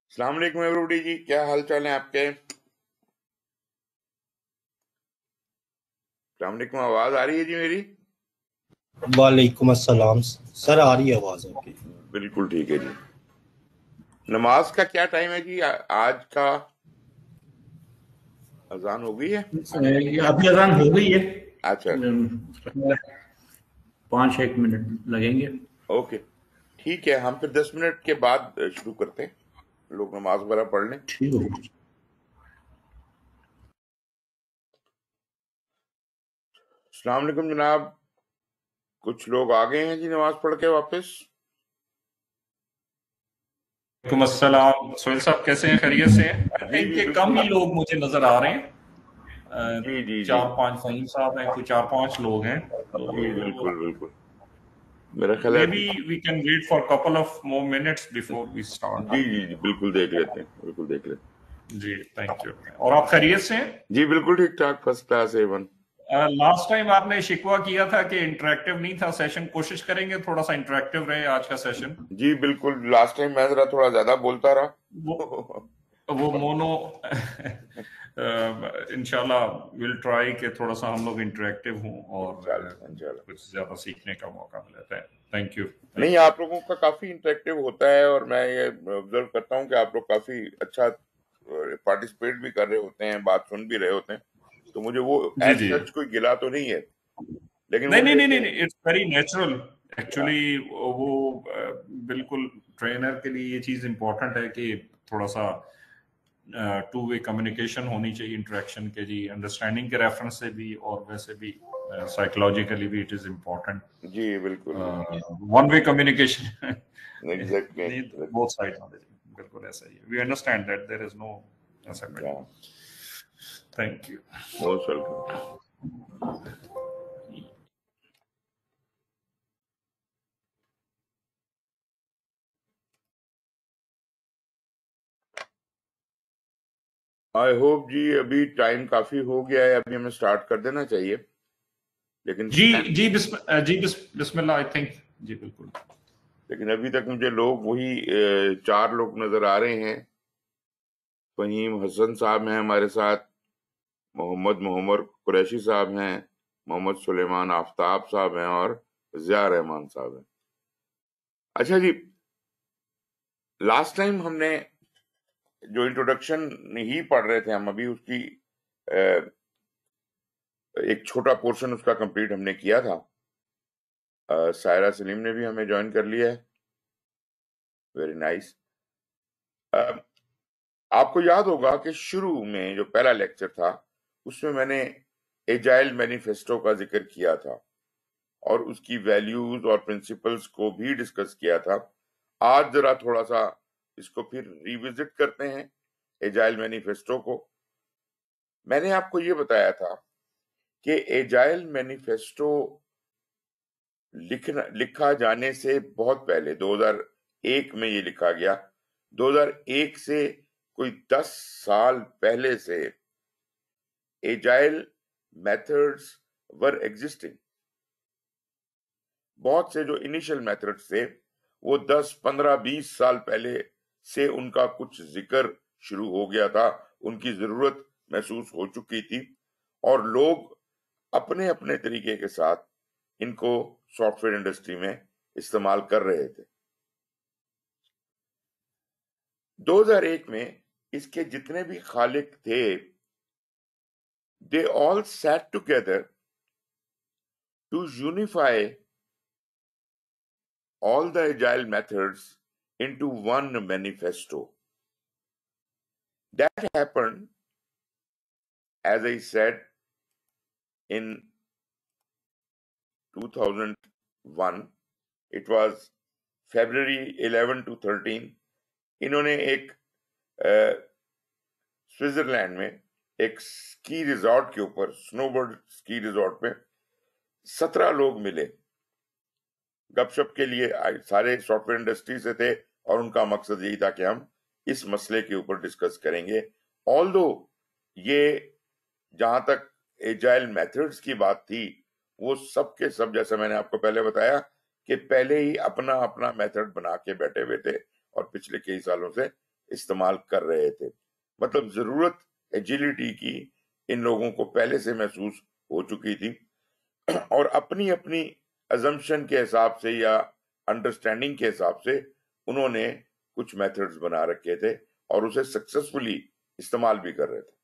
अस्सलाम वालेकुम एवरीबॉडी जी, क्या हाल चाल है आपके? अस्सलाम वालेकुम, आवाज आ रही है जी मेरी? वालेकुम अस्सलाम सर, आ रही है आवाज आपकी? बिल्कुल ठीक है जी। नमाज का क्या टाइम है जी? आज का अजान हो गई है? ये अभी अजान हो गई है। अच्छा, 5-1 मिनट लगेंगे। ओके, ठीक है। हम फिर 10 मिनट के बाद शुरू करते हैं, लोग नमाज वगैरह पढ़ लें। ठीक हो। अस्सलाम वालेकुम जनाब, कुछ लोग आ गए हैं जी नमाज पढ़ के वापस। वालेकुम अस्सलाम। सोहेल साहब कैसे हैं? खैरियत से हैं? आई जी थिंक जी कि कम बिल्कुल। ही लोग मुझे नजर आ रहे हैं। जी जी जी 4-5 फहीम साहब हैं, कोई 4-5 लोग हैं, जी तो बिल्कुल बिल्कुल। मेरा ख्याल है मे बी अभी। We can wait for couple of more minutes before we start. जी जी जी बिल्कुल, देख लेते हैं, बिल्कुल देख लेते जी, थैंक यू। और आप खैरियत से हैं? हैं। जी बिल्कुल ठीक ठाक, first class A1। Last time आपने शिकवा किया था कि इंटरेक्टिव नहीं था सेशन, कोशिश करेंगे थोड़ा सा इंटरेक्टिव रहे आज का सेशन। जी बिल्कुल, लास्ट टाइम मैं जरा थोड़ा ज्यादा बोलता वो रहा। वो मोनो इंशाल्लाह विल ट्राई कि थोड़ा सा हम लोग इंटरेक्टिव हों और इंशाल्लाह इंशाल्लाह। कुछ ज्यादा सीखने का मौका मिलता है। थैंक यू, नहीं, थैंक यू। आप लोगों का काफी इंटरेक्टिव होता है और मैं ये ऑब्जर्व करता हूँ कि आप लोग काफी अच्छा पार्टिसिपेट भी कर रहे होते हैं, बात सुन भी रहे होते हैं। तो मुझे वो जी एज जी, सच कोई गिला तो नहीं है, लेकिन नहीं वो नहीं ये नहीं कि नहीं, इट्स वेरी नेचुरल या, एक्चुअली। वो बिल्कुल ट्रेनर के लिए ये चीज इंपॉर्टेंट है कि थोड़ा सा टू वे कम्युनिकेशन होनी चाहिए इंटरेक्शन के जी, अंडरस्टैंडिंग के रेफरेंस से भी और वैसे भी साइकोलॉजिकली भी इट इज इम्पोर्टेंट। जी बिल्कुल वन वे कम्युनिकेशन एग्जैक्टली। नहीं, बोथ साइड बिल्कुल ऐसा ही है। We understand that there is no ऐसा। Thank you. Most welcome. I hope जी अभी टाइम काफी हो गया है, अभी हमें स्टार्ट कर देना चाहिए, लेकिन जी जी, बिस्मिल्लाह आई थिंक। जी बिल्कुल। लेकिन अभी तक मुझे लोग वही 4 लोग नजर आ रहे हैं। फहीम हसन साहब हैं हमारे साथ, मोहम्मद मोहम्मद कुरैशी साहब हैं, मोहम्मद सुलेमान आफ्ताब साहब हैं और जिया रहमान साहब हैं। अच्छा जी, लास्ट टाइम हमने जो इंट्रोडक्शन ही पढ़ रहे थे हम, अभी उसकी अ, एक छोटा पोर्शन उसका कंप्लीट हमने किया था। सायरा सलीम ने भी हमें ज्वाइन कर लिया है, वेरी नाइस। आपको याद होगा कि शुरू में जो पहला लेक्चर था उसमें मैंने एजाइल मैनिफेस्टो का जिक्र किया था और उसकी वैल्यूज और प्रिंसिपल्स को भी डिस्कस किया था। आज जरा थोड़ा सा इसको फिर रिविजिट करते हैं, एजाइल मैनिफेस्टो को। मैंने आपको ये बताया था कि एजाइल मैनिफेस्टो लिखा जाने से बहुत पहले 2001 में ये लिखा गया। 2001 से कोई 10 साल पहले से एजाइल मेथड्स वर एग्जिस्टिंग। बहुत से जो इनिशियल मेथड्स थे वो 10, 15, 20 साल पहले से उनका कुछ जिक्र शुरू हो गया था, उनकी जरूरत महसूस हो चुकी थी और लोग अपने अपने तरीके के साथ इनको सॉफ्टवेयर इंडस्ट्री में इस्तेमाल कर रहे थे। 2001 में इसके जितने भी खालिक थे, they all sat together to unify all the agile methods into one manifesto. That happened, as I said, in 2001. It was February 11 to 13. इन्होंने एक स्विट्जरलैंड में एक स्की रिजॉर्ट के ऊपर, स्नोबोर्ड स्की रिजॉर्ट पे 17 लोग मिले गपशप के लिए। सारे सॉफ्टवेयर इंडस्ट्री से थे और उनका मकसद यही था कि हम इस मसले के ऊपर डिस्कस करेंगे। ऑल्दो ये जहां तक एजाइल मेथड्स की बात थी, वो सब के सब, जैसा मैंने आपको पहले बताया कि पहले ही अपना अपना मेथड बना के बैठे हुए थे और पिछले कई सालों से इस्तेमाल कर रहे थे। मतलब जरूरत एजिलिटी की इन लोगों को पहले से महसूस हो चुकी थी और अपनी अपनी अजम्पशन के हिसाब से या अंडरस्टैंडिंग के हिसाब से उन्होंने कुछ मेथड्स बना रखे थे और उसे सक्सेसफुली इस्तेमाल भी कर रहे थे।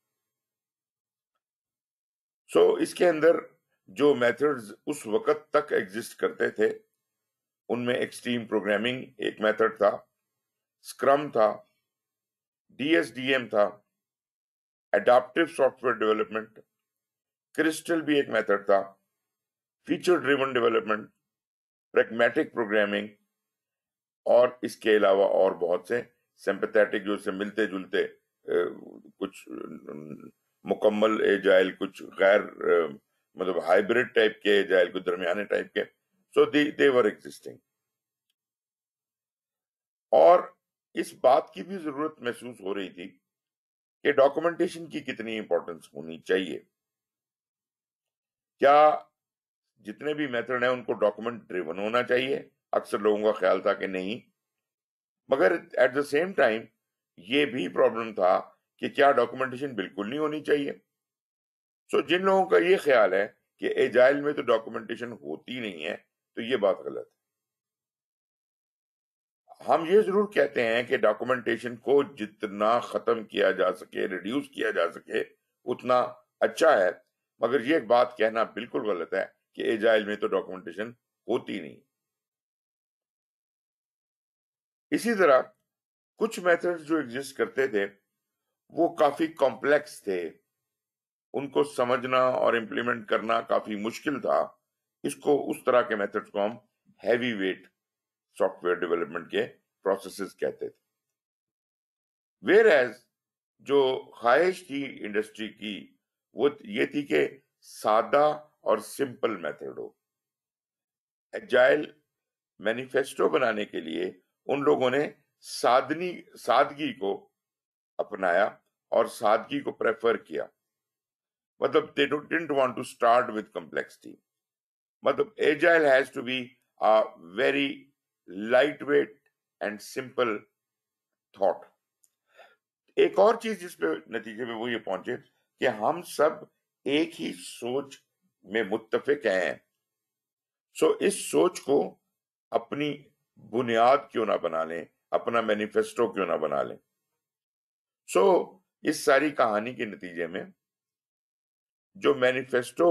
सो इसके अंदर जो मेथड्स उस वक्त तक एग्जिस्ट करते थे उनमें एक्सट्रीम प्रोग्रामिंग एक मेथड था, स्क्रम था, डीएसडीएम था, एडाप्टिव सॉफ्टवेयर डेवलपमेंट, क्रिस्टल भी एक मेथड था, feature driven development, pragmatic programming और इसके अलावा और बहुत से सिंपैथेटिक जो से मिलते जुलते कुछ मुकम्मल एजाइल, कुछ गैर मतलब हाइब्रिड टाइप के एजाइल, कुछ दरमियाने टाइप के। So they were existing. और इस बात की भी जरूरत महसूस हो रही थी कि डॉक्यूमेंटेशन की कितनी इंपॉर्टेंस होनी चाहिए। क्या जितने भी मेथड हैं उनको डॉक्यूमेंट ड्रिवन होना चाहिए? अक्सर लोगों का ख्याल था कि नहीं, मगर एट द सेम टाइम ये भी प्रॉब्लम था कि क्या डॉक्यूमेंटेशन बिल्कुल नहीं होनी चाहिए। सो जिन लोगों का ये ख्याल है कि एजाइल में तो डॉक्यूमेंटेशन होती नहीं है, तो ये बात गलत है। हम ये जरूर कहते हैं कि डॉक्यूमेंटेशन को जितना खत्म किया जा सके, रिड्यूस किया जा सके, उतना अच्छा है, मगर ये बात कहना बिल्कुल गलत है कि एजाइल में तो डॉक्यूमेंटेशन होती नहीं। इसी तरह कुछ मेथड्स जो एग्जिस्ट करते थे वो काफी कॉम्प्लेक्स थे, उनको समझना और इंप्लीमेंट करना काफी मुश्किल था। इसको उस तरह के मेथड्स को हम हैवी वेट सॉफ्टवेयर डेवलपमेंट के प्रोसेसेस कहते थे। वेयर एज जो ख्वाहिश थी इंडस्ट्री की वो ये थी कि सादा और सिंपल मेथड हो। एजाइल मैनिफेस्टो बनाने के लिए उन लोगों ने सादगी को अपनाया और सादगी को प्रेफर किया। मतलब they didn't want to start with complexity. मतलब agile has to be a very lightweight and simple thought. एक और चीज जिस पे नतीजे में वो ये पहुंचे कि हम सब एक ही सोच में मुत्तफिक हैं। सो इस सोच को अपनी बुनियाद क्यों ना बना लें, अपना मैनिफेस्टो क्यों ना बना लें। सो इस सारी कहानी के नतीजे में जो मैनिफेस्टो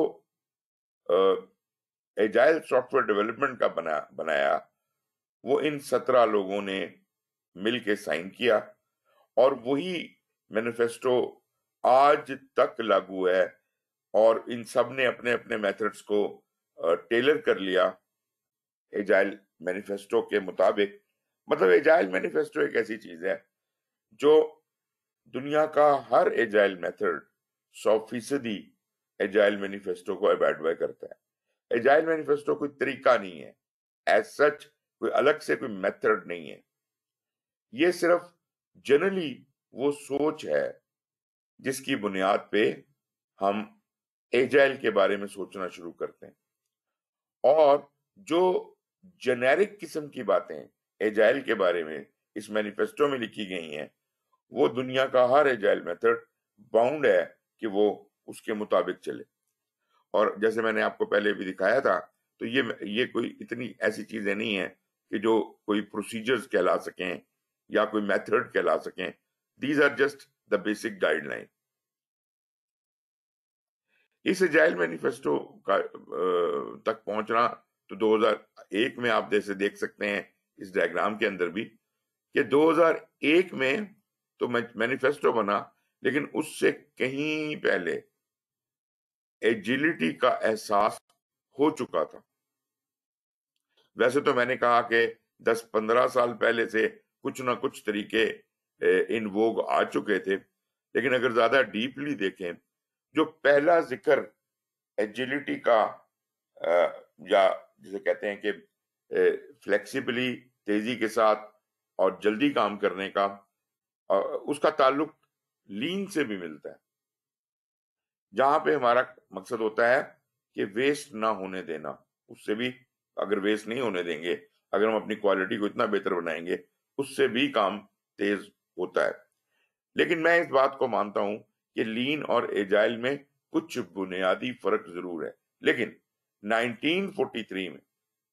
एजाइल सॉफ्टवेयर डेवलपमेंट का बनाया वो इन 17 लोगों ने मिलके साइन किया और वही मैनिफेस्टो आज तक लागू है और इन सब ने अपने अपने मेथड्स को टेलर कर लिया एजाइल मैनिफेस्टो के मुताबिक। मतलब एजाइल मैनिफेस्टो एक ऐसी चीज है जो दुनिया का हर एजाइल मेथड 100% एजाइल मैनिफेस्टो को अबैड बाय करता है। एजाइल मैनिफेस्टो कोई तरीका नहीं है, एज सच कोई अलग से कोई मेथड नहीं है। ये सिर्फ जनरली वो सोच है जिसकी बुनियाद पे हम एजाइल के बारे में सोचना शुरू करते हैं। और जो जेनेरिक किस्म की बातें एजाइल के बारे में इस मैनिफेस्टो में लिखी गई हैं वो दुनिया का हर एजाइल मेथड बाउंड है कि वो उसके मुताबिक चले। और जैसे मैंने आपको पहले भी दिखाया था तो ये कोई इतनी ऐसी चीजें नहीं है कि जो कोई प्रोसीजर्स कहला सकें या कोई मेथड कहला सकें। These are just the basic guideline. इस एजाइल मैनिफेस्टो का तक पहुंचना तो 2001 में आप जैसे देख सकते हैं इस डायग्राम के अंदर भी कि 2001 में तो मैनिफेस्टो बना, लेकिन उससे कहीं पहले एजिलिटी का एहसास हो चुका था। वैसे तो मैंने कहा कि 10-15 साल पहले से कुछ ना कुछ तरीके इन वोग आ चुके थे, लेकिन अगर ज्यादा डीपली देखें जो पहला जिक्र एजिलिटी का या जिसे कहते हैं कि फ्लेक्सिबली, तेजी के साथ और जल्दी काम करने का, उसका ताल्लुक लीन से भी मिलता है, जहां पे हमारा मकसद होता है कि वेस्ट ना होने देना। उससे भी अगर वेस्ट नहीं होने देंगे, अगर हम अपनी क्वालिटी को इतना बेहतर बनाएंगे, उससे भी काम तेज होता है। लेकिन मैं इस बात को मानता हूं कि लीन और एजाइल में कुछ बुनियादी फर्क जरूर है। लेकिन 1943 में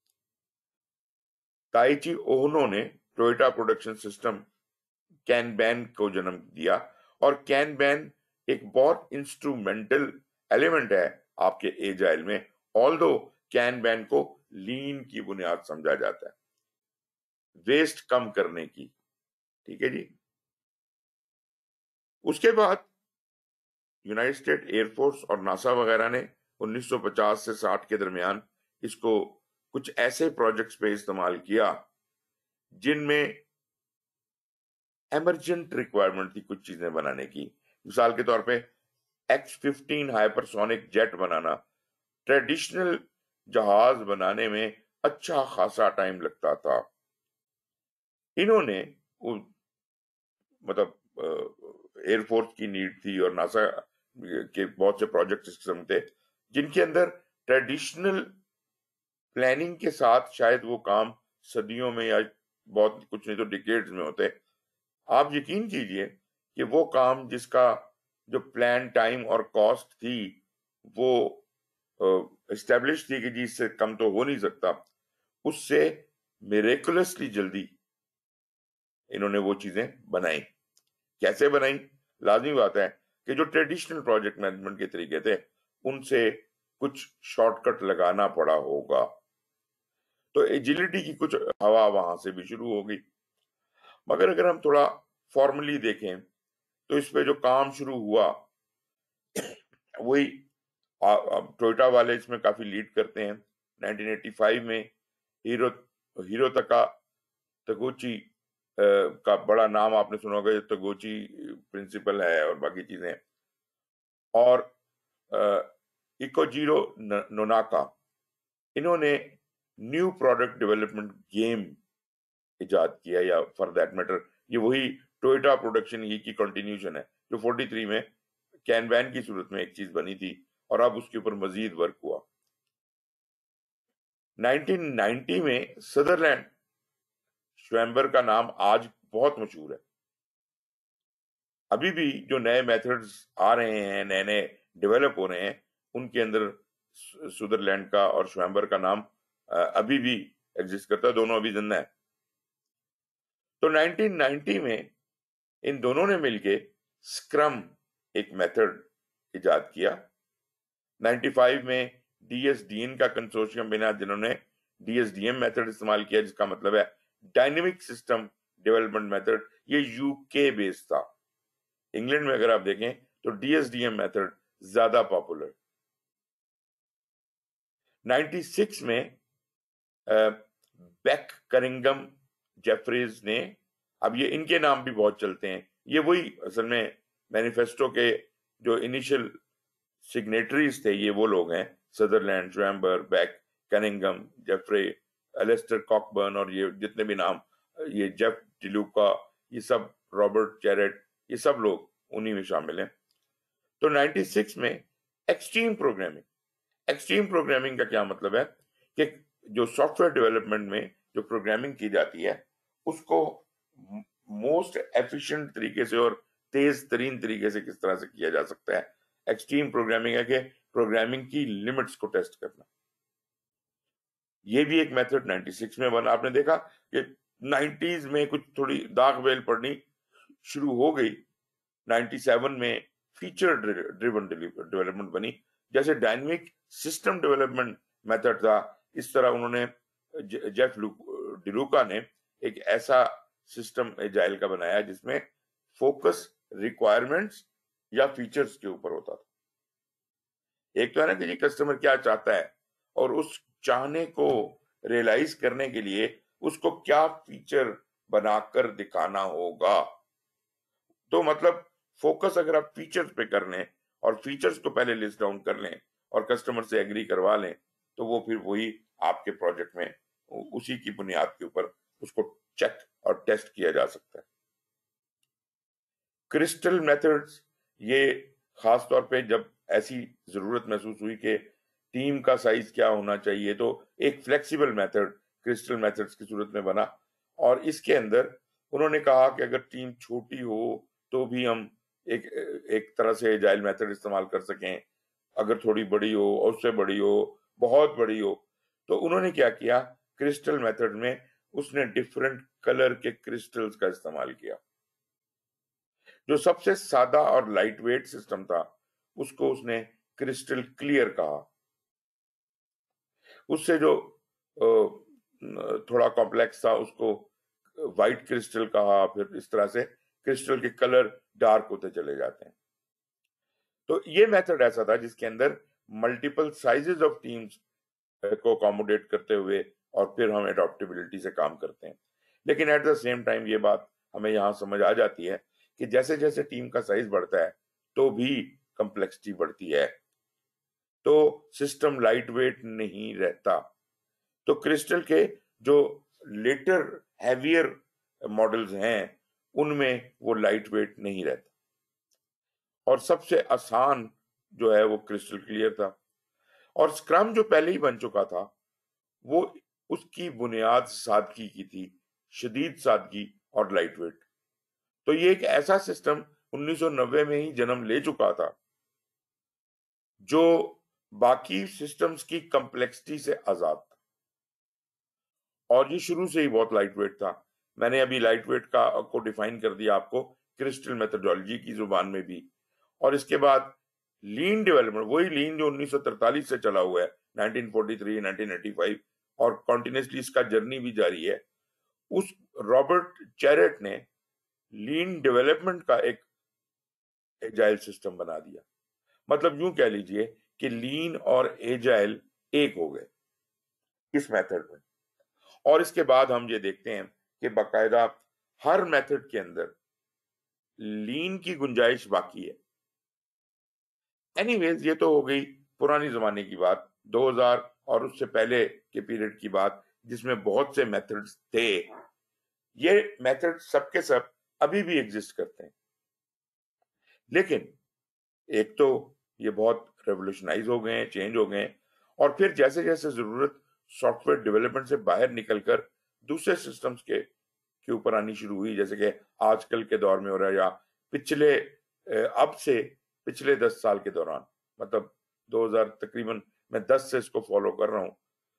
ताइची ओहनो ने टोयोटा प्रोडक्शन सिस्टम कैनबैन को जन्म दिया, और कैनबैन एक बहुत इंस्ट्रूमेंटल एलिमेंट है आपके एजाइल में, ऑल्दो कैनबैन को लीन की बुनियाद समझा जाता है, वेस्ट कम करने की। ठीक है जी। उसके बाद यूनाइटेड स्टेट एयरफोर्स और नासा वगैरह ने 1950 से 60 के दरमियान इसको कुछ ऐसे प्रोजेक्ट्स पे इस्तेमाल किया जिनमें एमरजेंट रिक्वायरमेंट थी कुछ चीजें बनाने की। मिसाल के तौर पे X-15 हाइपरसोनिक जेट बनाना, ट्रेडिशनल जहाज बनाने में अच्छा खासा टाइम लगता था। इन्होंने मतलब एयरफोर्स की नीड थी और नासा के बहुत से प्रोजेक्ट इस किस्म थे जिनके अंदर ट्रेडिशनल प्लानिंग के साथ शायद वो काम सदियों में या बहुत कुछ नहीं तो डिकेड्स में होते। आप यकीन कीजिए कि वो काम जिसका जो प्लान टाइम और कॉस्ट थी वो एस्टेब्लिश थी कि जी इससे कम तो हो नहीं सकता, उससे मिरेकुलसली जल्दी इन्होंने वो चीजें बनाई। कैसे बनाई? लाजमी बात है कि जो ट्रेडिशनल प्रोजेक्ट मैनेजमेंट के तरीके थे उनसे कुछ शॉर्टकट लगाना पड़ा होगा, तो एजिलिटी की कुछ हवा वहां से भी शुरू हो गई। मगर अगर हम थोड़ा फॉर्मली देखें तो इस पे जो काम शुरू हुआ वही टोयोटा वाले इसमें काफी लीड करते हैं। 1985 में हीरो हिरोतका तगुची का बड़ा नाम आपने सुना होगा, जो तगुची प्रिंसिपल है और बाकी चीजें, और इकोजीरो नोनाका, इन्होंने न्यू प्रोडक्ट डेवलपमेंट गेम इजाद किया, या फॉर दैट मैटर ये वही टोयोटा प्रोडक्शन ही की कंटिन्यूशन है जो 43 में कैनवैन की सूरत में एक चीज बनी थी और अब उसके ऊपर मजीद वर्क हुआ। 1990 में सदरलैंड श्वैम्बर का नाम आज बहुत मशहूर है। अभी भी जो नए मेथड्स आ रहे हैं, नए नए डेवलप हो रहे हैं, उनके अंदर सुदरलैंड का और श्वैम्बर का नाम अभी भी एग्जिस्ट करता है, दोनों अभी जिंदा है। तो 1990 में इन दोनों ने मिलके स्क्रम एक मेथड इजाद किया। 95 में डीएसडीएन का कंसोर्शियम बना जिन्होंने डीएसडीएम मेथड इस्तेमाल किया, जिसका मतलब है डायनेमिक सिस्टम डेवलपमेंट मेथड। ये यूके बेस्ड था। इंग्लैंड में अगर आप देखें तो डीएसडीएम मेथड ज्यादा पॉपुलर। 96 में बेक, कनिंगम, जेफरीज ने, अब ये इनके नाम भी बहुत चलते हैं, ये वही असल में मैनिफेस्टो के जो इनिशियल सिग्नेटरीज थे, ये वो लोग हैं, Sutherland, Schwaber, Beck, Cunningham, Jeffries, Alistair Cockburn, और ये जितने भी नाम, ये जेफ डिलूका, ये सब, रॉबर्ट चैरेट, ये सब लोग उन्हीं में शामिल हैं। तो 96 में एक्सट्रीम प्रोग्रामिंग का क्या मतलब है कि जो सॉफ्टवेयर डेवलपमेंट में जो प्रोग्रामिंग की जाती है उसको मोस्ट एफिशिएंट तरीके से और तेज तरीन तरीके से किस तरह से किया जा सकता है, एक्सट्रीम प्रोग्रामिंग है कि प्रोग्रामिंग की लिमिट्स को टेस्ट करना। ये भी एक मेथड 96 में बना। आपने देखा कि 90s में कुछ थोड़ी दाग बेल पड़नी शुरू हो गई। 97 में फीचर ड्रिवन डेवलपमेंट बनी, जैसे डायनेमिक सिस्टम डेवलपमेंट मेथड था, इस तरह उन्होंने जेफ डिलूका ने एक ऐसा सिस्टम एजाइल का बनाया जिसमें फोकस रिक्वायरमेंट्स या फीचर्स के ऊपर होता था। एक तो है ना कि जी कस्टमर क्या चाहता है और उस चाहने को रियलाइज करने के लिए उसको क्या फीचर बनाकर दिखाना होगा। तो मतलब फोकस अगर आप फीचर्स पे कर लें और फीचर्स को पहले लिस्ट डाउन कर लें और कस्टमर से एग्री करवा लें, तो वो फिर वही आपके प्रोजेक्ट में उसी की बुनियाद के ऊपर उसको चेक और टेस्ट किया जा सकता है। क्रिस्टल मेथड्स, ये खास तौर पे जब ऐसी जरूरत महसूस हुई कि टीम का साइज क्या होना चाहिए, तो एक फ्लेक्सिबल मेथड क्रिस्टल मेथड्स की सूरत में बना, और इसके अंदर उन्होंने कहा कि अगर टीम छोटी हो तो भी हम एक एक तरह से एजाइल मेथड इस्तेमाल कर सकें, अगर थोड़ी बड़ी हो और उससे बड़ी हो, बहुत बड़ी हो, तो उन्होंने क्या किया, क्रिस्टल मेथड में उसने डिफरेंट कलर के क्रिस्टल्स का इस्तेमाल किया। जो सबसे सादा और लाइट वेट सिस्टम था उसको उसने क्रिस्टल क्लियर कहा। उससे जो थोड़ा कॉम्प्लेक्स था उसको व्हाइट क्रिस्टल कहा। फिर इस तरह से क्रिस्टल के कलर डार्क होते चले जाते हैं। तो ये मेथड ऐसा था जिसके अंदर मल्टीपल साइजेस ऑफ टीम्स को अकोमोडेट करते हुए और फिर हम एडॉप्टेबिलिटी से काम करते हैं। लेकिन एट द सेम टाइम ये बात हमें यहां समझ आ जाती है कि जैसे जैसे टीम का साइज बढ़ता है तो भी कंप्लेक्सिटी बढ़ती है, तो सिस्टम लाइट वेट नहीं रहता। तो क्रिस्टल के जो लेटर हैवियर मॉडल्स हैं उनमें वो लाइट वेट नहीं रहता, और सबसे आसान जो है वो क्रिस्टल क्लियर था। और स्क्रम जो पहले ही बन चुका था वो उसकी बुनियाद सादगी की थी, शदीद सादगी और लाइट वेट। तो ये एक ऐसा सिस्टम 1990 में ही जन्म ले चुका था जो बाकी सिस्टम्स की कॉम्प्लेक्सिटी से आजाद था, और ये शुरू से ही बहुत लाइट वेट था। मैंने अभी लाइट वेट को डिफाइन कर दिया आपको क्रिस्टल मेथोडोलॉजी की जुबान में भी। और इसके बाद लीन डेवलपमेंट, वही लीन जो 1943 से चला हुआ है, 1943 1985, और कॉन्टिन्यूसली इसका जर्नी भी जारी है। उस रॉबर्ट चैरेट ने लीन डेवलपमेंट का एक एजाइल सिस्टम बना दिया। मतलब यूं कह लीजिए कि लीन और एजाइल एक हो गए इस मेथड में। और इसके बाद हम ये देखते हैं कि बाकायदा हर मेथड के अंदर लीन की गुंजाइश बाकी है। एनीवेज, ये तो हो गई पुरानी जमाने की बात, 2000 और उससे पहले के पीरियड की बात, जिसमें बहुत से मेथड्स थे। ये मेथड सबके सब अभी भी एग्जिस्ट करते हैं, लेकिन एक तो ये बहुत रेवोल्यूशनाइज हो गए हैं, चेंज हो गए हैं, और फिर जैसे जैसे जरूरत सॉफ्टवेयर डेवलपमेंट से बाहर निकलकर दूसरे सिस्टम्स के ऊपर आनी शुरू हुई, जैसे कि आजकल के दौर में हो रहा है, या पिछले अब से पिछले 10 साल के दौरान, मतलब 2000 तकरीबन, मैं 10 से इसको फॉलो कर रहा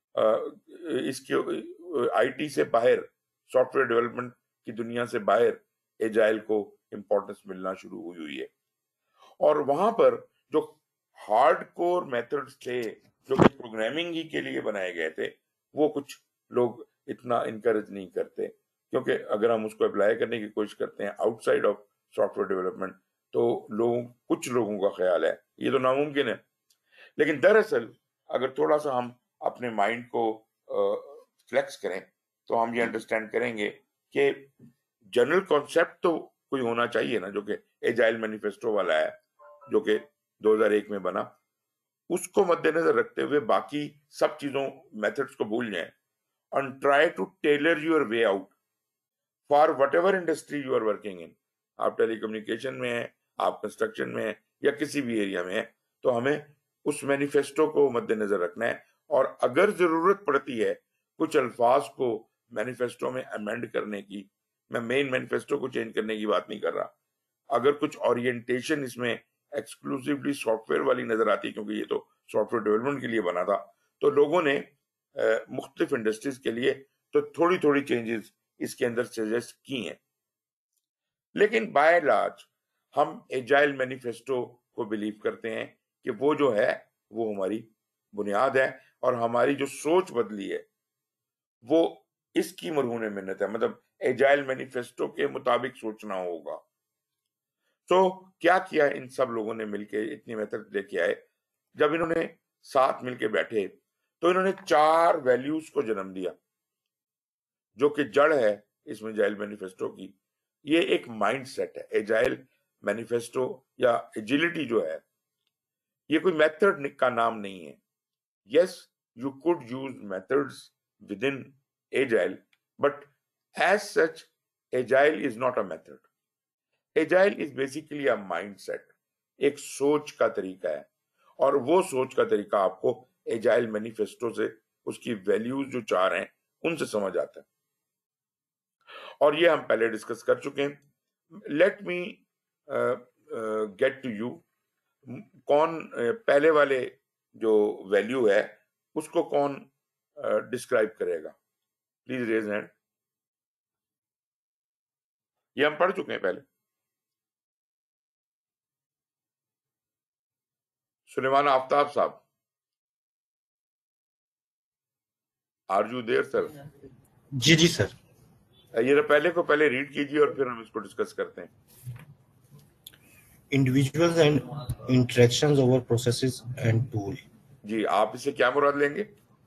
हूँ। इसके आईटी से बाहर, सॉफ्टवेयर डेवलपमेंट की दुनिया से बाहर एजाइल को इंपॉर्टेंस मिलना शुरू हुई हुई है। और वहां पर जो हार्डकोर मेथड्स थे जो कि प्रोग्रामिंग ही के लिए बनाए गए थे, वो कुछ लोग इतना इनकरेज नहीं करते, क्योंकि अगर हम उसको अप्लाई करने की कोशिश करते हैं आउटसाइड ऑफ सॉफ्टवेयर डेवलपमेंट, तो कुछ लोगों का ख्याल है ये तो नामुमकिन है। लेकिन दरअसल अगर थोड़ा सा हम अपने माइंड को फ्लेक्स करें तो हम ये अंडरस्टैंड करेंगे कि जनरल कॉन्सेप्ट तो कोई होना चाहिए ना, जो कि एजाइल मैनिफेस्टो वाला है, जो कि 2001 में बना। उसको मद्देनजर रखते हुए बाकी सब चीजों, मेथड्स को भूल जाएं and try to tailor your way out for whatever industry you are working in। आप टेलीकम्युनिकेशन में हैं, आप कंस्ट्रक्शन में हैं, या किसी भी एरिया में हैं, तो हमें उस मैनिफेस्टो को मद्देनजर रखना है। और अगर जरूरत पड़ती है कुछ अल्फाज को मैनिफेस्टो में अमेंड करने की, मैं मेन मैनिफेस्टो को चेंज करने की बात नहीं कर रहा, अगर कुछ ओरिएंटेशन इसमें एक्सक्लूसिवली सॉफ्टवेयर वाली नजर आती है, क्योंकि ये तो सॉफ्टवेयर डेवलपमेंट के लिए बना था, तो लोगों ने मुख्तलिफ इंडस्ट्रीज के लिए तो थोड़ी थोड़ी चेंजेस इसके अंदर सजेस्ट की हैं। लेकिन बाय लार्ज हम एजाइल मैनिफेस्टो को बिलीव करते हैं कि वो जो है वो हमारी बुनियाद है, और हमारी जो सोच बदली है वो इसकी मरहून मिन्नत है। मतलब एजाइल मैनिफेस्टो के मुताबिक सोचना होगा। तो क्या किया इन सब लोगों ने मिलके, इतनी मेथड लेके आए। जब इन्होंने साथ मिलके बैठे तो इन्होंने 4 वैल्यूज को जन्म दिया, जो कि जड़ है इसमें एजाइल मैनिफेस्टो की। ये एक माइंड सेट है। एजाइल मैनिफेस्टो या एजिलिटी जो है, ये कोई मेथड का नाम नहीं है। Yes, you could use methods within agile, but as such agile is not a method. Agile is basically a mindset, एक सोच का तरीका है, और वो सोच का तरीका आपको एजाइल मैनिफेस्टो से, उसकी वैल्यूज जो 4 हैं उनसे समझ आता है। और ये हम पहले डिस्कस कर चुके हैं। Let me get to you, कौन पहले वाले जो वैल्यू है उसको कौन डिस्क्राइब करेगा? Please raise hand. ये हम पढ़ चुके हैं पहले। सुलेमान आफ्ताब साहब, आर यू देयर सर? जी जी सर। ये पहले को पहले रीड कीजिए और फिर हम इसको डिस्कस करते हैं। Individuals and interactions over processes and tool. जी, आप इसे क्या मुराद लेंगे?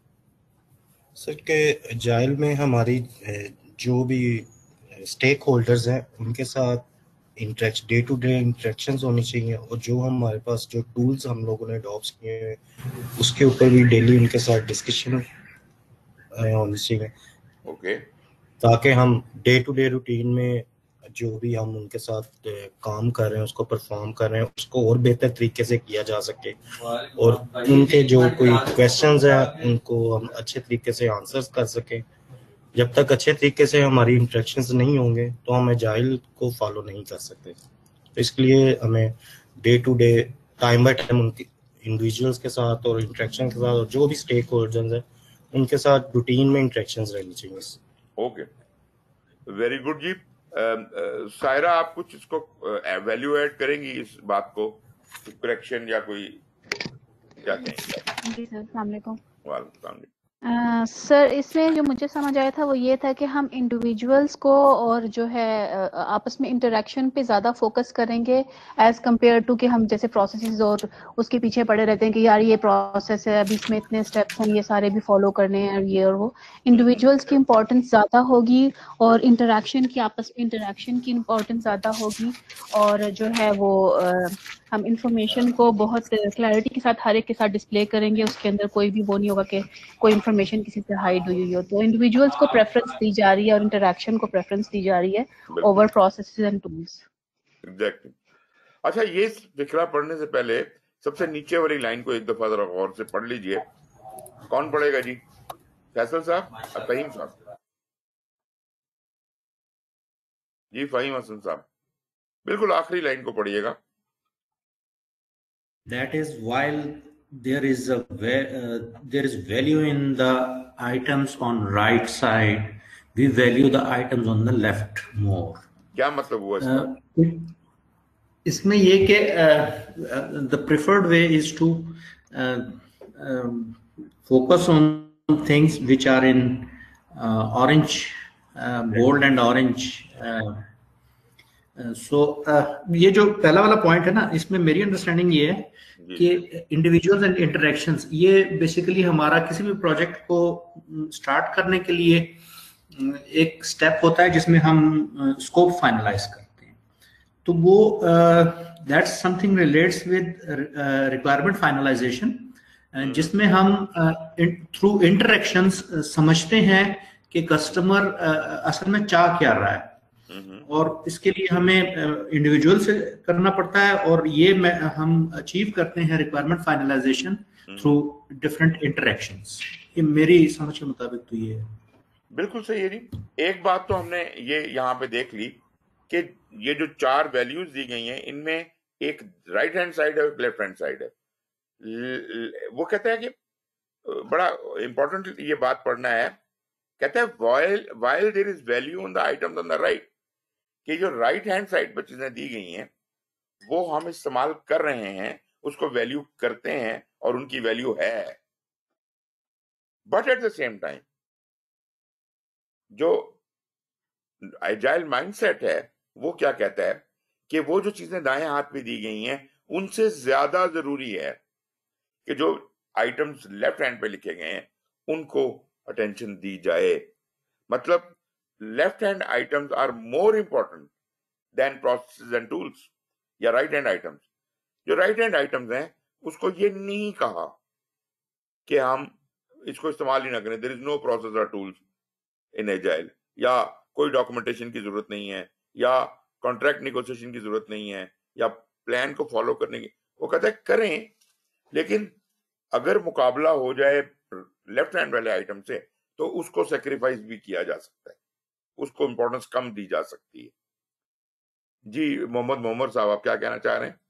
सर के एजाइल में हमारी जो भी स्टेक होल्डर्स हैं उनके साथ डे टू डे इंटरेक्शंस होनी चाहिए, और जो हमारे पास जो टूल्स हम लोगों ने अडॉप्ट किए हैं उसके ऊपर भी डेली उनके साथ डिस्कशन होनी चाहिए, ओके, ताकि हम डे टू डे रूटीन में जो भी हम उनके साथ काम कर रहे हैं उसको परफॉर्म कर रहे हैं उसको और बेहतर तरीके से किया जा सके, और उनके जो कोई क्वेश्चंस हैं उनको हम अच्छे तरीके से आंसर्स कर सकें। जब तक अच्छे तरीके से हमारी इंटरेक्शंस नहीं होंगे तो हम एजाइल को फॉलो नहीं कर सकते। तो इसके लिए हमें day to day time by time उनकी इंडिविजुअल्स के साथ और इंटरेक्शन के साथ और जो भी स्टेक होल्डर्स हैं उनके साथ रूटीन में इंटरेक्शंस रहनी चाहिए। ओके, वेरी गुड जी। सायरा, आप कुछ इसको वैल्यू ऐड करेंगी इस बात को, करेक्शन या कोई क्या कहेंगे? जी सर, अस्सलाम वालेकुम। वालेकुम सलाम। सर, इसमें जो मुझे समझ आया था वो ये था कि हम इंडिविजुअल्स को और जो है आपस में इंटरेक्शन पे ज़्यादा फोकस करेंगे एज कम्पेयर टू कि हम जैसे प्रोसेसेस और उसके पीछे पड़े रहते हैं कि यार ये प्रोसेस है, अभी इसमें इतने स्टेप्स हैं, ये सारे भी फॉलो करने हैं और ये और वो। इंडिविजुअल्स की इम्पोर्टेंस ज़्यादा होगी और इंटरेक्शन की, आपस में इंटरेक्शन की इम्पोर्टेंस ज़्यादा होगी, और जो है वो हम इंफॉर्मेशन को बहुत क्लैरिटी के साथ हर एक के साथ डिस्प्ले करेंगे। उसके अंदर कोई भी वो नहीं होगा कि कोई इंफॉर्मेशन किसी से हाइड हुई हो। तो इंडिविजुअल्स को प्रेफरेंस दी जा रही है और इंटरेक्शन को प्रेफरेंस दी जा रही है over processes and tools. Exactly. अच्छा, ये फिक्रा पढ़ने से पहले सबसे नीचे वाली लाइन को एक दफा जरा गौर से पढ़ लीजिए। कौन पढ़ेगा जी? फैसल साहब, फहीम साहब? जी, फहीम हसन साहब, बिल्कुल आखिरी लाइन को पढ़िएगा। That is, while there is there is value in the items on right side, we value the items on the left more. क्या मतलब हुआ इसका? इसमें ये कि the preferred way is to focus on things which are in orange, gold and orange. ये जो पहला वाला पॉइंट है ना, इसमें मेरी अंडरस्टैंडिंग ये है कि इंडिविजुअल्स एंड इंटरेक्शंस, ये बेसिकली हमारा किसी भी प्रोजेक्ट को स्टार्ट करने के लिए एक स्टेप होता है जिसमें हम स्कोप फाइनलाइज करते हैं। तो वो that's something relates with requirement finalization, जिसमें हम थ्रू इंटरेक्शंस समझते हैं कि कस्टमर असल में चाह क्या रहा है, और इसके लिए हमें इंडिविजुअल से करना पड़ता है, और ये हम अचीव करते हैं requirement finalization through different interactions. ये मेरी समझ के मुताबिक तो ये है। बिल्कुल सही है जी। एक बात तो हमने ये यहाँ पे देख ली कि ये जो 4 वैल्यूज दी गई हैं इनमें एक राइट हैंड साइड है, एक लेफ्ट हैंड साइड है। वो कहते हैं कि बड़ा इंपॉर्टेंट ये बात पढ़ना है। कहते हैं while there is value on the items on the right, कि जो राइट हैंड साइड पर चीजें दी गई हैं वो हम इस्तेमाल कर रहे हैं, उसको वैल्यू करते हैं और उनकी वैल्यू है। But at the same time जो एजाइल माइंडसेट है वो क्या कहता है कि वो जो चीजें दाएं हाथ पे दी गई हैं उनसे ज्यादा जरूरी है कि जो आइटम्स लेफ्ट हैंड पे लिखे गए हैं उनको अटेंशन दी जाए। मतलब left hand items are more important than processes and tools, या राइट हैंड आइटम्स। जो राइट हैंड आइटम्स हैं उसको ये नहीं कहा कि हम इसको इस्तेमाल ही ना करें, देयर इज नो प्रोसेस और टूल्स इन एजाइल, या कोई डॉक्यूमेंटेशन की जरूरत नहीं है, या कॉन्ट्रैक्ट निगोशिएशन की जरूरत नहीं है, या प्लान को फॉलो करने की। वो कहता है करें, लेकिन अगर मुकाबला हो जाए लेफ्ट हैंड वाले आइटम से तो उसको सेक्रीफाइस भी किया जा सकता है। उसको इम्पोर्टेंस कम दी जा सकती है। जी मोहम्मद साहब, आप क्या कहना चाह रहे हैं?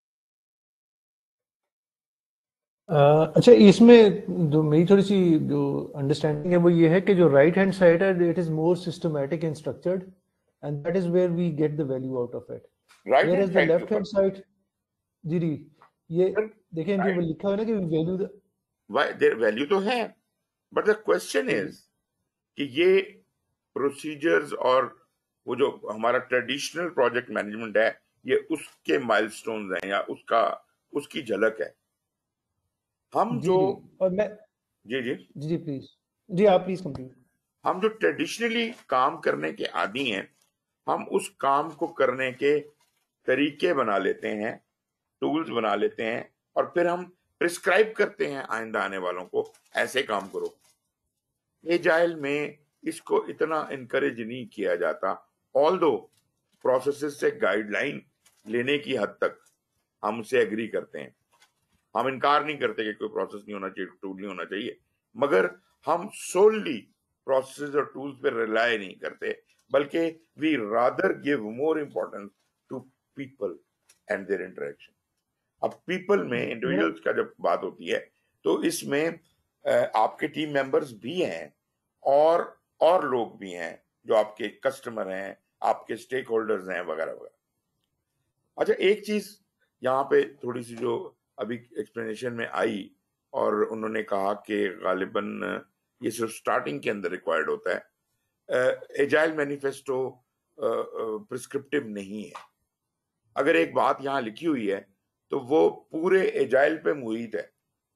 अच्छा, इसमें जो मेरी थोड़ी सी जो अंडरस्टैंडिंग है वो ये है कि जो राइट हैंड साइड है it is more systematic and structured and that is where we get the value out of it, right where hand is the side के लेफ्ट हैंड ऊपर साइड। जी जी, ये देखें जो लिखा हुआ है ना कि वैल्यू वैल्यू तो है, बट द क्वेश्चन इज कि ये प्रोसीजर्स और वो जो हमारा ट्रेडिशनल प्रोजेक्ट मैनेजमेंट है, ये उसके माइलस्टोन्स हैं या उसकी झलक है। हम जी जो और मैं जी जी जी प्लीज, जी आप प्लीज कंप्लीट। हम जो ट्रेडिशनली काम करने के आदी हैं, हम उस काम को करने के तरीके बना लेते हैं, टूल्स बना लेते हैं, और फिर हम प्रिस्क्राइब करते हैं आइंदा आने वालों को ऐसे काम करो। एजाइल में इसको इतना इनकरेज नहीं किया जाता, ऑल्दो प्रोसेसेस से गाइडलाइन लेने की हद तक हम उससे एग्री करते हैं। हम इनकार नहीं करते कि कोई प्रोसेस नहीं होना चाहिए, टूल नहीं होना चाहिए, मगर हम सोलली प्रोसेस और टूल्स पर रिलाय नहीं करते, बल्कि we rather give more importance to people and their interaction. अब पीपल में इंडिविजुअल्स का जब बात होती है तो इसमें आपके टीम मेंबर्स भी हैं और लोग भी हैं जो आपके कस्टमर हैं, आपके स्टेक होल्डर्स हैं, वगैरह वगैरह। अच्छा, एक चीज यहाँ पे थोड़ी सी जो अभी एक्सप्लेनेशन में आई, और उन्होंने कहा कि गालिबन ये सिर्फ स्टार्टिंग के अंदर रिक्वायर्ड होता है। एजाइल मैनिफेस्टो प्रिस्क्रिप्टिव नहीं है। अगर एक बात यहाँ लिखी हुई है तो वो पूरे एजाइल पे मुहित है।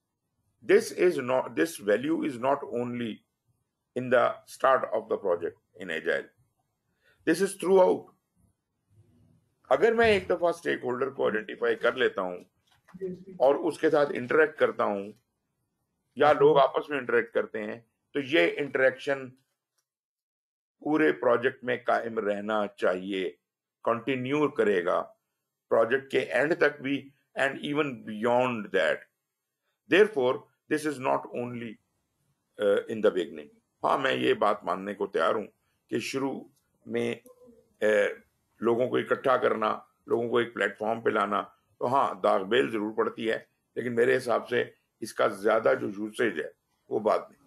This value is not only in the start of the project in agile, this is throughout. अगर मैं एक दफा स्टेक होल्डर को आइडेंटिफाई कर लेता हूं और उसके साथ इंटरेक्ट करता हूं, या लोग आपस में इंटरेक्ट करते हैं, तो ये इंटरेक्शन पूरे प्रोजेक्ट में कायम रहना चाहिए, कंटिन्यू करेगा प्रोजेक्ट के एंड तक भी, and even beyond that. Therefore this is not only in the beginning. हाँ, मैं ये बात मानने को तैयार हूं कि शुरू में लोगों को इकट्ठा करना, लोगों को एक प्लेटफॉर्म पे लाना, तो हाँ दागबेल जरूर पड़ती है, लेकिन मेरे हिसाब से इसका ज्यादा जो यूसेज है वो बाद में।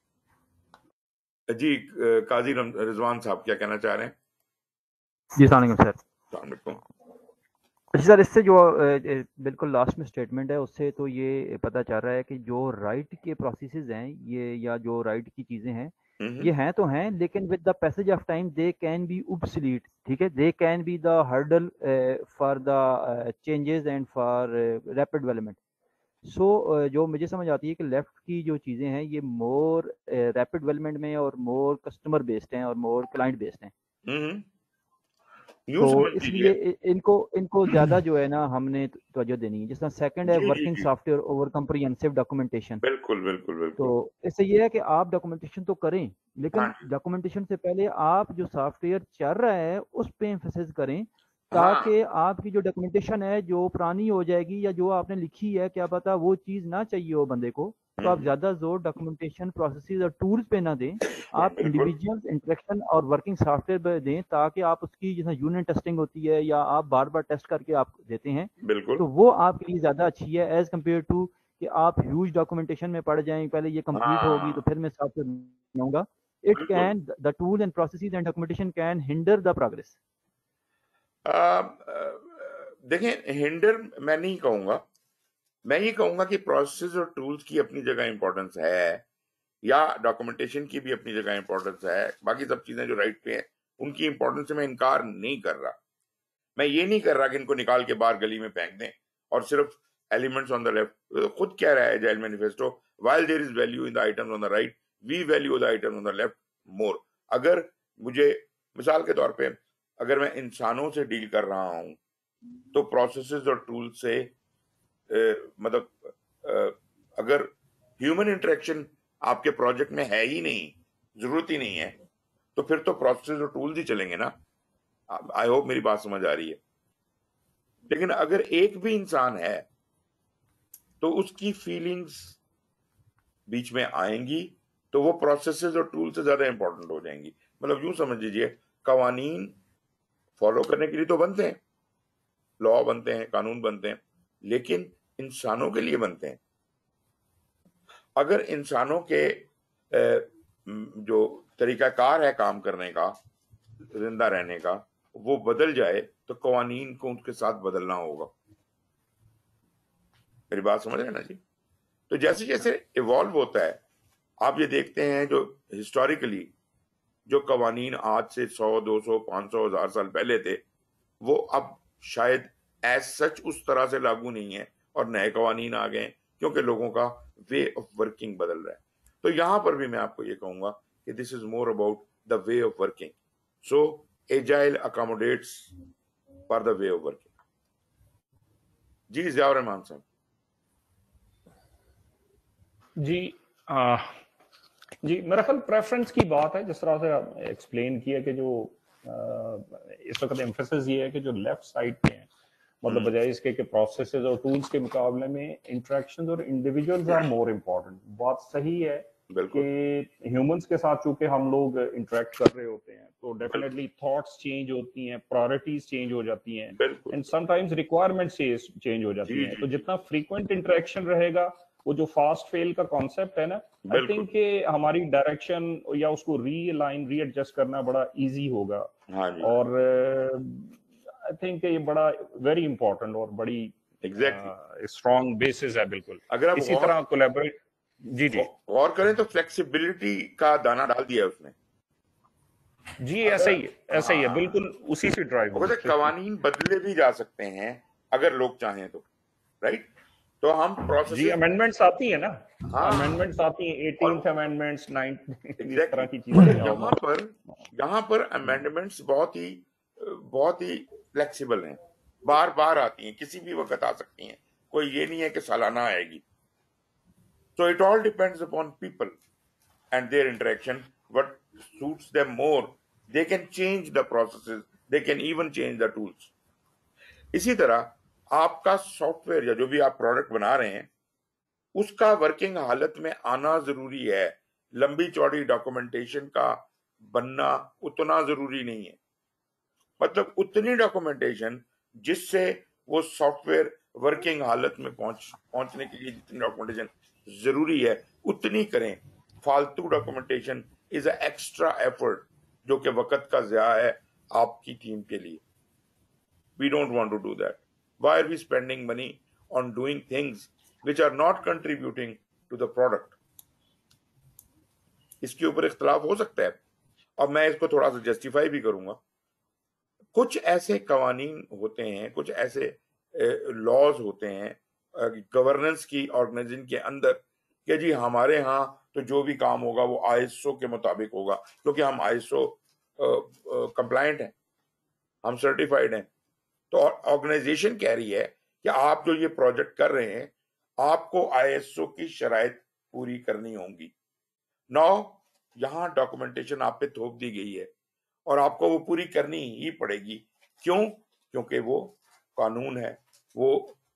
जी काजी रिजवान साहब क्या कहना चाह रहे हैं? जी सलाम सर। सलाम। अच्छा सर, इससे जो बिल्कुल लास्ट में स्टेटमेंट है उससे तो ये पता चल रहा है कि जो राइट के प्रोसेसेस हैं ये, या जो राइट की चीज़ें हैं ये हैं तो हैं, लेकिन with the passage of time they can be obsolete, ठीक है, they can be the hurdle for the changes and for rapid development. So जो मुझे समझ आती है कि लेफ्ट की जो चीज़ें हैं ये मोर रैपिड डेवलपमेंट में और मोर कस्टमर बेस्ड हैं और मोर क्लाइंट बेस्ड हैं। तो इसलिए इनको ज्यादा जो है ना हमने तवज्जो देनी है। जिस तरह सेकंड है working software over comprehensive documentation. बिल्कुल। तो इससे ये है कि आप डॉक्यूमेंटेशन तो करें, लेकिन डॉक्यूमेंटेशन से पहले आप जो सॉफ्टवेयर चल रहा है उस पे एम्फेसिस करें, ताकि आपकी जो डॉक्यूमेंटेशन है जो पुरानी हो जाएगी या जो आपने लिखी है क्या पता वो चीज़ ना चाहिए हो बंदे को, तो आप ज़्यादा जोर डॉक्यूमेंटेशन प्रोसेसेस और टूल्स पे ना दें, आप इंडिविजुअल इंटरेक्शन और वर्किंग सॉफ्टवेयर पे दें, ताकि आप उसकी जैसे यूनिट टेस्टिंग होती है या आप बार बार टेस्ट करके आप देते हैं, तो वो आपके लिए ज़्यादा अच्छी है एज कम्पेयर टू कि आप ह्यूज डॉक्यूमेंटेशन में पड़ जाएं, पहले ये कंप्लीट होगी तो फिर मैं सॉफ्टवेयर बनाऊंगा। It can the tool and processes and documentation can hinder the progress. देखें, हिंडर मैं नहीं कहूंगा, मैं ये कहूंगा कि प्रोसेस और टूल्स की अपनी जगह इंपॉर्टेंस है, या डॉक्यूमेंटेशन की भी अपनी जगह इंपॉर्टेंस है, बाकी सब चीजें जो राइट पे हैं उनकी इंपॉर्टेंस से मैं इनकार नहीं कर रहा। मैं ये नहीं कर रहा कि इनको निकाल के बाहर गली में फेंक दें और सिर्फ एलिमेंट्स ऑन द लेफ्ट। खुद कह रहा है agile manifesto, while there is value in the items on the right, we value the items on the left more. अगर मुझे मिसाल के तौर पे अगर मैं इंसानों से डील कर रहा हूं तो प्रोसेसेस और टूल से मतलब अगर ह्यूमन इंटरेक्शन आपके प्रोजेक्ट में है ही नहीं, जरूरत ही नहीं है, तो फिर तो प्रोसेस और टूल्स ही चलेंगे ना। आई होप मेरी बात समझ आ रही है। लेकिन अगर एक भी इंसान है तो उसकी फीलिंग्स बीच में आएंगी, तो वो प्रोसेसेस और टूल से ज्यादा इंपॉर्टेंट हो जाएंगी। मतलब यूं समझ लीजिए, कवानीन फॉलो करने के लिए तो बनते हैं, लॉ बनते हैं, कानून बनते हैं, लेकिन इंसानों के लिए बनते हैं। अगर इंसानों के जो तरीकाकार है काम करने का, जिंदा रहने का, वो बदल जाए तो कवानीन को उनके साथ बदलना होगा। मेरी बात समझ रहे हैं ना जी? तो जैसे जैसे इवॉल्व होता है, आप ये देखते हैं जो हिस्टोरिकली जो कवानीन आज से 100, 200, 500, 1000 साल पहले थे, वो अब शायद एज सच उस तरह से लागू नहीं है और नए कवानीन आ गए क्योंकि लोगों का वे ऑफ वर्किंग बदल रहा है। तो यहां पर भी मैं आपको ये कहूंगा कि this is more about the way of working. So agile accommodates for the way of working. जी ज़ियाउर रहमान साहब। जी मेरा ख्याल प्रेफरेंस की बात है, जिस तरह से एक्सप्लेन किया कि जो इस वक्त एम्फेसिस ये है कि जो लेफ्ट साइड पे है, मतलब बजाय इसके कि प्रोसेसेस और टूल्स के मुकाबले में इंटरेक्शंस और इंडिविजुअल्स आर मोर इम्पोर्टेंट। बात सही है कि ह्यूमंस के साथ चूंकि हम लोग इंटरेक्ट कर रहे होते हैं तो डेफिनेटली थॉट्स चेंज होती हैं, प्रायोरिटीज चेंज हो जाती हैं, एंड समटाइम्स रिक्वायरमेंट्स चेंज हो जाती हैं। तो जितना फ्रीक्वेंट इंटरेक्शन रहेगा, वो जो फास्ट फेल का कॉन्सेप्ट है ना, आई थिंक कि हमारी डायरेक्शन या उसको रीअलाइन रीएडजस्ट करना बड़ा इजी होगा। और आई थिंक ये बड़ा वेरी इंपॉर्टेंट और बड़ी स्ट्रॉन्ग बेसिस है। बिल्कुल अगर आप इसी तरह कोलैबोरेट जी गौर करें तो फ्लेक्सिबिलिटी का दाना डाल दिया है उसने। जी ऐसा ही है बिल्कुल उसी से ड्राइव होता है। कवानीन बदले भी जा सकते हैं अगर लोग चाहें तो, राइट? तो हम प्रोसेस जी अमेंडमेंट्स आती है ना, अमेंडमेंट्स आती है, 18th अमेंडमेंट्स, 9th, इस तरह की चीजें। यहाँ पर अमेंडमेंट्स बहुत ही फ्लेक्सिबल हैं, बार बार आती हैं, किसी भी वक्त आ सकती हैं, कोई ये नहीं है कि सालाना आएगी। So it all depends upon people and their interaction, what suits them more. They can change the processes, they can even change the tools. इसी तरह आपका सॉफ्टवेयर या जो भी आप प्रोडक्ट बना रहे हैं उसका वर्किंग हालत में आना जरूरी है। लंबी चौड़ी डॉक्यूमेंटेशन का बनना उतना जरूरी नहीं है। मतलब उतनी डॉक्यूमेंटेशन जिससे वो सॉफ्टवेयर वर्किंग हालत में पहुंचने के लिए जितनी डॉक्यूमेंटेशन जरूरी है उतनी करें। फालतू documentation is a extra effort जो कि वक्त का ज़या है आपकी टीम के लिए। We don't want to do that. Why are we spending money on doing things which are not contributing to the product? इसके ऊपर इख्तलाफ हो सकता है और मैं इसको थोड़ा सा जस्टिफाई भी करूंगा। कुछ ऐसे कवानीन होते हैं, कुछ ऐसे लॉज होते हैं गवर्नेंस की ऑर्गेनाइजेशन के अंदर कि जी हमारे यहाँ तो जो भी काम होगा वो आईएसओ के मुताबिक होगा, क्योंकि हम आईएसओ कंप्लायंट हैं, हम सर्टिफाइड हैं। तो ऑर्गेनाइजेशन कह रही है कि आप जो ये प्रोजेक्ट कर रहे हैं आपको आईएसओ की शराइत पूरी करनी होंगी। नौ यहां डॉक्यूमेंटेशन आप पे थोप दी गई है और आपको वो पूरी करनी ही पड़ेगी। क्यों? क्योंकि वो कानून है, वो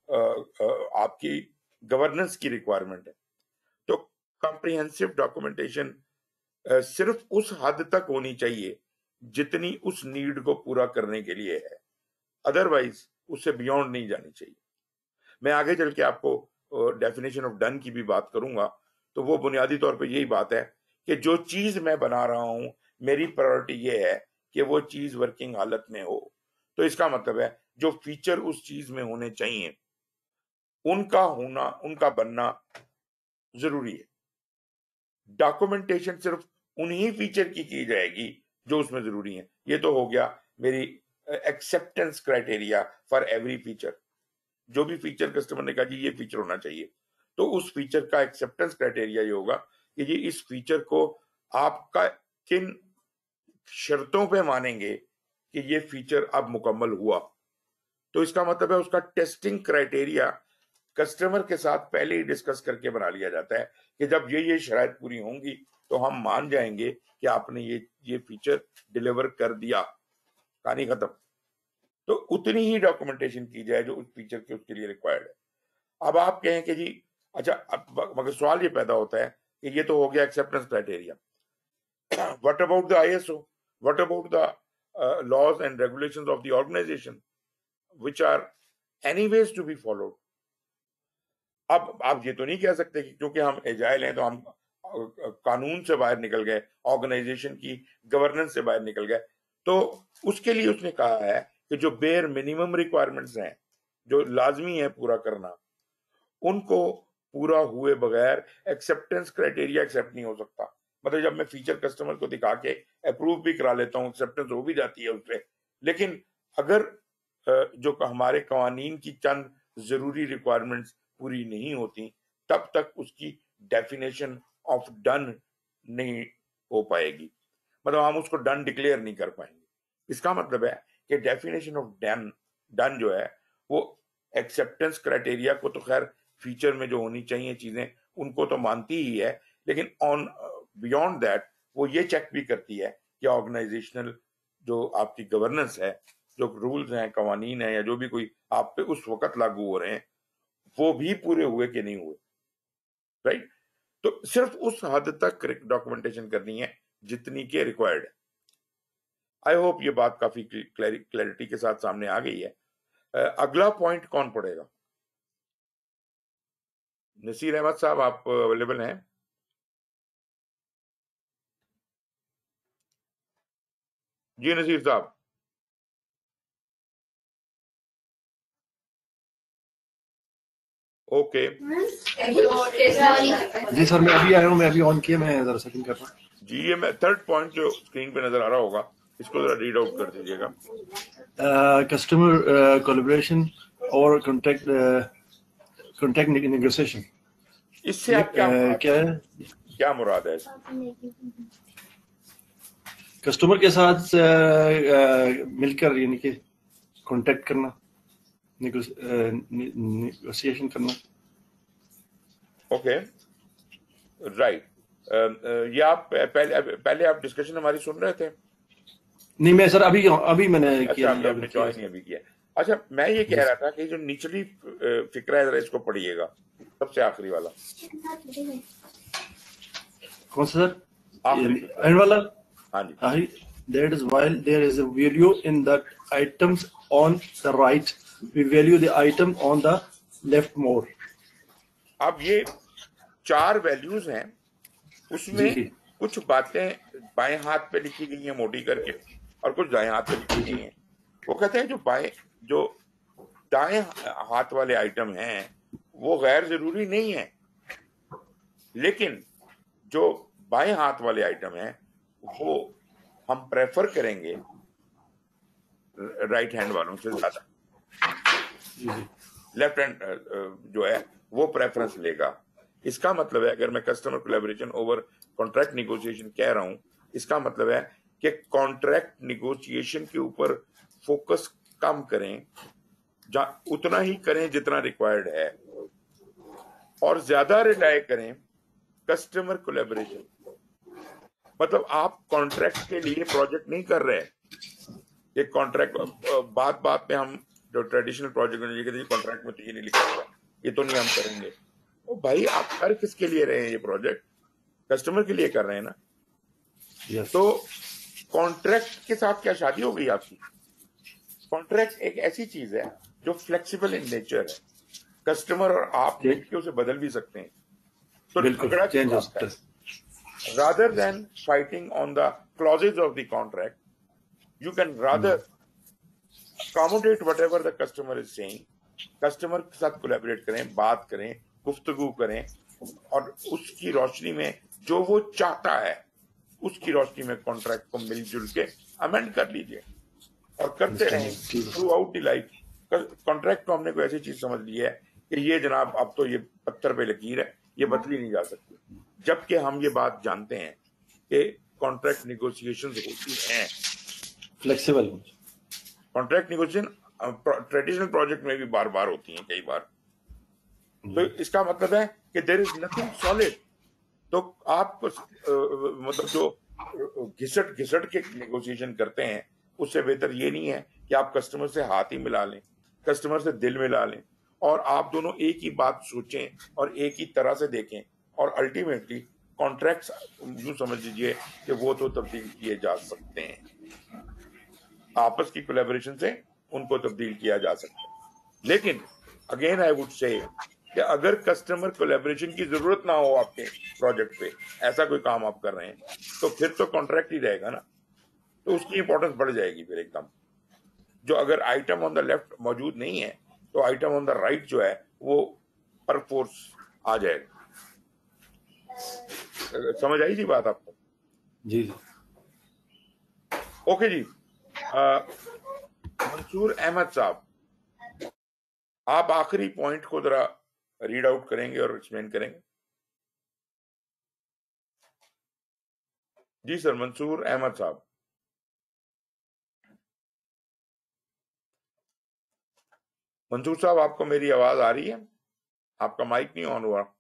आपकी गवर्नेंस की रिक्वायरमेंट है। तो कॉम्प्रिहेंसिव डॉक्यूमेंटेशन सिर्फ उस हद तक होनी चाहिए जितनी उस नीड को पूरा करने के लिए है, अदरवाइज उससे बियॉन्ड नहीं जानी चाहिए। मैं आगे चल के आपको डेफिनेशन ऑफ डन की भी बात करूंगा। तो वो बुनियादी तौर पे यही बात है कि जो चीज मैं बना रहा हूं मेरी प्रायोरिटी ये है कि वो चीज वर्किंग हालत में हो। तो इसका मतलब है जो फीचर उस चीज में होने चाहिए उनका होना, उनका बनना जरूरी है। डॉक्यूमेंटेशन सिर्फ उन्हीं फीचर की जाएगी जो उसमें जरूरी है। ये तो हो गया मेरी acceptance criteria for every feature. जो भी फीचर कस्टमर ने कहा जी ये फीचर होना चाहिए, तो उस फीचर का एक्सेप्टेंस क्राइटेरिया ये होगा कि जी इस फीचर को आपका किन शर्तों पे मानेंगे कि ये फीचर अब मुकम्मल हुआ। तो इसका मतलब है उसका टेस्टिंग क्राइटेरिया कस्टमर के साथ पहले ही डिस्कस करके बना लिया जाता है कि जब ये शराइत पूरी होंगी तो हम मान जाएंगे कि आपने ये फीचर डिलीवर कर दिया, कहानी खत्म। तो उतनी ही डॉक्यूमेंटेशन की जाए जो उस फीचर के उसके लिए रिक्वायर्ड है। अब आप कहें कि जी अच्छा, अब मगर सवाल ये पैदा होता है कि ये तो हो गया acceptance criteria, what about the ISO? What about the laws and regulations of the organization, which are anyways to be followed? अब आप ये तो नहीं कह सकते कि क्योंकि हम एजाइल हैं तो हम कानून से बाहर निकल गए, ऑर्गेनाइजेशन की गवर्नेंस से बाहर निकल गए। तो उसके लिए उसने कहा है कि जो बेयर मिनिमम रिक्वायरमेंट्स हैं, जो लाजमी है पूरा करना, उनको पूरा हुए बगैर एक्सेप्टेंस क्राइटेरिया एक्सेप्ट नहीं हो सकता। मतलब जब मैं फीचर कस्टमर को दिखा के अप्रूव भी करा लेता हूँ, एक्सेप्टेंस हो भी जाती है उससे, लेकिन अगर जो हमारे कवानीन की चंद जरूरी रिक्वायरमेंट्स पूरी नहीं होती, तब तक उसकी डेफिनेशन ऑफ डन नहीं हो पाएगी। मतलब हम उसको डन डिक्लेयर नहीं कर पाएंगे। इसका मतलब है कि डेफिनेशन ऑफ डन जो है वो एक्सेप्टेंस क्राइटेरिया को तो खैर फीचर में जो होनी चाहिए चीजें उनको तो मानती ही है, लेकिन ऑन बियॉन्ड दैट वो ये चेक भी करती है कि ऑर्गेनाइजेशनल जो आपकी गवर्नेंस है, जो रूल्स हैं, कवानीन है, या जो भी कोई आप पे उस वक्त लागू हो रहे हैं, वो भी पूरे हुए कि नहीं हुए। राइट? तो सिर्फ उस हद तक डॉक्यूमेंटेशन करनी है जितनी के रिक्वायर्ड है। आई होप ये बात काफी क्लैरिटी के साथ सामने आ गई है। अगला पॉइंट कौन पढ़ेगा? नसीर अहमद साहब, आप अवेलेबल हैं? जी नसीर साहब। ओके जी सर, मैं अभी आया हूँ, मैं अभी ऑन किया, मैं जरा सेटिंग कर रहा हूँ। जी, ये मैं थर्ड पॉइंट जो स्क्रीन पे नजर आ रहा होगा, इसको जरा रीड आउट कर दीजिएगा। कस्टमर कोलैबोरेशन और कॉन्ट्रैक्ट नेगोशिएशन, इससे आप क्या मुराद है? कस्टमर के साथ मिलकर यानी कि कॉन्टैक्ट करना, नेगोशिएशन करना। Okay, right. ये आप पहले आप डिस्कशन हमारी सुन रहे थे? नहीं, मैं सर अभी मैंने किया। अच्छा, आपने ज्वाइन ही अभी किया। अच्छा, मैं ये कह रहा था कि जो निचली फिक्रा है, जरा इसको पढ़िएगा, सबसे आखिरी वाला। कौन सा सर? आखिरी एंड वाला? हाँ जी। That is while there is a value in the items on the right, we value the item on the left more. अब ये 4 वैल्यूज हैं, उसमें कुछ बातें बाएं हाथ पे लिखी गई हैं मोटी करके, और कुछ दाएं हाथ पे लिखी गई हैं। वो कहते हैं जो दाएं हाथ वाले आइटम हैं वो गैर जरूरी नहीं है, लेकिन जो बाएं हाथ वाले आइटम हैं वो हम प्रेफर करेंगे राइट हैंड वालों से ज्यादा। लेफ्ट हैंड जो है वो प्रेफरेंस लेगा। इसका मतलब है, अगर मैं customer collaboration over contract negotiation कह रहा हूं, इसका मतलब है कि कॉन्ट्रैक्ट निगोशिएशन के ऊपर फोकस कम करें, उतना ही करें जितना रिक्वायर्ड है, और ज्यादा रिलाय करें कस्टमर कोलैबोरेशन। मतलब आप कॉन्ट्रैक्ट के लिए प्रोजेक्ट नहीं कर रहे। ये कॉन्ट्रैक्ट बात में हम जो ट्रेडिशनल प्रोजेक्ट में लिखे थे कॉन्ट्रैक्ट में तो ये नहीं लिखा हुआ, ये तो नहीं हम करेंगे। ओ भाई, आप कर किसके लिए रहे हैं? ये प्रोजेक्ट कस्टमर के लिए कर रहे हैं ना। yes. तो कॉन्ट्रैक्ट के साथ क्या शादी हो गई आपकी? कॉन्ट्रैक्ट एक ऐसी चीज है जो फ्लेक्सिबल इन नेचर है, कस्टमर और आप मिलकर उसे बदल भी सकते हैं। तो झगड़ा चेंज हो सकता है। Rather than fighting on the clauses of the contract, you can rather accommodate whatever the customer is saying. Customer के साथ कोलैबोरेट करें, बात करें, गुफ्तगू करें, और उसकी रोशनी में जो वो चाहता है उसकी रोशनी में कॉन्ट्रैक्ट को मिलजुल के अमेंड कर लीजिए और करते रहें throughout the life. Contract को हमने कोई ऐसी चीज समझ ली है कि ये जनाब अब तो ये पत्थर पे लकीर है, ये बदली नहीं जा सकती, जबकि हम ये बात जानते हैं कि कॉन्ट्रैक्ट निगोशिएशंस होती हैं flexible. Contract negotiation traditional project में भी बार बार होती हैं कई बार। तो इसका मतलब है कि देयर इज नथिंग सॉलिड। तो आप मतलब जो घिसट के नेगोशिएशन करते हैं, उससे बेहतर ये नहीं है कि आप कस्टमर से हाथ ही मिला लें, कस्टमर से दिल मिला लें, और आप दोनों एक ही बात सोचें और एक ही तरह से देखें, और अल्टीमेटली कॉन्ट्रैक्ट्स यूं समझ लीजिए कि वो तो तब्दील किए जा सकते हैं। आपस की कोलैबोरेशन से उनको तब्दील किया जा सकता है। लेकिन अगेन आई वुड से कि अगर कस्टमर कोलैबोरेशन की जरूरत ना हो आपके प्रोजेक्ट पे, ऐसा कोई काम आप कर रहे हैं, तो फिर तो कॉन्ट्रैक्ट ही रहेगा ना, तो उसकी इंपॉर्टेंस बढ़ जाएगी फिर एकदम। जो अगर आइटम ऑन द लेफ्ट मौजूद नहीं है तो आइटम ऑन द राइट जो है वो पर फोर्स आ जाएगा। समझ आई जी बात आपको? जी जी। ओके जी। मंसूर अहमद साहब, आप आखिरी पॉइंट को जरा रीड आउट करेंगे और एक्सप्लेन करेंगे। जी सर, मंसूर अहमद साहब। मंसूर साहब, आपको मेरी आवाज आ रही है? आपका माइक नहीं ऑन हुआ।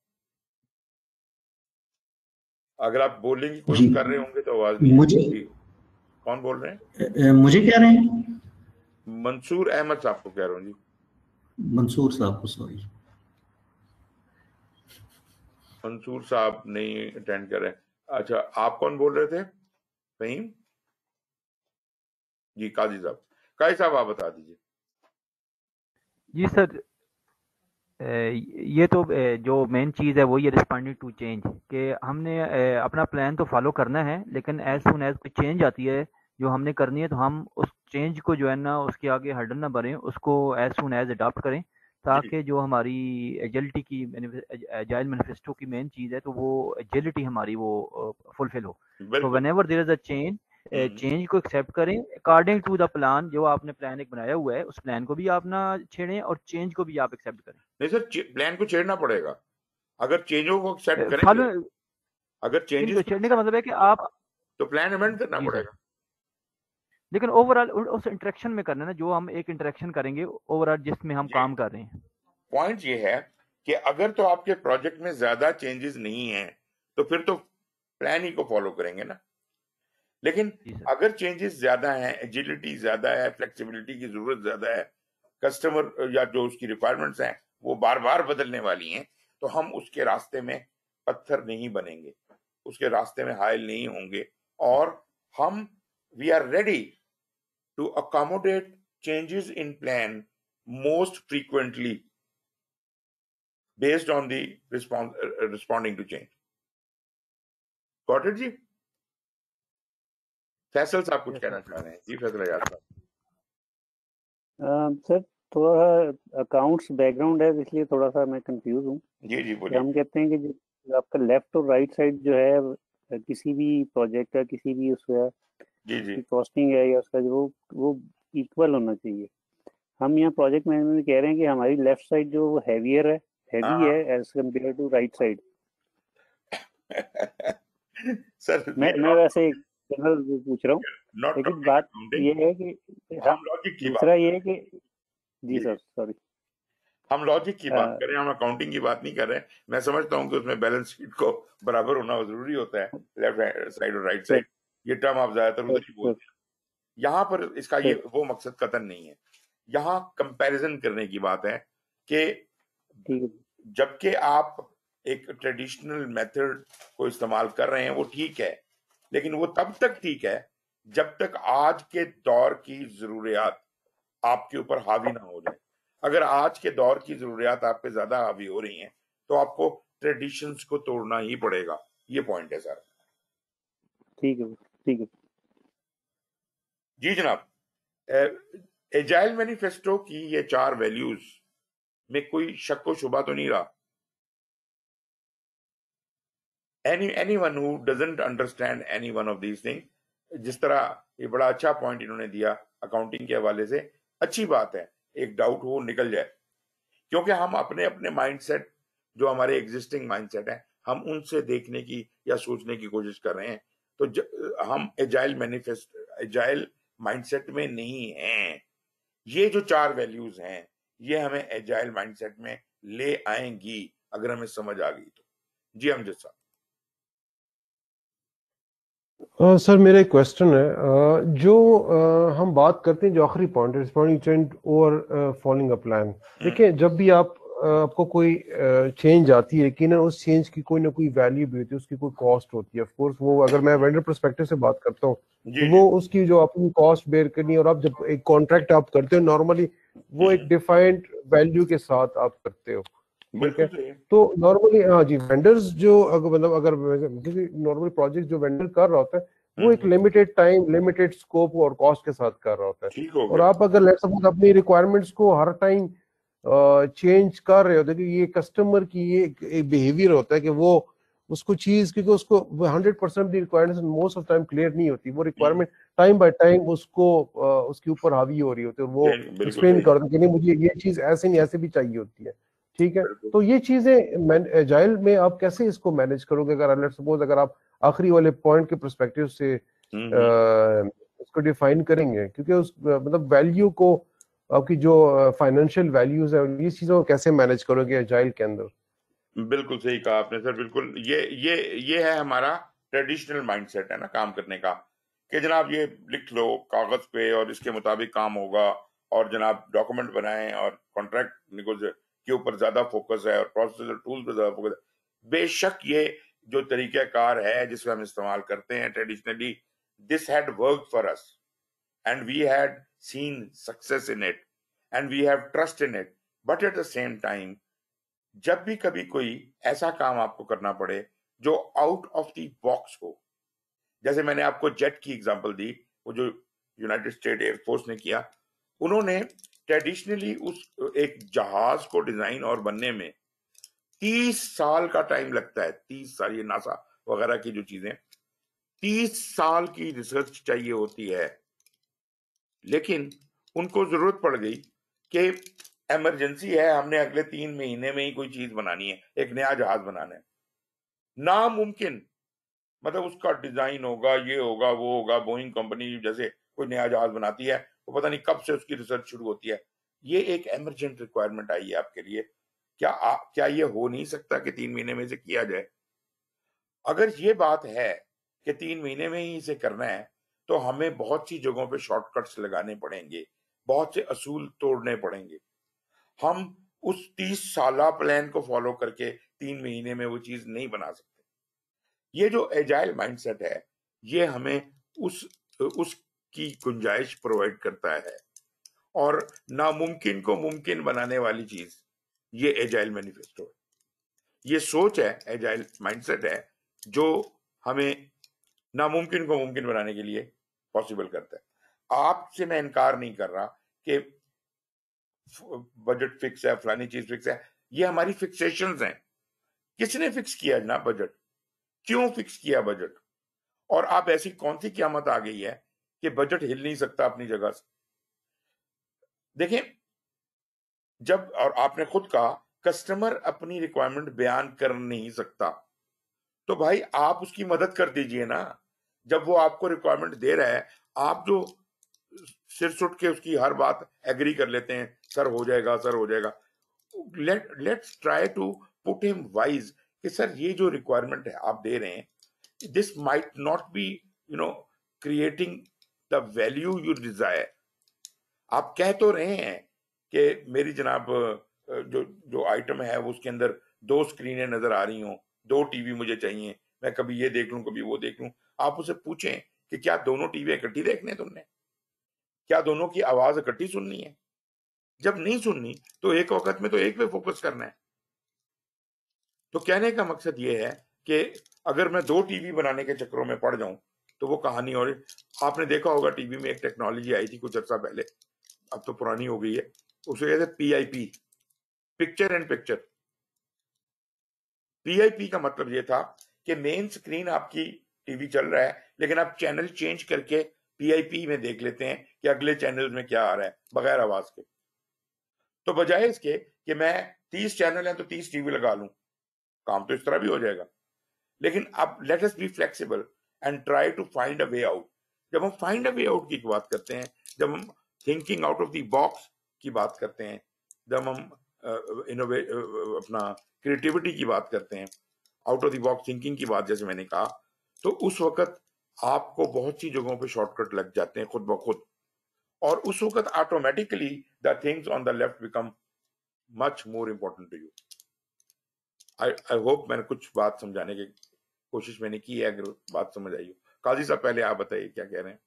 अगर आप बोलने की कोशिश कर रहे होंगे तो आवाज नहीं मुझे जी। कौन बोल रहे हैं? मुझे कह रहे हैं? मंसूर अहमद साहब को कह रहा हूँ जी। मंसूर साहब को, सॉरी। मंसूर साहब नहीं अटेंड कर रहे। अच्छा, आप कौन बोल रहे थे? फहीम जी। काजी साहब, काजी साहब आप बता दीजिए। जी सर, ये तो जो मेन चीज़ है वो ये रिस्पॉन्डिंग टू चेंज कि हमने अपना प्लान तो फॉलो करना है, लेकिन एज सुन एज कोई चेंज आती है जो हमने करनी है तो हम उस चेंज को जो है ना उसके आगे हर्डल ना बने, उसको एज सुन एज अडॉप्ट करें, ताकि जो हमारी एजिलिटी की एजाइल मैनिफेस्टो की मेन चीज़ है तो वो एजिलिटी हमारी वो फुलफिल हो। तो whenever there is a change, change को एक्सेप्ट करें अकॉर्डिंग टू द प्लान। जो आपने प्लान एक बनाया हुआ है उस प्लान को भी आप ना छेड़ें और चेंज को भी आप एक्सेप्ट करें। नहीं सर, प्लान को छेड़ना पड़ेगा। अगर चेंजों को एक्सेप्ट करेंगे, फॉलो, अगर चेंजेस छेड़ने का मतलब है कि आप तो प्लान अमेंड करना जी सर, पड़ेगा। लेकिन ओवरऑल उस इंटरेक्शन में करना है ना, जो हम एक इंटरेक्शन करेंगे ओवरऑल जिसमें हम काम कर रहे हैं। पॉइंट ये है कि अगर तो आपके प्रोजेक्ट में ज्यादा चेंजेस नहीं है तो फिर तो प्लान ही को फॉलो करेंगे ना। लेकिन जी सर, अगर चेंजेस ज्यादा हैं, एजिलिटी ज्यादा है, फ्लेक्सिबिलिटी की जरूरत ज्यादा है, कस्टमर या जो उसकी रिक्वायरमेंट्स हैं वो बार बार बदलने वाली हैं, तो हम उसके रास्ते में पत्थर नहीं बनेंगे, उसके रास्ते में हायल नहीं होंगे, और हम we are ready to accommodate changes in plan most frequently based on the responding to change. Got it जी? फैसल साहब कुछ कहना चाह रहे हैं जी। फैसल यार साहब। सर, थोड़ा अकाउंट्स बैकग्राउंड है इसलिए थोड़ा सा मैं कंफ्यूज हूँ। जी जी बोलिए। हम कहते हैं कि जो आपका लेफ्ट और राइट साइड जो है किसी भी प्रोजेक्ट का, किसी भी उसका जी जी कॉस्टिंग है या उसका जो वो इक्वल होना चाहिए। हम यहाँ प्रोजेक्ट मैनेजमेंट में कह रहे हैं कि हमारी लेफ्ट साइड जो हैवियर है, हैवी है as compare to right side. Sir मैं वैसे जनरल पूछ रहा हूँ, लेकिन बात ये है कि हम लॉजिक की दूसरा बात ये है कि जी सर, सॉरी, हम लॉजिक की बात कर रहे हैं, हम अकाउंटिंग की बात नहीं कर रहे हैं। मैं समझता हूँ कि उसमें बैलेंस शीट को बराबर होना जरूरी होता है, लेफ्ट साइड और राइट साइड। ये टर्म आप ज्यादातर उधर ही बोलते हैं। यहाँ पर इसका ये वो मकसद कतन नहीं है। यहाँ कंपैरिजन करने की बात है कि जबकि आप एक ट्रेडिशनल मेथड को इस्तेमाल कर रहे हैं वो ठीक है, लेकिन वो तब तक ठीक है जब तक आज के दौर की जरूरियात आपके ऊपर हावी ना हो जाए। अगर आज के दौर की जरूरियात आप पे ज्यादा हावी हो रही हैं तो आपको ट्रेडिशंस को तोड़ना ही पड़ेगा। ये पॉइंट है सर। ठीक है, ठीक है जी जनाब। एजाइल मैनिफेस्टो की ये 4 वैल्यूज में कोई शक व शुबा तो नहीं रहा। anyone who doesn't understand any one of these things, जिस तरह ये बड़ा अच्छा पॉइंट इन्होंने दिया अकाउंटिंग के हवाले से, अच्छी बात है एक डाउट हो निकल जाए, क्योंकि हम अपने अपने माइंडसेट जो हमारे एग्जिस्टिंग माइंडसेट हैं हम उनसे देखने की या सोचने की कोशिश कर रहे हैं। तो हम एजाइल माइंडसेट में नहीं हैं। ये जो 4 वैल्यूज हैं ये हमें एजाइल माइंडसेट में ले आएंगी अगर हमें समझ आ गई तो। जी अमजद साहब। सर मेरा एक क्वेश्चन है। जो हम बात करते हैं जो आखिरी पॉइंट रिस्पॉन्डिंग चेंज और फॉलोइंग अ प्लान, देखिए जब भी आप आपको कोई चेंज आती है कि ना उस चेंज की कोई ना कोई वैल्यू भी होती है, उसकी कोई कॉस्ट होती है। ऑफ कोर्स वो अगर मैं वेंडर पर्सपेक्टिव से बात करता हूँ तो वो उसकी जो आपकी कॉस्ट बेयर करनी है, और आप जब एक कॉन्ट्रैक्ट आप करते हो नॉर्मली वो एक डिफाइंड वैल्यू के साथ आप करते हो, ठीक है। तो नॉर्मली हाँ जी, वेंडर्स जो अगर क्योंकि नॉर्मली प्रोजेक्ट जो वेंडर कर रहा होता है वो एक लिमिटेड टाइम, लिमिटेड स्कोप और कॉस्ट के साथ कर रहा होता है। और आप अगर लेट्स सपोज अपनी रिक्वायरमेंट्स को हर टाइम चेंज कर रहे हो, देखिए ये कस्टमर की ये एक बिहेवियर होता है कि वो उसको चीज, क्योंकि उसको 100% the requirement most of time clear नहीं होती, वो रिक्वायरमेंट टाइम बाय टाइम उसको उसके ऊपर हावी हो रही होती है, और वो एक्सप्लेन करते हैं कि नहीं मुझे ये चीज ऐसे नहीं ऐसे भी चाहिए होती है, ठीक है। तो ये चीजें एजाइल में आप कैसे इसको मैनेज करोगे? अगर लेट्स सपोज अगर आप आखिरी वाले पॉइंट के पर्सपेक्टिव से इसको डिफाइन करेंगे, क्योंकि उस मतलब वैल्यू को, आपकी जो फाइनेंशियल वैल्यूज है, ये चीजों को कैसे मैनेज करोगे एजाइल के अंदर? बिल्कुल सही कहा आपने सर, बिल्कुल ये है हमारा ट्रेडिशनल माइंडसेट है ना काम करने का, कि जनाब ये लिख लो कागज पे और इसके मुताबिक काम होगा, और जनाब डॉक्यूमेंट बनाएं और कॉन्ट्रैक्ट निगोशिएट के ऊपर ज्यादा फोकस है और प्रोसेसर टूल पे ज्यादा फोकस है। बेशक ये जो तरीकाकार है जिसको हम इस्तेमाल करते हैं traditionally, this had work for us and we had seen success in it and we have trust in it, but at the same time जब भी कभी कोई ऐसा काम आपको करना पड़े जो आउट ऑफ द बॉक्स हो, जैसे मैंने आपको जेट की एग्जांपल दी, वो जो यूनाइटेड स्टेट एयरफोर्स ने किया, उन्होंने ट्रेडिशनली उस एक जहाज को डिजाइन और बनने में 30 साल का टाइम लगता है। 30 साल, ये नासा वगैरह की जो चीजें 30 साल की रिसर्च चाहिए होती है, लेकिन उनको जरूरत पड़ गई कि इमरजेंसी है, हमने अगले 3 महीने में ही कोई चीज बनानी है, एक नया जहाज बनाना है। नामुमकिन, मतलब उसका डिजाइन होगा, ये होगा, वो होगा, बोइंग कंपनी जैसे कोई नया जहाज बनाती है वो पता नहीं कब से उसकी रिसर्च शुरू होती है। ये एक इमरजेंट रिक्वायरमेंट आई है आपके लिए, क्या ये हो नहीं सकता कि 3 महीने में इसे किया जाए? अगर ये बात है कि 3 महीने में ही इसे करना है, तो हमें बहुत सी जगहों पे शॉर्टकट्स लगाने पड़ेंगे, बहुत से असूल तोड़ने पड़ेंगे। हम उस 30 साला प्लान को फॉलो करके 3 महीने में वो चीज नहीं बना सकते। ये जो एजाइल माइंडसेट है, ये हमें उसकी गुंजाइश प्रोवाइड करता है, और नामुमकिन को मुमकिन बनाने वाली चीज ये एजाइल मैनिफेस्टो है। ये सोच है, एजाइल माइंडसेट है, जो हमें नामुमकिन को मुमकिन बनाने के लिए पॉसिबल करता है। आपसे मैं इनकार नहीं कर रहा कि बजट फिक्स है, फलानी चीज फिक्स है, ये हमारी फिक्सेशंस हैं। किसने फिक्स किया ना बजट? क्यों फिक्स किया बजट? और आप ऐसी कौन सी क़यामत आ गई है कि बजट हिल नहीं सकता अपनी जगह से? देखिए, जब, और आपने खुद कहा, कस्टमर अपनी रिक्वायरमेंट बयान कर नहीं सकता, तो भाई आप उसकी मदद कर दीजिए ना। जब वो आपको रिक्वायरमेंट दे रहा है, आप जो सिर सुट के उसकी हर बात एग्री कर लेते हैं, सर हो जाएगा, सर हो जाएगा, let's try to put him wise कि सर ये जो रिक्वायरमेंट है आप दे रहे हैं, this might not be creating the value you desire. आप कह तो रहे हैं कि मेरी जनाब जो आइटम है वो उसके अंदर 2 स्क्रीनें नजर आ रही हों, 2 टीवी मुझे चाहिए, मैं कभी ये देख लूं कभी वो देख लूं। आप उसे पूछें कि क्या दोनों टीवी इकट्ठी देखने तुमने, क्या दोनों की आवाज इकट्ठी सुननी है? जब नहीं सुननी तो एक वक्त में तो एक पे फोकस करना है। तो कहने का मकसद ये है कि अगर मैं 2 टीवी बनाने के चक्करों में पड़ जाऊं तो वो कहानी। और आपने देखा होगा टीवी में एक टेक्नोलॉजी आई थी कुछ अर्सा पहले, अब तो पुरानी हो गई है, उसे कहते हैं PIP, picture in picture. PIP का मतलब ये था कि मेन स्क्रीन आपकी टीवी चल रहा है, लेकिन आप चैनल चेंज करके PIP में देख लेते हैं कि अगले चैनल में क्या आ रहा है बगैर आवाज के। तो बजाय इसके कि मैं 30 चैनल हैं तो 30 टीवी लगा लूं, काम तो इस तरह भी हो जाएगा। लेकिन अब let us be flexible and try to find a way out. जब हम फाइंड अ वे आउट की बात करते हैं, जब हम thinking out of the box की बात करते हैं, जब हम अपना क्रिएटिविटी की बात करते हैं, out of the box thinking की बात जैसे मैंने कहा, तो उस वक्त आपको बहुत सी जगहों पे शॉर्टकट लग जाते हैं खुद ब खुद, और उस वक्त automatically the things on the left become much more important to you. I hope मैंने कुछ बात समझाने की कोशिश मैंने की है, अगर बात समझ आई हो। काजी साहब पहले आप बताइए क्या कह रहे हैं।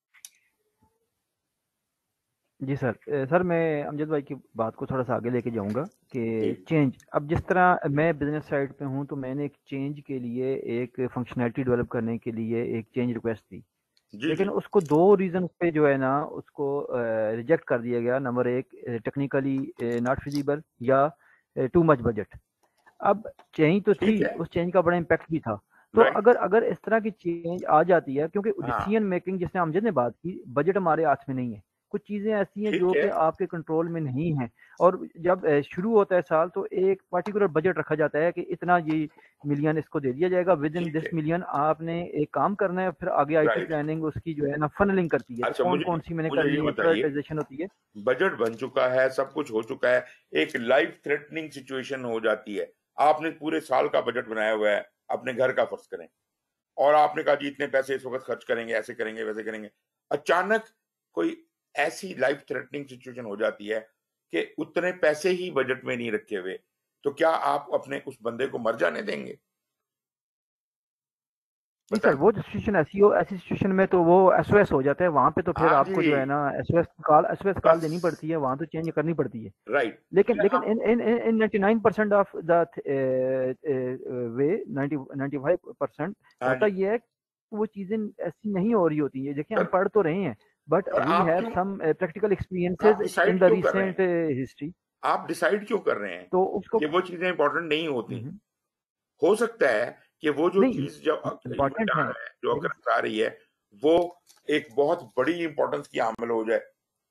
जी सर, सर मैं अमजद भाई की बात को थोड़ा सा आगे लेके जाऊंगा कि जी चेंज, अब जिस तरह मैं बिजनेस साइड पे हूं तो मैंने एक चेंज के लिए एक फंक्शनैलिटी डेवलप करने के लिए एक चेंज रिक्वेस्ट दी, जी लेकिन जी उसको 2 रीजन पे जो है ना उसको रिजेक्ट कर दिया गया। नंबर 1, टेक्निकली नॉट फिजिबल या टू मच बजट। अब चेंज तो थी, ठीक है, उस चेंज का बड़ा इम्पैक्ट भी था। तो राइट, अगर अगर इस तरह की चेंज आ जाती है, क्योंकि हाँ डिसीजन मेकिंग जिसने अमजद ने बात की, बजट हमारे हाथ में नहीं है, कुछ चीजें ऐसी हैं ठीक जो है, कि आपके कंट्रोल में नहीं है। और जब शुरू होता है साल तो एक पर्टिकुलर बजट रखा जाता है कि इतना ये मिलियन इसको दे दिया जाएगा, विद इन ठीक दिस है, मिलियन आपने एक काम करना है। फिर आगे आईटी राइट। प्लानिंग उसकी जो है ना फनलिंग करती है कि अच्छा कौन मुझे कौन सी मैंने मुझे ये करनी है, बताइए, प्रायोरिटाइजेशन होती है। बजट बन चुका है, सब कुछ हो चुका है, एक लाइफ थ्रेटनिंग सिचुएशन हो जाती है, आपने पूरे साल का बजट बनाया हुआ है अपने घर का, फर्ज करें, और आपने कहा जी इतने पैसे इस वक्त खर्च करेंगे, ऐसे करेंगे वैसे करेंगे, अचानक कोई ऐसी लाइफ थ्रेटनिंग सिचुएशन हो जाती है कि उतने पैसे ही बजट में नहीं रखे हुए, तो क्या आप अपने उस बंदे को मर जाने देंगे? जी सर, बताएं। वो सिचुएशन ऐसी हो, ऐसी सिचुएशन में तो वो एसओएस हो जाता है वहां पे, तो फिर हाँ आपको जो जी, है ना एसओएस कॉल देनी बस, पड़ती है, वहां तो चेंज करनी पड़ती है। राइट। लेकिन मैं लेकिन आप इन 99% ऑफ द वे 95% हाँ होता जी ये है कि वो चीजें ऐसी नहीं हो रही होती है। देखिए हम सर, पढ़ तो रहे हैं, बट पर वी आप हैव क्यों, सम प्रैक्टिकल आप एक्सपीरियंसेस इन डिसाइड द क्यों कर रहे हैं, रिसेंट हिस्ट्री। आप डिसाइड क्यों कर रहे हैं तो उसको कि वो चीजें इंपॉर्टेंट नहीं होती? हम्म, हो सकता है कि वो जो नहीं, चीज जब इवेंट इम्पोर्टेंट आ है रहा है, जो मेरी। अकरंस आ रही है, वो एक बहुत बड़ी इंपॉर्टेंस की हामिल हो जाए,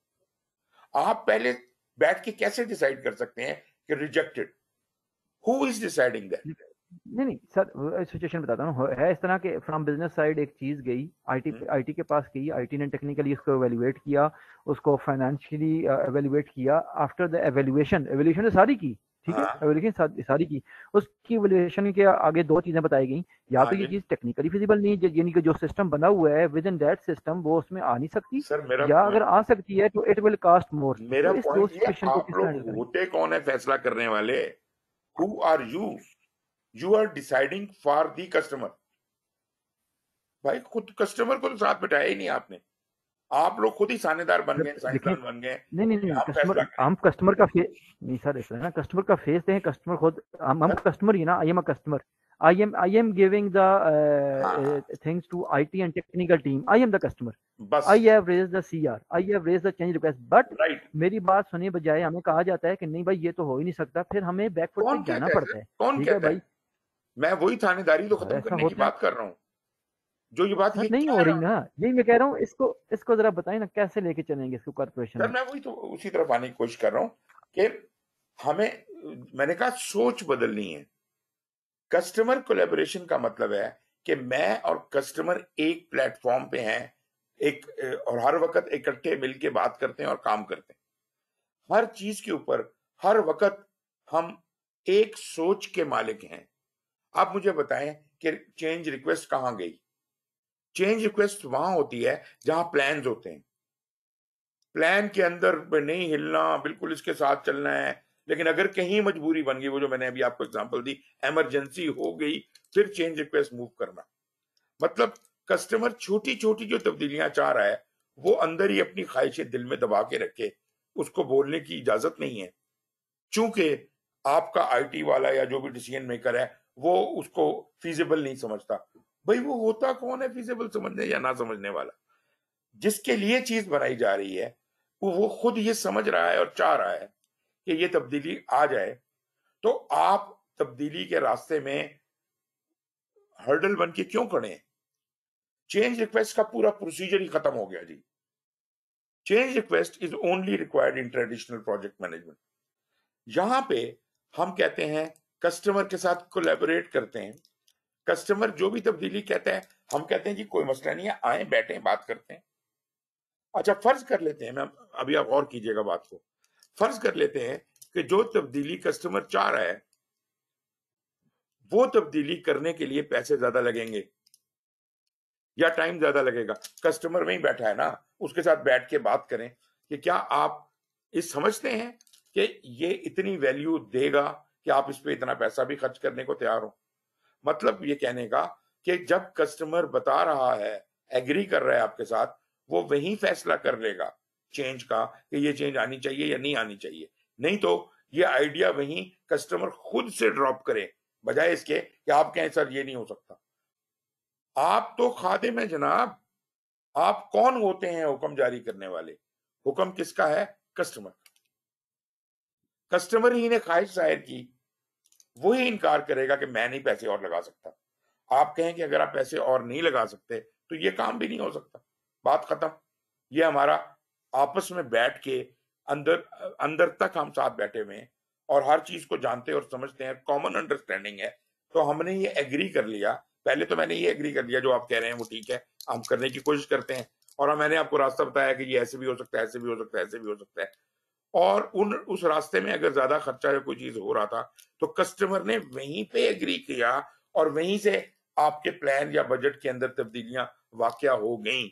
आप पहले बैठ के कैसे डिसाइड कर सकते हैं कि rejected? Who is deciding that? नहीं नहीं सर, सिचुएशन बताता हूँ, है इस तरह के फ्रॉम बिजनेस साइड एक चीज गई, आईटी के पास गई, आईटी ने टेक्निकली इसको एवेल्युएट किया, उसको फाइनेंशियली एवेल्युएट किया। आफ्टर द एवेल्युएशन सारी की, ठीक है, हाँ एवेल्युएशन सारी की, उसकी एवेल्युएशन के आगे 2 चीजें बताई गई। या हाँ तो ये जी चीज टेक्निकली फिजिबल नहीं है, यानी कि जो सिस्टम बना हुआ है विद इन दैट सिस्टम वो उसमें आ नहीं सकती, सर, मेरा या अगर आ सकती है तो इट विल कॉस्ट मोर। मेरा तो इस 2 पॉइंट ये, सिचुएशन को आप किस तरह लोग हैंडल करें? होते कौन है फैसला करने वाले? Who are you? You are deciding for the customer. भाई खुद कस्टमर को तो साथ बिठाया ही नहीं आपने, आप लोग खुद ही साझेदार बन गए, देखिए, साइंसदान बन गए नहीं नहीं कि नहीं, हम कस्टमर, फैसला करें। हम कस्टमर का फेस नहीं सर, ऐसा है ना, कस्टमर का फेस दें, कस्टमर खुद, हम सर, कस्टमर ही ना, I am a customer, I am giving हाँ हाँ, the things to IT and technical team, I am the customer, बस, I have raise the CR, I have raise the change request, but right. मेरी बात सुनिए, बजाय हमें कहा जाता है कि नहीं भाई ये तो हो ही नहीं सकता, फिर हमें बैकफुट कौन पे जाना कहता है सर, पड़ता है। कौन ठीक है कहता भाई, है? मैं वही थानेदारी तो सर खत्म ऐसा करने की होता है बात कर रहा हूँ, जो ये बात सर, ये नहीं कह हो रही रहा हूँ। ना, यही मैं कह रहा हूँ, इसको जरा बताएं ना कैसे लेके चलेंगे इसको कॉर्पोरेशन सर में। मैं वही तो उसी तरफ आने की कोशिश कर रहा हूँ कि हमें, मैंने कहा सोच बदलनी है। कस्टमर कोलैबोरेशन का मतलब है कि मैं और कस्टमर एक प्लेटफॉर्म पे हैं, एक, और हर वक्त इकट्ठे मिलके बात करते हैं और काम करते हैं हर चीज के ऊपर, हर वक्त हम एक सोच के मालिक हैं। आप मुझे बताएं कि चेंज रिक्वेस्ट कहां गई? चेंज रिक्वेस्ट वहां होती है जहां प्लान्स होते हैं, प्लान के अंदर नहीं हिलना, बिल्कुल इसके साथ चलना है, लेकिन अगर कहीं मजबूरी बन गई, वो जो मैंने अभी आपको एग्जांपल दी, इमरजेंसी हो गई, फिर चेंज रिक्वेस्ट मूव करना। मतलब कस्टमर छोटी छोटी जो तब्दीलियां चाह रहा है, वो अंदर ही अपनी ख्वाहिशें दिल में दबा के रखे, उसको बोलने की इजाजत नहीं है, चूंकि आपका आईटी वाला या जो भी डिसीजन मेकर है वो उसको फीजिबल नहीं समझता। भाई वो होता कौन है फीजिबल समझने या ना समझने वाला? जिसके लिए चीज बनाई जा रही है वो खुद ये समझ रहा है और चाह रहा है कि ये तब्दीली आ जाए, तो आप तब्दीली के रास्ते में हर्डल बन के क्यों खड़े हैं? चेंज रिक्वेस्ट का पूरा प्रोसीजर ही खत्म हो गया जी। Change request is only required in traditional project management. यहां पे हम कहते हैं कस्टमर के साथ कोलैबोरेट करते हैं, कस्टमर जो भी तब्दीली कहता है हम कहते हैं जी कोई मसला नहीं है, आए बैठे बात करते हैं। अच्छा फर्ज कर लेते हैं, मैं अभी आप और कीजिएगा बात को, फर्ज कर लेते हैं कि जो तब्दीली कस्टमर चाह रहा है वो तब्दीली करने के लिए पैसे ज्यादा लगेंगे या टाइम ज्यादा लगेगा। कस्टमर में ही बैठा है ना, उसके साथ बैठ के बात करें कि क्या आप इस समझते हैं कि ये इतनी वैल्यू देगा कि आप इस पे इतना पैसा भी खर्च करने को तैयार हो। मतलब ये कहने का कि जब कस्टमर बता रहा है, एग्री कर रहा है आपके साथ, वो वही फैसला कर लेगा चेंज का कि ये चेंज आनी चाहिए या नहीं आनी चाहिए। नहीं तो ये आइडिया वही कस्टमर खुद से ड्रॉप करे, बजाय इसके कि आप कहें सर ये नहीं हो सकता। आप तो खादिम हैं जनाब, आप कौन होते हैं हुक्म जारी करने वाले? हुक्म किसका है? कस्टमर। कस्टमर ही ने ख्वाहिश जाहिर की, वही इनकार करेगा कि मैं नहीं पैसे और लगा सकता। आप कहें कि अगर आप पैसे और नहीं लगा सकते तो ये काम भी नहीं हो सकता, बात खत्म। ये हमारा आपस में बैठ के अंदर अंदर तक हम साथ बैठे हुए हैं और हर चीज को जानते और समझते हैं, कॉमन अंडरस्टैंडिंग है। तो हमने ये एग्री कर लिया, पहले तो मैंने ये एग्री कर लिया जो आप कह रहे हैं वो ठीक है, हम करने की कोशिश करते हैं। और मैंने आपको रास्ता बताया कि ये ऐसे भी हो सकता है, ऐसे भी हो सकता है, ऐसे भी हो सकता है। और उस रास्ते में अगर ज्यादा खर्चा या कोई चीज हो रहा था तो कस्टमर ने वहीं पे एग्री किया और वहीं से आपके प्लान या बजट के अंदर तब्दीलियां वाकया हो गई।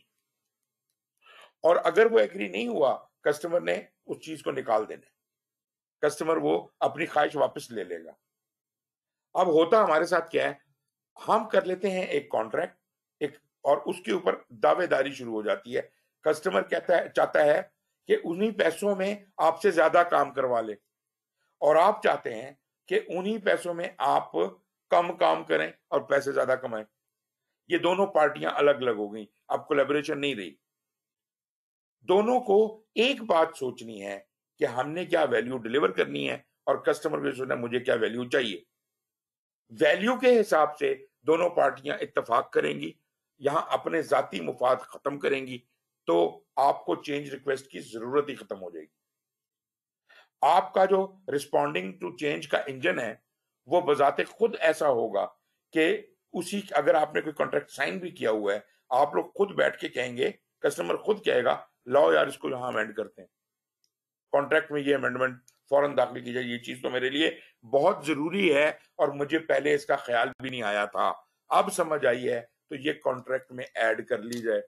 और अगर वो एग्री नहीं हुआ, कस्टमर ने उस चीज को निकाल देना, कस्टमर वो अपनी ख्वाहिश वापस ले लेगा। अब होता हमारे साथ क्या है, हम कर लेते हैं एक कॉन्ट्रैक्ट एक, और उसके ऊपर दावेदारी शुरू हो जाती है। कस्टमर कहता है, चाहता है कि उन्हीं पैसों में आपसे ज्यादा काम करवा ले, और आप चाहते हैं कि उन्हीं पैसों में आप कम काम करें और पैसे ज्यादा कमाएं। ये दोनों पार्टियां अलग अलग हो गई, अब कोलैबोरेशन नहीं रही। दोनों को एक बात सोचनी है कि हमने क्या वैल्यू डिलीवर करनी है और कस्टमर को सोचना मुझे क्या वैल्यू चाहिए। वैल्यू के हिसाब से दोनों पार्टियां इत्तेफाक करेंगी, यहां अपने जाती मुफाद खत्म करेंगी, तो आपको चेंज रिक्वेस्ट की जरूरत ही खत्म हो जाएगी। आपका जो रिस्पॉन्डिंग टू चेंज का इंजन है वो बजाते खुद ऐसा होगा कि उसी, अगर आपने कोई कॉन्ट्रैक्ट साइन भी किया हुआ है, आप लोग खुद बैठ के कहेंगे, कस्टमर खुद कहेगा लाओ यार इसको यहां अमेंड करते हैं, कॉन्ट्रैक्ट में ये अमेंडमेंट फौरन दाखिल की जाए, ये चीज तो मेरे लिए बहुत जरूरी है और मुझे पहले इसका ख्याल भी नहीं आया था, अब समझ आई है, तो ये कॉन्ट्रैक्ट में ऐड कर ली जाए।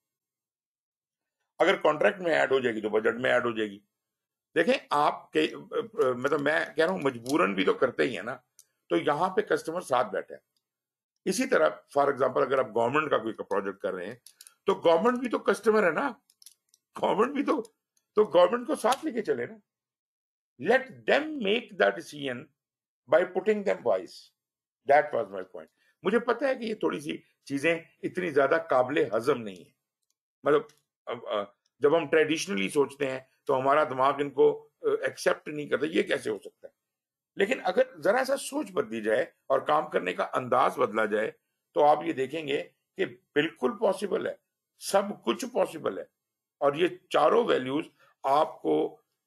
अगर कॉन्ट्रैक्ट में ऐड हो जाएगी तो बजट में ऐड हो जाएगी। देखें आप मतलब मैं कह रहा हूं मजबूरन भी तो करते ही है ना, तो यहां पे कस्टमर साथ बैठे हैं। इसी तरह फॉर एग्जांपल अगर आप गवर्नमेंट का कोई प्रोजेक्ट कर रहे हैं तो गवर्नमेंट भी तो कस्टमर है ना, गवर्नमेंट भी तो गवर्नमेंट को साथ लेके चले ना। Let them make the decision by putting them voice, that was my point. मुझे पता है कि ये थोड़ी सी चीजें इतनी ज्यादा काबिले हजम नहीं है, मतलब जब हम ट्रेडिशनली सोचते हैं तो हमारा दिमाग इनको एक्सेप्ट नहीं करता, ये कैसे हो सकता है। लेकिन अगर जरा सा सोच बदली जाए और काम करने का अंदाज बदला जाए तो आप ये देखेंगे कि बिल्कुल पॉसिबल है, सब कुछ पॉसिबल है। और ये चारों वैल्यूज आपको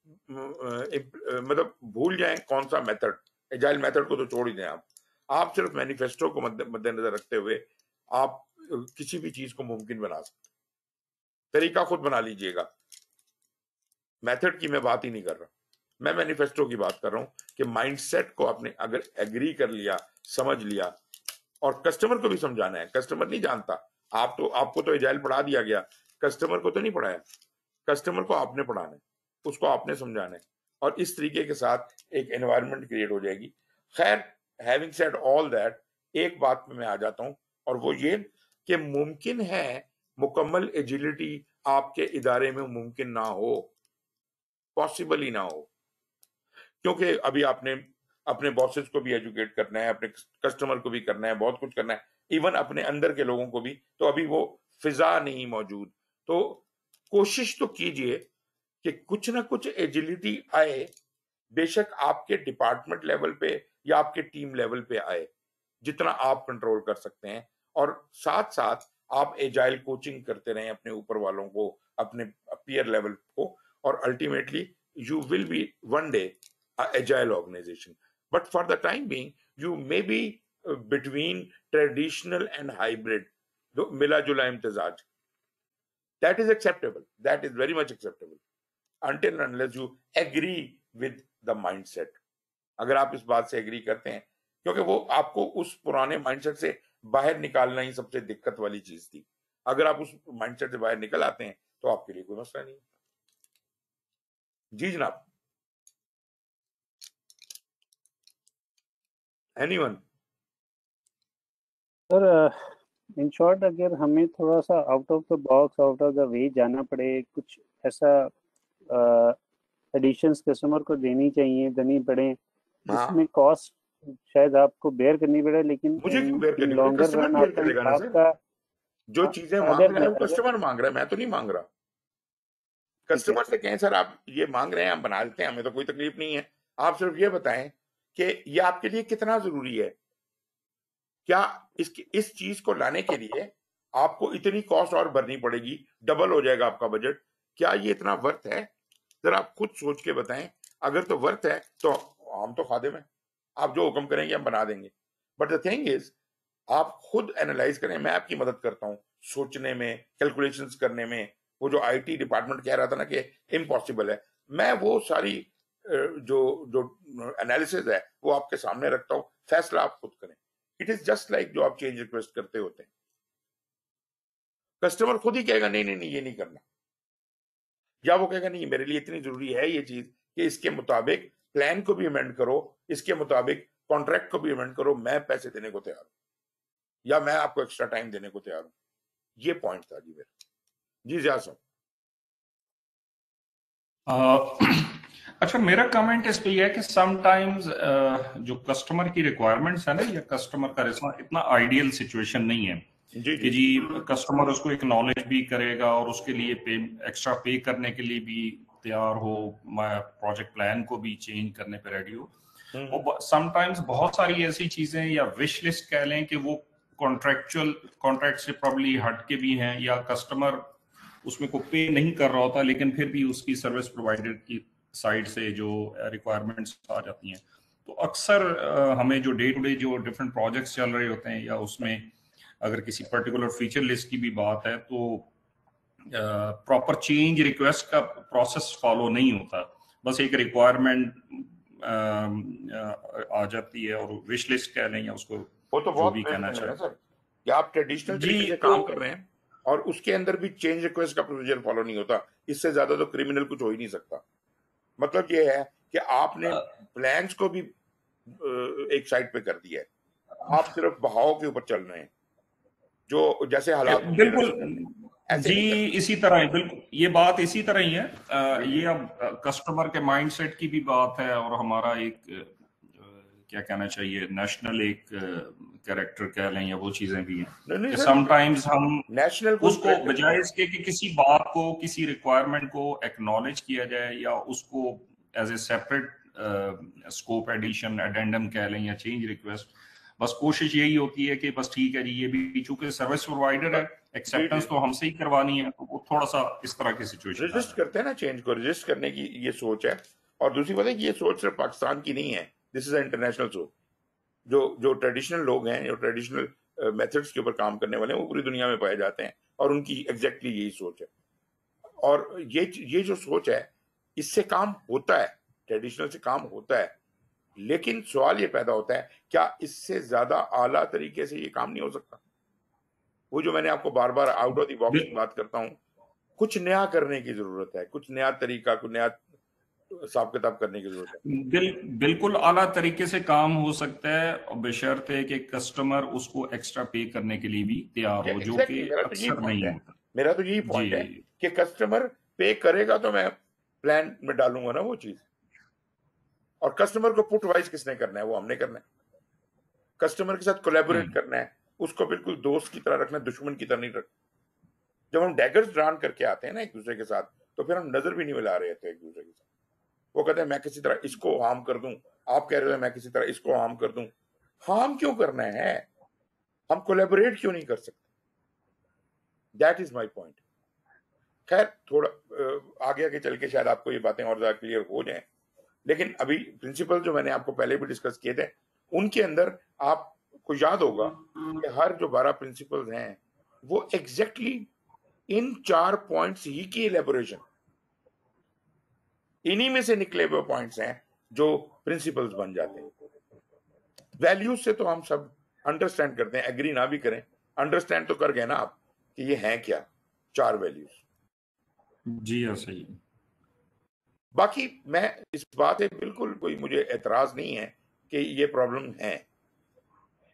मतलब भूल जाएं कौन सा मेथड, एजाइल मेथड को तो छोड़ ही दें आप सिर्फ मैनिफेस्टो को मद्देनजर रखते हुए आप किसी भी चीज को मुमकिन बना सकते, तरीका खुद बना लीजिएगा। मेथड की मैं बात ही नहीं कर रहा, मैं मैनिफेस्टो की बात कर रहा हूं कि माइंडसेट को आपने अगर एग्री कर लिया, समझ लिया, और कस्टमर को भी समझाना है। कस्टमर नहीं जानता, आपको तो एजाइल पढ़ा दिया गया, कस्टमर को तो नहीं पढ़ाया, कस्टमर को आपने पढ़ाना है, उसको आपने समझाना है, और इस तरीके के साथ एक एनवायरनमेंट क्रिएट हो जाएगी। खैर, हैविंग सेड ऑल दैट, एक बात पे मैं आ जाता हूं, और वो ये कि मुमकिन है मुकम्मल एजिलिटी आपके इदारे में मुमकिन ना हो, पॉसिबल ही ना हो, क्योंकि अभी आपने अपने बॉसेस को भी एजुकेट करना है, अपने कस्टमर को भी करना है, बहुत कुछ करना है, इवन अपने अंदर के लोगों को भी, तो अभी वो फिजा नहीं मौजूद। तो कोशिश तो कीजिए कि कुछ ना कुछ एजिलिटी आए, बेशक आपके डिपार्टमेंट लेवल पे या आपके टीम लेवल पे आए, जितना आप कंट्रोल कर सकते हैं, और साथ साथ आप एजाइल कोचिंग करते रहें अपने ऊपर वालों को, अपने पीयर लेवल को, और ultimately you will be one day a agile organization, but for the time being you may be between traditional and hybrid, mila jula imtizaj, that is acceptable, that is very much acceptable until and unless you agree with the mindset। अगर आप इस बात से agree करते हैं, क्योंकि वो आपको उस पुराने माइंडसेट से बाहर निकालना ही सबसे दिक्कत वाली चीज थी, अगर आप उस माइंडसेट से बाहर निकल आते हैं तो आपके लिए कोई मसला नहीं। जी जनाब। एनीवन? सर इन शॉर्ट अगर हमें थोड़ा सा out of the box, out of the way जाना पड़े, कुछ ऐसा एडिशंस कस्टमर को देनी पड़े जिसमें कॉस्ट शायद आपको बेयर करनी पड़े, लेकिन मुझे क्यों बेयर करनी पड़े? लॉन्गर कस्टमर रन बेयर करेगा ना सर। आपका जो चीजें मांग रहा है वो कस्टमर मांग रहा है, मैं तो नहीं मांग रहा। कस्टमर से कहें सर आप ये मांग रहे हैं, हम बना देते हैं, हमें तो कोई तकलीफ नहीं है। आप सिर्फ ये बताएं कि ये आपके लिए कितना जरूरी है, क्या इस चीज को लाने के लिए आपको इतनी कॉस्ट और भरनी पड़ेगी, डबल हो जाएगा आपका बजट, क्या ये इतना वर्थ है? जरा आप खुद सोच के बताएं। अगर तो वर्थ है तो हम तो खादिम हैं, आप जो हुक्म करेंगे हम बना देंगे। बट द थिंग इज आप खुद एनालाइज करें, मैं आपकी मदद करता हूं सोचने में, कैलकुलेशंस करने में। वो जो आईटी डिपार्टमेंट कह रहा था ना कि इम्पॉसिबल है, मैं वो सारी जो जो एनालिसिस है वो आपके सामने रखता हूं, फैसला आप खुद करें। इट इज जस्ट लाइक जो आप चेंज रिक्वेस्ट करते होते हैं, कस्टमर खुद ही कहेगा नहीं नहीं नहीं ये नहीं करना, या वो कहेगा नहीं मेरे लिए इतनी जरूरी है ये चीज कि इसके मुताबिक प्लान को भी अमेंड करो, इसके मुताबिक कॉन्ट्रैक्ट को भी अमेंड करो, मैं पैसे देने को तैयार हूं, या मैं आपको एक्स्ट्रा टाइम देने को तैयार हूं। ये पॉइंट था जी मेरा। जी जिया साहब। अच्छा, मेरा कमेंट इस पे है कि समटाइम्स जो कस्टमर की रिक्वायरमेंट्स है ना, या कस्टमर का रिस्पॉन्स इतना आइडियल सिचुएशन नहीं है कि जी कस्टमर उसको एक्नॉलेज भी करेगा और उसके लिए एक्स्ट्रा पे करने के लिए भी तैयार हो, प्रोजेक्ट प्लान को भी चेंज करने पे रेडी हो। और समटाइम्स बहुत सारी ऐसी चीजें या विश लिस्ट कह लें कि वो कॉन्ट्रैक्ट से प्रॉब्ली हट के भी हैं, या कस्टमर उसमें को पे नहीं कर रहा होता लेकिन फिर भी उसकी सर्विस प्रोवाइडर की साइड से जो रिक्वायरमेंट्स आ जाती हैं। तो अक्सर हमें जो डे टू डे जो डिफरेंट प्रोजेक्ट्स चल रहे होते हैं, या उसमें अगर किसी पर्टिकुलर फीचर लिस्ट की भी बात है तो प्रॉपर चेंज रिक्वेस्ट का प्रोसेस फॉलो नहीं होता, बस एक रिक्वायरमेंट आ जाती है और विश लिस्ट कह लें या उसको वो तो जो भी कहना चाहिए सर कि आप ट्रेडिशनल तरीके से काम कर रहे हैं और उसके अंदर भी चेंज रिक्वेस्ट का प्रोसीजर फॉलो नहीं होता। इससे ज्यादा तो क्रिमिनल कुछ हो ही नहीं सकता। मतलब ये है कि आपने प्लान्स को भी एक साइड पे कर दिया है, आप सिर्फ बहाव के ऊपर चल रहे हैं जो जैसे हालात। बिल्कुल जी, इसी तरह है, बिल्कुल ये बात इसी तरह ही है। ये अब कस्टमर के माइंडसेट की भी बात है और हमारा एक क्या कहना चाहिए नेशनल एक कैरेक्टर कह लें, या वो चीजें भी हैं। समटाइम्स हम नेशनल उसको बजाय इसके कि किसी बात को, किसी रिक्वायरमेंट को एक्नॉलेज किया जाए या उसको as a separate scope addition addendum कह लें या चेंज रिक्वेस्ट, बस कोशिश यही होती है कि बस ठीक है जी, ये भी चूंकि सर्विस प्रोवाइडर है, एक्सेप्टेंस तो हमसे ही करवानी है, तो वो थोड़ा सा इस तरह की सिचुएशन रजिस्ट करते हैं ना, चेंज को रजिस्ट करने की ये सोच है। और दूसरी बात है कि ये सोच सिर्फ पाकिस्तान की नहीं है, दिस इज इंटरनेशनल सोच। जो ट्रेडिशनल लोग हैं, जो ट्रेडिशनल मेथड्स के ऊपर काम करने वाले हैं, वो पूरी दुनिया में पाए जाते हैं और उनकी एग्जैक्टली यही सोच है। और ये जो सोच है, इससे काम होता है, ट्रेडिशनल से काम होता है, लेकिन सवाल ये पैदा होता है क्या इससे ज्यादा आला तरीके से ये काम नहीं हो सकता? वो जो मैंने आपको बार बार आउट ऑफ द बॉक्स की बात करता हूँ, कुछ नया करने की जरूरत है, कुछ नया तरीका, कुछ नया हिसाब किताब करने की जरूरत है। बिल्कुल आला तरीके से काम हो सकता है, बशर्ते कि कस्टमर उसको एक्स्ट्रा पे करने के लिए भी तैयार हो, जो कि अक्सर नहीं होता। मेरा तो यही पॉइंट है कि कस्टमर पे करेगा तो मैं प्लान में डालूंगा ना वो चीज, और कस्टमर को पुट वाइज किसने करना है? वो हमने करना है। कस्टमर के साथ कोलैबोरेट करना है, उसको बिल्कुल दोस्त की तरह रखना है, दुश्मन की तरह नहीं रखना। जब हम डैगर्स ड्रॉन करके आते हैं ना एक दूसरे के साथ, तो फिर हम नजर भी नहीं मिला रहे थे एक दूसरे के साथ। वो कहते हैं मैं किसी तरह इसको हार्म कर दूं, आप कह रहे हो मैं किसी तरह इसको हार्म कर दूं। हार्म क्यों करना है? हम कोलैबोरेट क्यों नहीं कर सकते? That is my point. खैर थोड़ा आगे आगे चल के शायद आपको ये बातें और ज्यादा क्लियर हो जाएं, लेकिन अभी प्रिंसिपल जो मैंने आपको पहले भी डिस्कस किए थे, उनके अंदर आपको याद होगा कि हर जो 12 प्रिंसिपल्स हैं वो एग्जैक्टली इन 4 पॉइंट्स ही की एलेबोरेशन, इन्हीं में से निकले हुए पॉइंट्स हैं जो प्रिंसिपल्स बन जाते हैं। वैल्यूज से तो हम सब अंडरस्टैंड करते हैं, एग्री ना भी करें, अंडरस्टैंड तो कर गए ना आप कि ये हैं क्या 4 वैल्यूज। जी हाँ, सही। बाकी मैं इस बात पे बिल्कुल कोई मुझे एतराज नहीं है कि ये प्रॉब्लम है,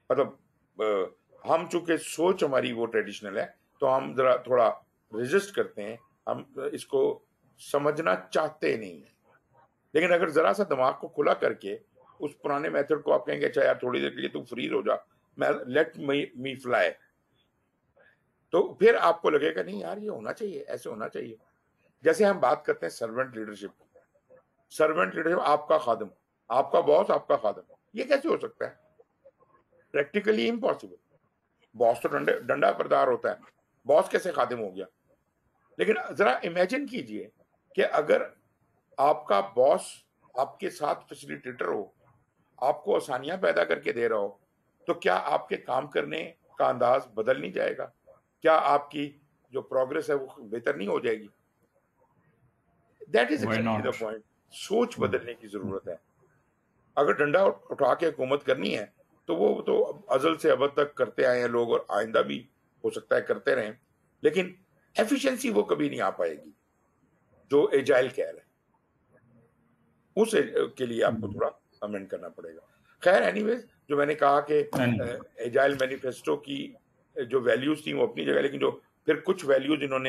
मतलब हम चूंकि सोच हमारी वो ट्रेडिशनल है, तो हम जरा थोड़ा रेजिस्ट करते हैं, हम इसको समझना चाहते नहीं है। लेकिन अगर जरा सा दिमाग को खुला करके उस पुराने मेथड को आप कहेंगे अच्छा यार थोड़ी देर के लिए तू फ्रीज हो जा, मैं लेट मी फ्लाई, तो फिर आपको लगेगा नहीं यार ये होना चाहिए, ऐसे होना चाहिए। जैसे हम बात करते हैं सर्वेंट लीडरशिप, आपका खादम, आपका बॉस आपका खादम, ये कैसे हो सकता है? Practically impossible. बॉस तो डंडा बरदार होता है, बॉस कैसे खादिम हो गया? लेकिन जरा इमेजिन कीजिए कि अगर आपका बॉस आपके साथ फैसिलिटेटर हो, आपको आसानियां पैदा करके दे रहा हो, तो क्या आपके काम करने का अंदाज बदल नहीं जाएगा? क्या आपकी जो प्रोग्रेस है वो बेहतर नहीं हो जाएगी? That is actually the point. सोच बदलने की जरूरत है। अगर डंडा उठा के हुकूमत करनी है तो वो तो अजल से अबद तक करते आए हैं लोग, और आइंदा भी हो सकता है करते रहें, लेकिन एफिशिएंसी वो कभी नहीं आ पाएगी जो एजाइल कह रहे हैं। उस के लिए आपको थोड़ा अमेंड करना पड़ेगा। खैर एनीवेज, जो मैंने कहा कि एजाइल मैनिफेस्टो की जो वैल्यूज थी वो अपनी जगह, लेकिन जो फिर कुछ वैल्यूज इन्होंने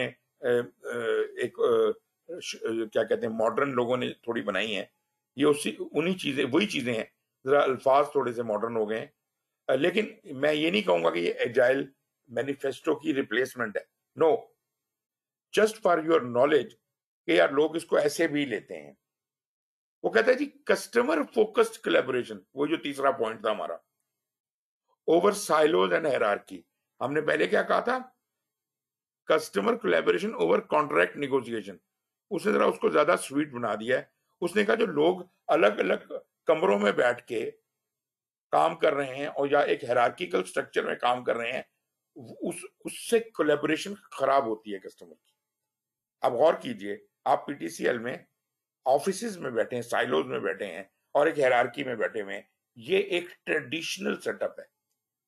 एक क्या कहते हैं मॉडर्न लोगों ने थोड़ी बनाई हैं, ये वही चीजें हैं, जरा अल्फाज थोड़े से मॉडर्न हो गए हैं। लेकिन मैं ये नहीं कहूंगा कि ये एजाइल मैनिफेस्टो की रिप्लेसमेंट है, no, just for your knowledge कि यार लोग इसको ऐसे भी लेते हैं। वो कहता है जी कस्टमर फोकस्ड कोलैबोरेशन, वो जो तीसरा पॉइंट था हमारा, ओवर साइलोज एंड हायरार्की। हमने पहले क्या कहा था? Customer collaboration over contract negotiation. उसने जरा उसको ज्यादा स्वीट बना दिया है। उसने कहा जो लोग अलग अलग कमरों में बैठ के काम कर रहे हैं और या एक हायरार्किकल स्ट्रक्चर में काम कर रहे हैं, उससे कोलैबोरेशन खराब होती है कस्टमर की। अब गौर कीजिए, आप पीटीसीएल में ऑफिसेज में बैठे हैं, साइलोज में बैठे हैं और एक हायरार्की में बैठे हुए हैं, ये एक ट्रेडिशनल सेटअप है।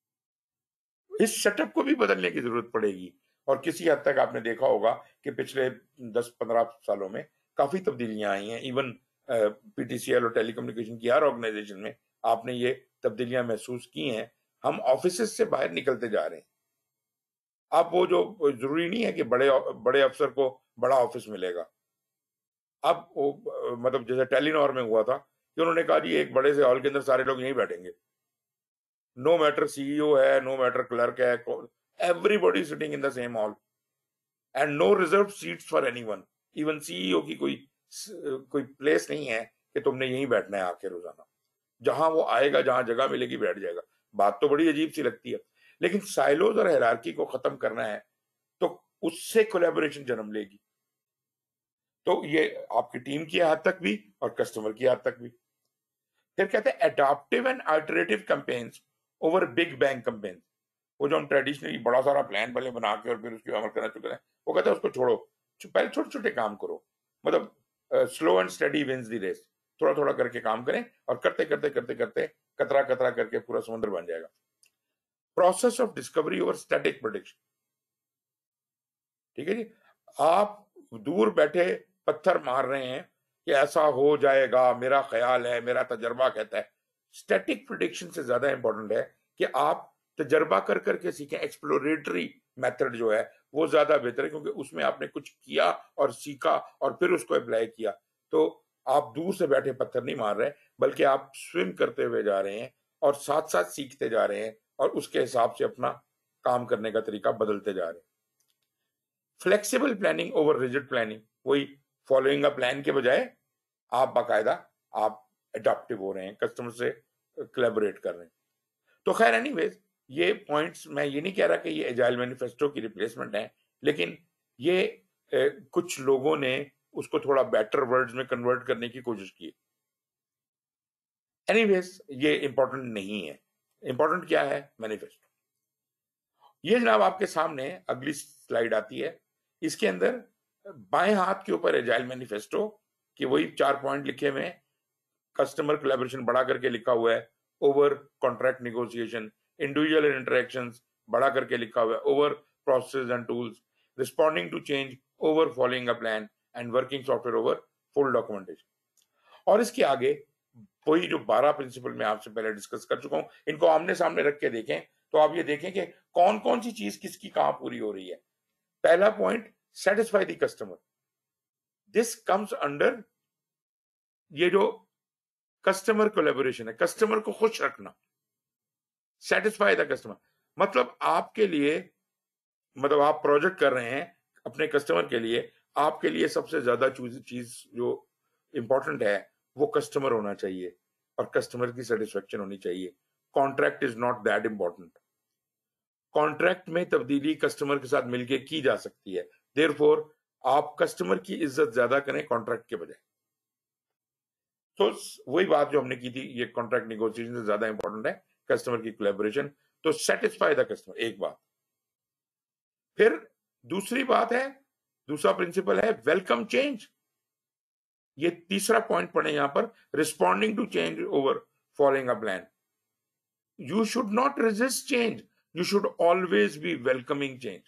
इस सेटअप को भी बदलने की जरूरत पड़ेगी, और किसी हद तक आपने देखा होगा कि पिछले 10-15 सालों में काफी तब्दीलियां आई हैं। इवन पीटीसीएल और टेलीकम्युनिकेशन की हर ऑर्गेनाइजेशन में आपने ये तब्दीलियां महसूस की हैं। हम ऑफिसेज से बाहर निकलते जा रहे हैं। अब वो जो जरूरी नहीं है कि बड़े अफसर को बड़ा ऑफिस मिलेगा। अब वो मतलब जैसे टेलीनॉर में हुआ था कि उन्होंने कहा जी एक बड़े से हॉल के अंदर सारे लोग यहीं बैठेंगे, नो मैटर सीईओ है, नो मैटर क्लर्क है, everybody sitting in the same hall and no reserve seats for anyone. Even CEO की कोई प्लेस नहीं है कि तुमने यहीं बैठना है आके रोजाना, जहां वो आएगा जहां जगह मिलेगी बैठ जाएगा। बात तो बड़ी अजीब सी लगती है, लेकिन साइलोज और हायरार्की को खत्म करना है तो उससे कोलैबोरेशन जन्म लेगी। तो ये आपकी टीम की हद तक भी और कस्टमर की हद तक भी। फिर कहते हैं adaptive and alternative campaigns over big bang campaigns. वो जो हम ट्रेडिशनली बड़ा सारा प्लान पहले बना के और फिर उसकी अमल करना शुरू करें, वो कहते हैं उसको छोड़ो, पहले छोटे छोटे काम करो। मतलब slow and steady wins the race. थोड़ा थोड़ा करके काम करें और करते करते करते करते कतरा कतरा करके पूरा समुद्र बन जाएगा। Process of discovery over static prediction. ठीक है जी, आप दूर बैठे पत्थर मार रहे हैं कि ऐसा हो जाएगा, मेरा ख्याल है, मेरा तजर्बा कहता है। स्टैटिक प्रेडिक्शन से ज्यादा इंपॉर्टेंट है कि आप तजर्बा कर करके सीखें। एक्सप्लोरेटरी मेथड जो है वो ज्यादा बेहतर है, क्योंकि उसमें आपने कुछ किया और सीखा और फिर उसको अप्लाई किया। तो आप दूर से बैठे पत्थर नहीं मार रहे, बल्कि आप स्विम करते हुए जा रहे हैं और साथ साथ सीखते जा रहे हैं और उसके हिसाब से अपना काम करने का तरीका बदलते जा रहे हैं। Flexible planning over rigid planning. वही फॉलोइंग अ प्लान के बजाय आप बाकायदा आप एडॉप्टिव हो रहे हैं, कस्टमर से कोलैबोरेट कर रहे हैं। तो खैर एनीवेज, ये पॉइंट्स मैं ये नहीं कह रहा कि ये एजाइल मैनिफेस्टो की रिप्लेसमेंट है, लेकिन ये कुछ लोगों ने उसको थोड़ा बेटर वर्ड्स में कन्वर्ट करने की कोशिश की। एनीवेज, ये इंपॉर्टेंट नहीं है। इंपॉर्टेंट क्या है? मैनिफेस्टो। ये जनाब आपके सामने अगली स्लाइड आती है। इसके अंदर बाएं हाथ के ऊपर एजाइल मैनिफेस्टो कि वही 4 पॉइंट लिखे हुए हैं। कस्टमर कोलैबोरेशन बड़ा करके लिखा हुआ है, over contract negotiation. Individual interactions बड़ा करके लिखा हुआ है, over process and tools. Responding to change over following a plan and working software over full documentation. और इसके आगे वही जो 12 प्रिंसिपल मैं आपसे पहले डिस्कस कर चुका हूं, इनको आमने सामने रख के देखें तो आप ये देखें कि कौन कौन सी चीज किसकी कहां पूरी हो रही है। पहला point, satisfy the customer. This comes under ये जो कस्टमर कोलैबोरेशन है, कस्टमर को खुश रखना। सेटिस्फाई द कस्टमर मतलब आपके लिए, मतलब आप प्रोजेक्ट कर रहे हैं अपने कस्टमर के लिए, आपके लिए सबसे ज्यादा चीज जो इंपॉर्टेंट है वो कस्टमर होना चाहिए और कस्टमर की सेटिस्फेक्शन होनी चाहिए। Contract is not that important. Contract में तब्दीली कस्टमर के साथ मिलकर की जा सकती है, देयरफॉर आप कस्टमर की इज्जत ज्यादा करें कॉन्ट्रैक्ट के बजाय। तो वही बात जो हमने की थी, ये कॉन्ट्रैक्ट नेगोशिएशन से ज्यादा इंपॉर्टेंट है कस्टमर की कोलैबोरेशन। तो सेटिस्फाई द कस्टमर, एक बात। फिर दूसरी बात है, दूसरा प्रिंसिपल है वेलकम चेंज। ये तीसरा पॉइंट पढ़े यहां पर, responding to change over following a plan. You should not resist change, you should always be welcoming change.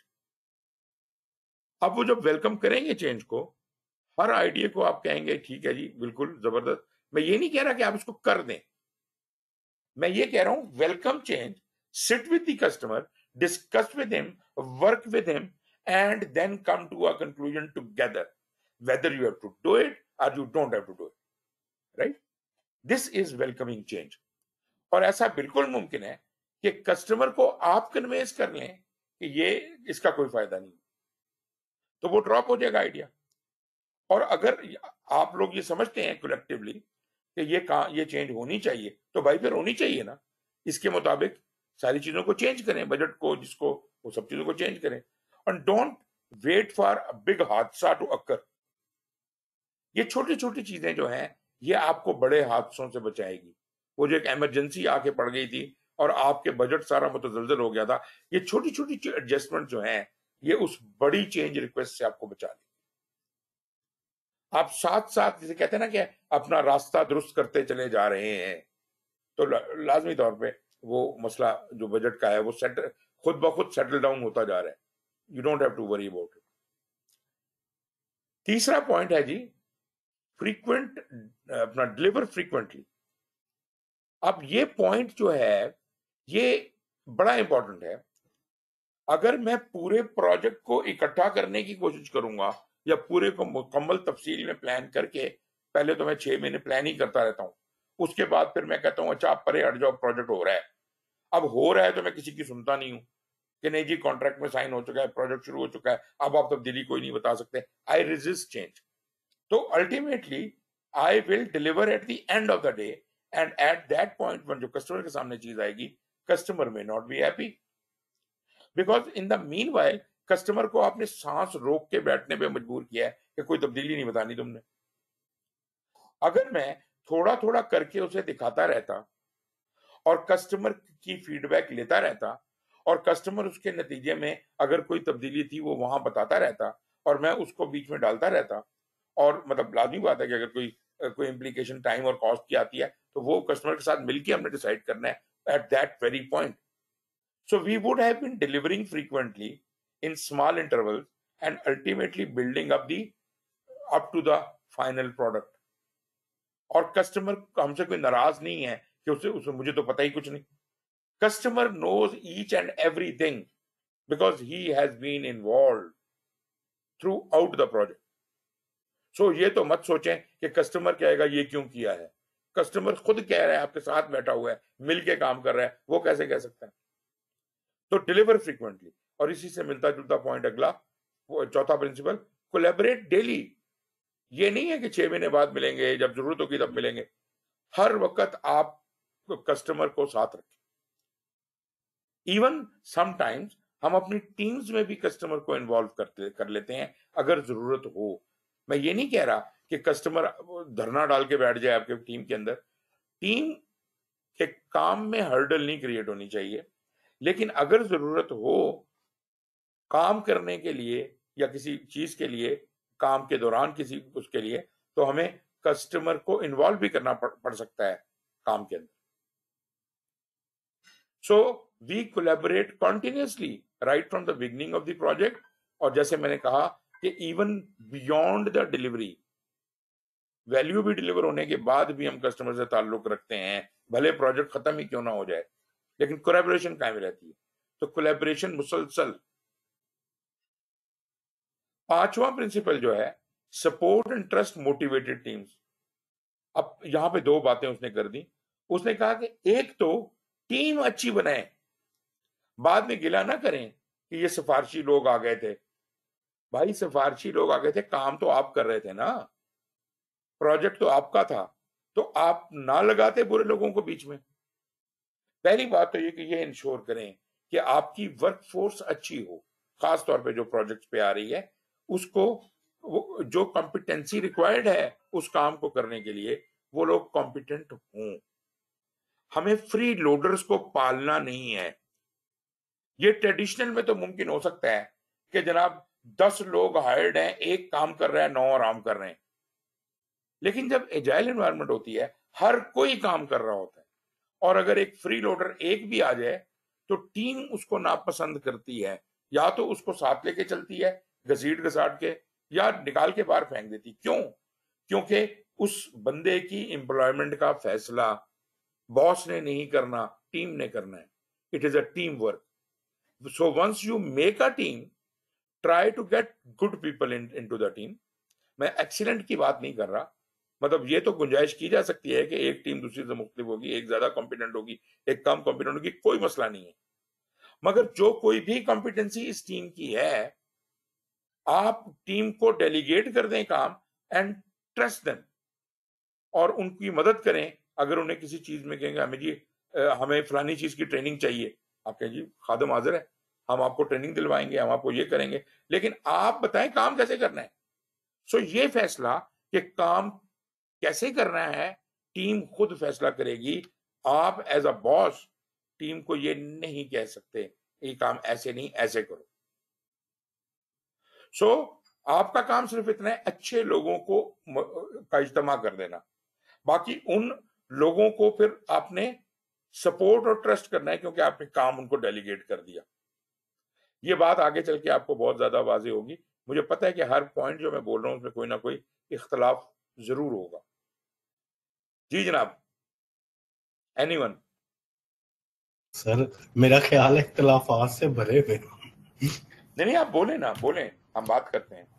अब वो जब वेलकम करेंगे चेंज को, हर आइडिया को आप कहेंगे ठीक है जी बिल्कुल जबरदस्त। मैं ये नहीं कह रहा कि आप इसको कर दें, मैं ये कह रहा हूं welcome change, sit with the customer, discuss with him, work with him, and then come to a conclusion together whether you have to do it or you don't have to do it, right? This is welcoming change। और ऐसा बिल्कुल मुमकिन है कि customer को आप convince कर लें कि ये इसका कोई फायदा नहीं, तो वो ड्रॉप हो जाएगा आइडिया। और अगर आप लोग ये समझते हैं कलेक्टिवली कि ये चेंज होनी चाहिए, तो भाई फिर होनी चाहिए ना, इसके मुताबिक सारी चीजों को चेंज करें, बजट को, जिसको, वो सब चीजों को चेंज करें। And don't wait for a big हादसा to occur। ये छोटी छोटी चीजें जो हैं ये आपको बड़े हादसों से बचाएगी। वो जो एक इमरजेंसी आके पड़ गई थी और आपके बजट सारा मुतज़लज़ल हो गया था, ये छोटी छोटी एडजस्टमेंट जो हैं ये उस बड़ी चेंज रिक्वेस्ट से आपको बचा लेगी। आप साथ साथ जिसे कहते हैं ना कि अपना रास्ता दुरुस्त करते चले जा रहे हैं, तो लाजमी तौर पे वो मसला जो बजट का है वो खुद ब खुद सेटल डाउन होता जा रहा है। You don't have to worry about it। तीसरा पॉइंट है जी फ्रीक्वेंट, अपना डिलीवर फ्रीक्वेंटली। अब ये पॉइंट जो है ये बड़ा इंपॉर्टेंट है। अगर मैं पूरे प्रोजेक्ट को इकट्ठा करने की कोशिश करूंगा या पूरे को मुकम्मल तफसील में प्लान करके, पहले तो मैं 6 महीने प्लान ही करता रहता हूं, उसके बाद फिर मैं कहता हूं अच्छा आप परे हट जाओ, प्रोजेक्ट हो रहा है। अब हो रहा है तो मैं किसी की सुनता नहीं हूं कि नहीं जी कॉन्ट्रैक्ट में साइन हो चुका है, प्रोजेक्ट शुरू हो चुका है, अब आप तब्दीली कोई नहीं बता सकते। I resist change. तो ultimately I will deliver at the end of the day, and at that point पर जो कस्टमर के सामने चीज आएगी, customer may not be happy, because in the meanwhile customer को आपने सांस रोक के बैठने पे मजबूर किया है कि कोई तब्दीली नहीं बतानी तुमने। अगर मैं थोड़ा थोड़ा करके उसे दिखाता रहता और कस्टमर की फीडबैक लेता रहता और कस्टमर उसके नतीजे में अगर कोई तब्दीली थी वो वहां बताता रहता और मैं उसको बीच में डालता रहता, और मतलब लाजमी बात है कि अगर कोई इम्प्लीकेशन टाइम और कॉस्ट की आती है तो वो कस्टमर के साथ मिलकर हमने डिसाइड करना है at that very point. So we would have been delivering frequently in small intervals and ultimately building up to the final product. और कस्टमर हमसे कोई नाराज नहीं है कि उसे मुझे तो पता ही कुछ नहीं। Customer knows each and everything because he has been involved throughout the project। So ये तो मत सोचें कि कस्टमर कहेगा ये क्यों किया है। कस्टमर खुद कह रहा है, आपके साथ बैठा हुआ है, मिलके काम कर रहा है, वो कैसे कह सकता है। तो डिलीवर फ्रीक्वेंटली। और इसी से मिलता जुलता पॉइंट अगला, वो चौथा प्रिंसिपल, कोलैबोरेट डेली। ये नहीं है कि 6 महीने बाद मिलेंगे, जब जरूरत होगी तब मिलेंगे। हर वक्त आप कस्टमर को साथ रखें। इवन समटाइम्स हम अपनी टीम्स में भी कस्टमर को इन्वॉल्व कर लेते हैं अगर जरूरत हो। मैं ये नहीं कह रहा कि कस्टमर धरना डाल के बैठ जाए आपके टीम के अंदर। टीम के काम में हर्डल नहीं क्रिएट होनी चाहिए, लेकिन अगर जरूरत हो काम करने के लिए या किसी चीज के लिए, काम के दौरान किसी उसके लिए, तो हमें कस्टमर को इन्वॉल्व भी करना पड़ सकता है काम के अंदर। So we collaborate continuously right from the beginning of the project। और जैसे मैंने कहा कि even beyond the delivery value भी डिलीवर होने के बाद भी हम कस्टमर से ताल्लुक रखते हैं, भले प्रोजेक्ट खत्म ही क्यों ना हो जाए, लेकिन कोलैबोरेशन कायम रहती है। तो कोलैबोरेशन मुसलसल। पांचवा प्रिंसिपल जो है, support and trust motivated teams. अब यहां पे दो बातें उसने कर दी। उसने कहा कि एक तो टीम अच्छी बनाए, बाद में गिला ना करें कि ये सिफारशी लोग आ गए थे। भाई सिफारशी लोग आ गए थे, काम तो आप कर रहे थे ना, प्रोजेक्ट तो आपका था, तो आप ना लगाते बुरे लोगों को बीच में। पहली बात तो ये कि ये इंश्योर करें कि आपकी वर्कफोर्स अच्छी हो, खास तौर पे जो प्रोजेक्ट्स पे आ रही है, उसको जो कॉम्पिटेंसी रिक्वायर्ड है उस काम को करने के लिए वो लोग कॉम्पिटेंट हों। हमें फ्री लोडर्स को पालना नहीं है। ये ट्रेडिशनल में तो मुमकिन हो सकता है कि जनाब 10 लोग हायर्ड हैं, एक काम कर रहा है, 9 आराम कर रहे हैं, लेकिन जब एजाइल एनवायरनमेंट होती है हर कोई काम कर रहा होता है, और अगर एक फ्री लोडर एक भी आ जाए तो टीम उसको नापसंद करती है, या तो उसको साथ लेके चलती है घसीट घसाट के, या निकाल के बाहर फेंक देती। क्यों? क्योंकि उस बंदे की एम्प्लॉयमेंट का फैसला बॉस ने नहीं करना, टीम ने करना है। It is a team work. So once you make a team, try to get good people into the team. मैं एक्सीलेंट की बात नहीं कर रहा, मतलब ये तो गुंजाइश की जा सकती है कि एक टीम दूसरी से मुख्तलिफ होगी, एक ज्यादा कॉम्पिटेंट होगी, एक कम कॉम्पिटेंट होगी, कोई मसला नहीं है। मगर जो कोई भी कॉम्पिटेंसी इस टीम की है, आप टीम को डेलीगेट कर दें काम, एंड ट्रस्ट देम, और उनकी मदद करें। अगर उन्हें किसी चीज में कहेंगे हमें जी हमें फलानी चीज की ट्रेनिंग चाहिए, आप कहें जी खादम हाजिर है, हम आपको ट्रेनिंग दिलवाएंगे, हम आपको ये करेंगे, लेकिन आप बताएं काम कैसे करना है। सो ये फैसला कि काम कैसे करना है टीम खुद फैसला करेगी। आप एज अ बॉस टीम को ये नहीं कह सकते ये काम ऐसे नहीं ऐसे करो। सो आपका काम सिर्फ इतना है, अच्छे लोगों को का इज्तिमा कर देना, बाकी उन लोगों को फिर आपने सपोर्ट और ट्रस्ट करना है, क्योंकि आपने काम उनको डेलीगेट कर दिया। ये बात आगे चल के आपको बहुत ज्यादा वाज़ेह होगी। मुझे पता है कि हर पॉइंट जो मैं बोल रहा हूं उसमें कोई ना कोई इख्तलाफ जरूर होगा। जी जनाब, एनीवन? सर मेरा ख्याल है इख्तलाफात से भरे हुए। नहीं, आप बोले ना, बोले, हम बात करते हैं।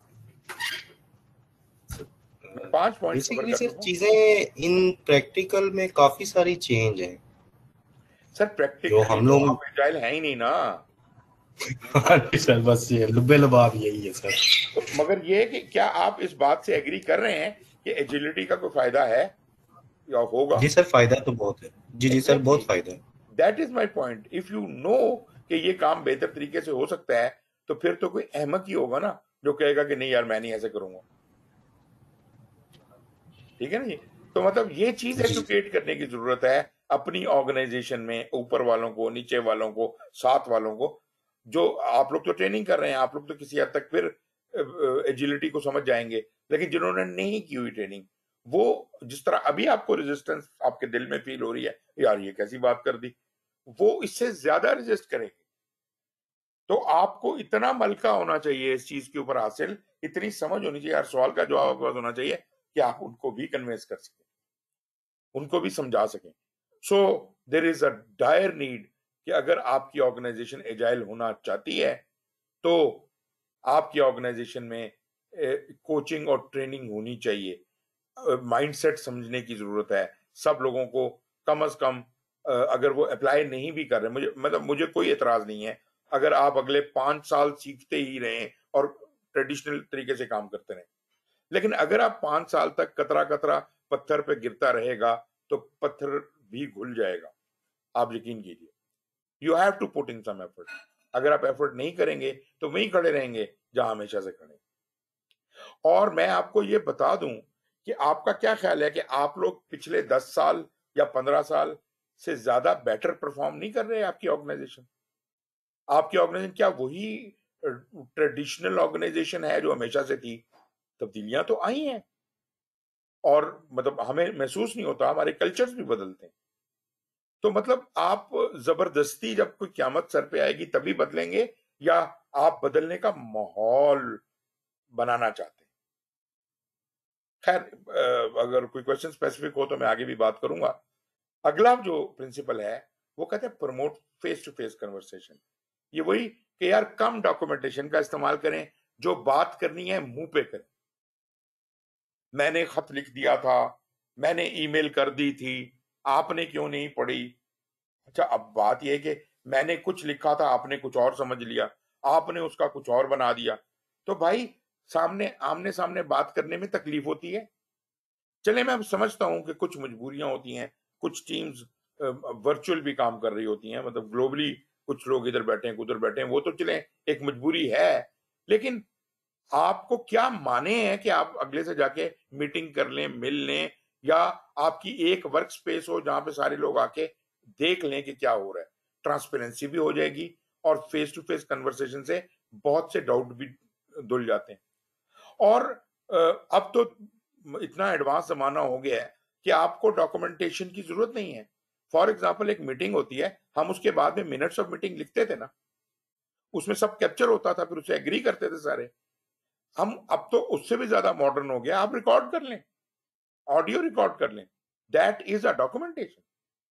5 पॉइंट बेसिकली सर चीजें इन प्रैक्टिकल में काफी सारी चेंज है सर। प्रैक्टिकली जो हम लोग आप एजाइल है ही नहीं ना। सर बस ये लुबे लबाब यही है सर। तो मगर ये कि क्या आप इस बात से एग्री कर रहे हैं कि एजिलिटी का कोई फायदा है या होगा? जी सर, फायदा तो बहुत है। जी जी सर, बहुत फायदा है। That is my point. If you know कि ये काम बेहतर तरीके से हो सकता है, तो फिर तो कोई अहमक ही होगा ना जो कहेगा कि नहीं यार मैं नहीं ऐसे करूंगा। ठीक है ना जी? तो मतलब ये चीज एजुकेट करने की जरूरत है अपनी ऑर्गेनाइजेशन में, ऊपर वालों को, नीचे वालों को, साथ वालों को। जो आप लोग तो ट्रेनिंग कर रहे हैं, आप लोग तो किसी हद तक फिर एजिलिटी को समझ जाएंगे, लेकिन जिन्होंने नहीं की हुई ट्रेनिंग, वो जिस तरह अभी आपको रेजिस्टेंस आपके दिल में फील हो रही है, यार ये कैसी बात कर दी, वो इससे ज्यादा रेजिस्ट करेंगे। तो आपको इतना मलका होना चाहिए इस चीज के ऊपर हासिल, इतनी समझ होनी चाहिए, हर सवाल का जवाब आपके पास होना चाहिए कि आप उनको भी कन्विंस कर सकें, उनको भी समझा सकें। So there is a dire need कि अगर आपकी ऑर्गेनाइजेशन एजाइल होना चाहती है, तो आपकी ऑर्गेनाइजेशन में कोचिंग और ट्रेनिंग होनी चाहिए। माइंडसेट समझने की जरूरत है सब लोगों को। कम से कम अगर वो अप्लाई नहीं भी कर रहे, मुझे कोई एतराज नहीं है अगर आप अगले 5 साल सीखते ही रहें और ट्रेडिशनल तरीके से काम करते रहें, लेकिन अगर आप 5 साल तक कतरा कतरा पत्थर पे गिरता रहेगा तो पत्थर भी घुल जाएगा, आप यकीन कीजिए। You have to put in some effort. अगर आप एफर्ट नहीं करेंगे तो वहीं खड़े रहेंगे जहां हमेशा से खड़े। और मैं आपको ये बता दूं कि आपका क्या ख्याल है कि आप लोग पिछले 10 साल या 15 साल से ज्यादा बेटर परफॉर्म नहीं कर रहे? आपकी ऑर्गेनाइजेशन क्या वही ट्रेडिशनल ऑर्गेनाइजेशन है जो हमेशा से थी? तब्दीलियां तो आई हैं, और मतलब हमें महसूस नहीं होता, हमारे कल्चर्स भी बदलते हैं। तो मतलब आप जबरदस्ती जब कोई क़यामत सर पे आएगी तभी बदलेंगे, या आप बदलने का माहौल बनाना चाहते हैं? खैर अगर कोई क्वेश्चन स्पेसिफिक हो तो मैं आगे भी बात करूंगा। अगला जो प्रिंसिपल है वो कहते हैं promote face to face conversation. ये वही कि यार कम डॉक्यूमेंटेशन का इस्तेमाल करें, जो बात करनी है मुंह पे करें। मैंने खत लिख दिया था, मैंने ईमेल कर दी थी, आपने क्यों नहीं पढ़ी? अच्छा, अब बात यह है कि मैंने कुछ लिखा था, आपने कुछ और समझ लिया, आपने उसका कुछ और बना दिया। तो भाई सामने आमने सामने बात करने में तकलीफ होती है। चले मैं समझता हूं कि कुछ मजबूरियां होती हैं, कुछ टीम्स वर्चुअल भी काम कर रही होती हैं, मतलब ग्लोबली कुछ लोग इधर बैठे हैं उधर बैठे हैं, वो तो चले एक मजबूरी है। लेकिन आपको क्या माने हैं कि आप अगले से जाके मीटिंग कर लें, मिल लें, या आपकी एक वर्क स्पेस हो जहां पे सारे लोग आके देख लें कि क्या हो रहा है। ट्रांसपेरेंसी भी हो जाएगी और फेस टू फेस कन्वर्सेशन से बहुत से डाउट भी धुल जाते हैं। और अब तो इतना एडवांस जमाना हो गया है कि आपको डॉक्यूमेंटेशन की जरूरत नहीं है। फॉर एग्जाम्पल एक मीटिंग होती है, हम उसके बाद में मिनट्स ऑफ मीटिंग लिखते थे ना, उसमें सब कैप्चर होता था, फिर उसे एग्री करते थे सारे। हम अब तो उससे भी ज्यादा मॉडर्न हो गया, आप रिकॉर्ड कर लें, ऑडियो रिकॉर्ड कर लें, दैट इज अ डॉक्यूमेंटेशन।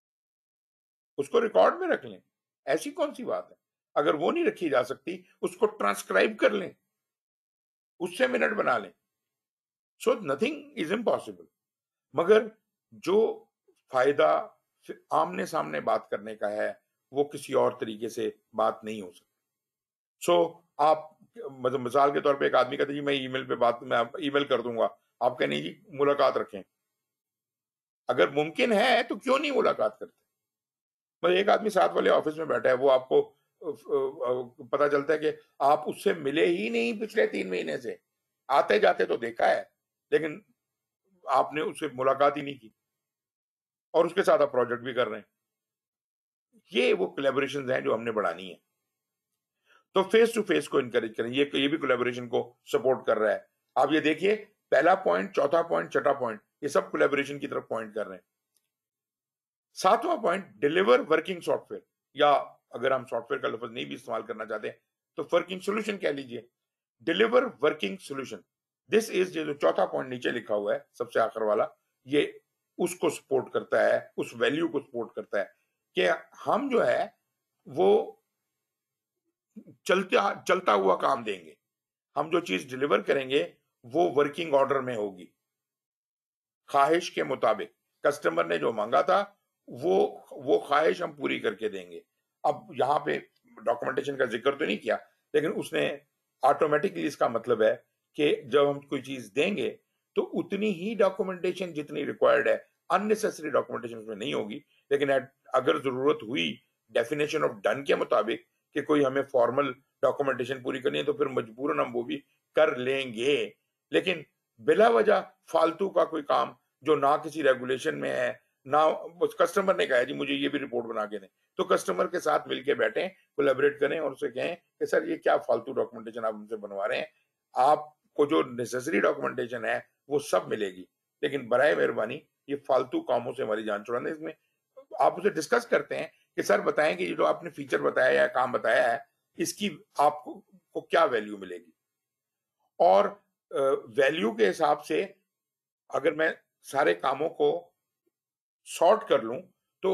उसको रिकॉर्ड में रख लें, ऐसी कौन सी बात है? अगर वो नहीं रखी जा सकती, उसको ट्रांसक्राइब कर लें, उससे मिनट बना लें। So nothing is impossible. मगर जो फायदा आमने सामने बात करने का है, वो किसी और तरीके से बात नहीं हो सकती। सो आप मतलब मिसाल के तौर पे एक आदमी कहते जी मैं ईमेल पे बात, मैं ईमेल कर दूंगा, आप कहें नहीं जी मुलाकात रखें। अगर मुमकिन है तो क्यों नहीं मुलाकात करते? मतलब एक आदमी साथ वाले ऑफिस में बैठा है, वो आपको पता चलता है कि आप उससे मिले ही नहीं पिछले 3 महीने से, आते जाते तो देखा है लेकिन आपने उससे मुलाकात ही नहीं की, और उसके साथ आप प्रोजेक्ट भी कर रहे हैं। ये वो कोलैबोरेशंस हैं जो हमने बढ़ानी है। तो फेस टू फेस को इनकरेज करें, ये भी कोलैबोरेशन को सपोर्ट कर रहा है। आप ये देखिए, पहला पॉइंट, चौथा पॉइंट, छठा पॉइंट, ये सब कोलैबोरेशन की तरफ पॉइंट कर रहे हैं। सातवां पॉइंट, डिलीवर वर्किंग सॉफ्टवेयर, या अगर हम सॉफ्टवेयर का लफ्ज नहीं भी इस्तेमाल करना चाहते तो वर्किंग सोल्यूशन कह लीजिए। Deliver working solution, this is जो चौथा पॉइंट नीचे लिखा हुआ है सबसे आखिर वाला, ये उसको सपोर्ट करता है, उस वैल्यू को सपोर्ट करता है कि हम जो है वो चलता हुआ काम देंगे। हम जो चीज डिलीवर करेंगे वो वर्किंग ऑर्डर में होगी, ख्वाहिश के मुताबिक। कस्टमर ने जो मांगा था वो ख्वाहिश हम पूरी करके देंगे। अब यहाँ पे डॉक्यूमेंटेशन का जिक्र तो नहीं किया, लेकिन उसने ऑटोमेटिकली इसका मतलब है कि जब हम कोई चीज देंगे तो उतनी ही डॉक्यूमेंटेशन जितनी रिक्वायर्ड है, अननेसेसरी डॉक्यूमेंटेशन उसमें नहीं होगी। लेकिन अगर जरूरत हुई डेफिनेशन ऑफ डन के मुताबिक कि कोई हमें फॉर्मल डॉक्यूमेंटेशन पूरी करनी है, तो फिर मजबूरन हम वो भी कर लेंगे। लेकिन बिला वजह फालतू का कोई काम जो ना किसी रेगुलेशन में है, ना कस्टमर ने कहा जी मुझे ये भी रिपोर्ट बना के दें, तो कस्टमर के साथ मिलके बैठें, कोलैबोरेट करें और उसे कहें कि सर ये क्या फालतू डॉक्यूमेंटेशन आप हमसे बनवा रहे हैं, आपको जो नेसेसरी डॉक्यूमेंटेशन है वो सब मिलेगी, लेकिन बराए मेहरबानी ये फालतू कामों से हमारी जान छुड़ाने। इसमें आप उसे डिस्कस करते हैं कि सर बताएं कि ये जो आपने फीचर बताया या काम बताया है, इसकी आपको क्या वैल्यू मिलेगी। और वैल्यू के हिसाब से अगर मैं सारे कामों को सॉर्ट कर लूं तो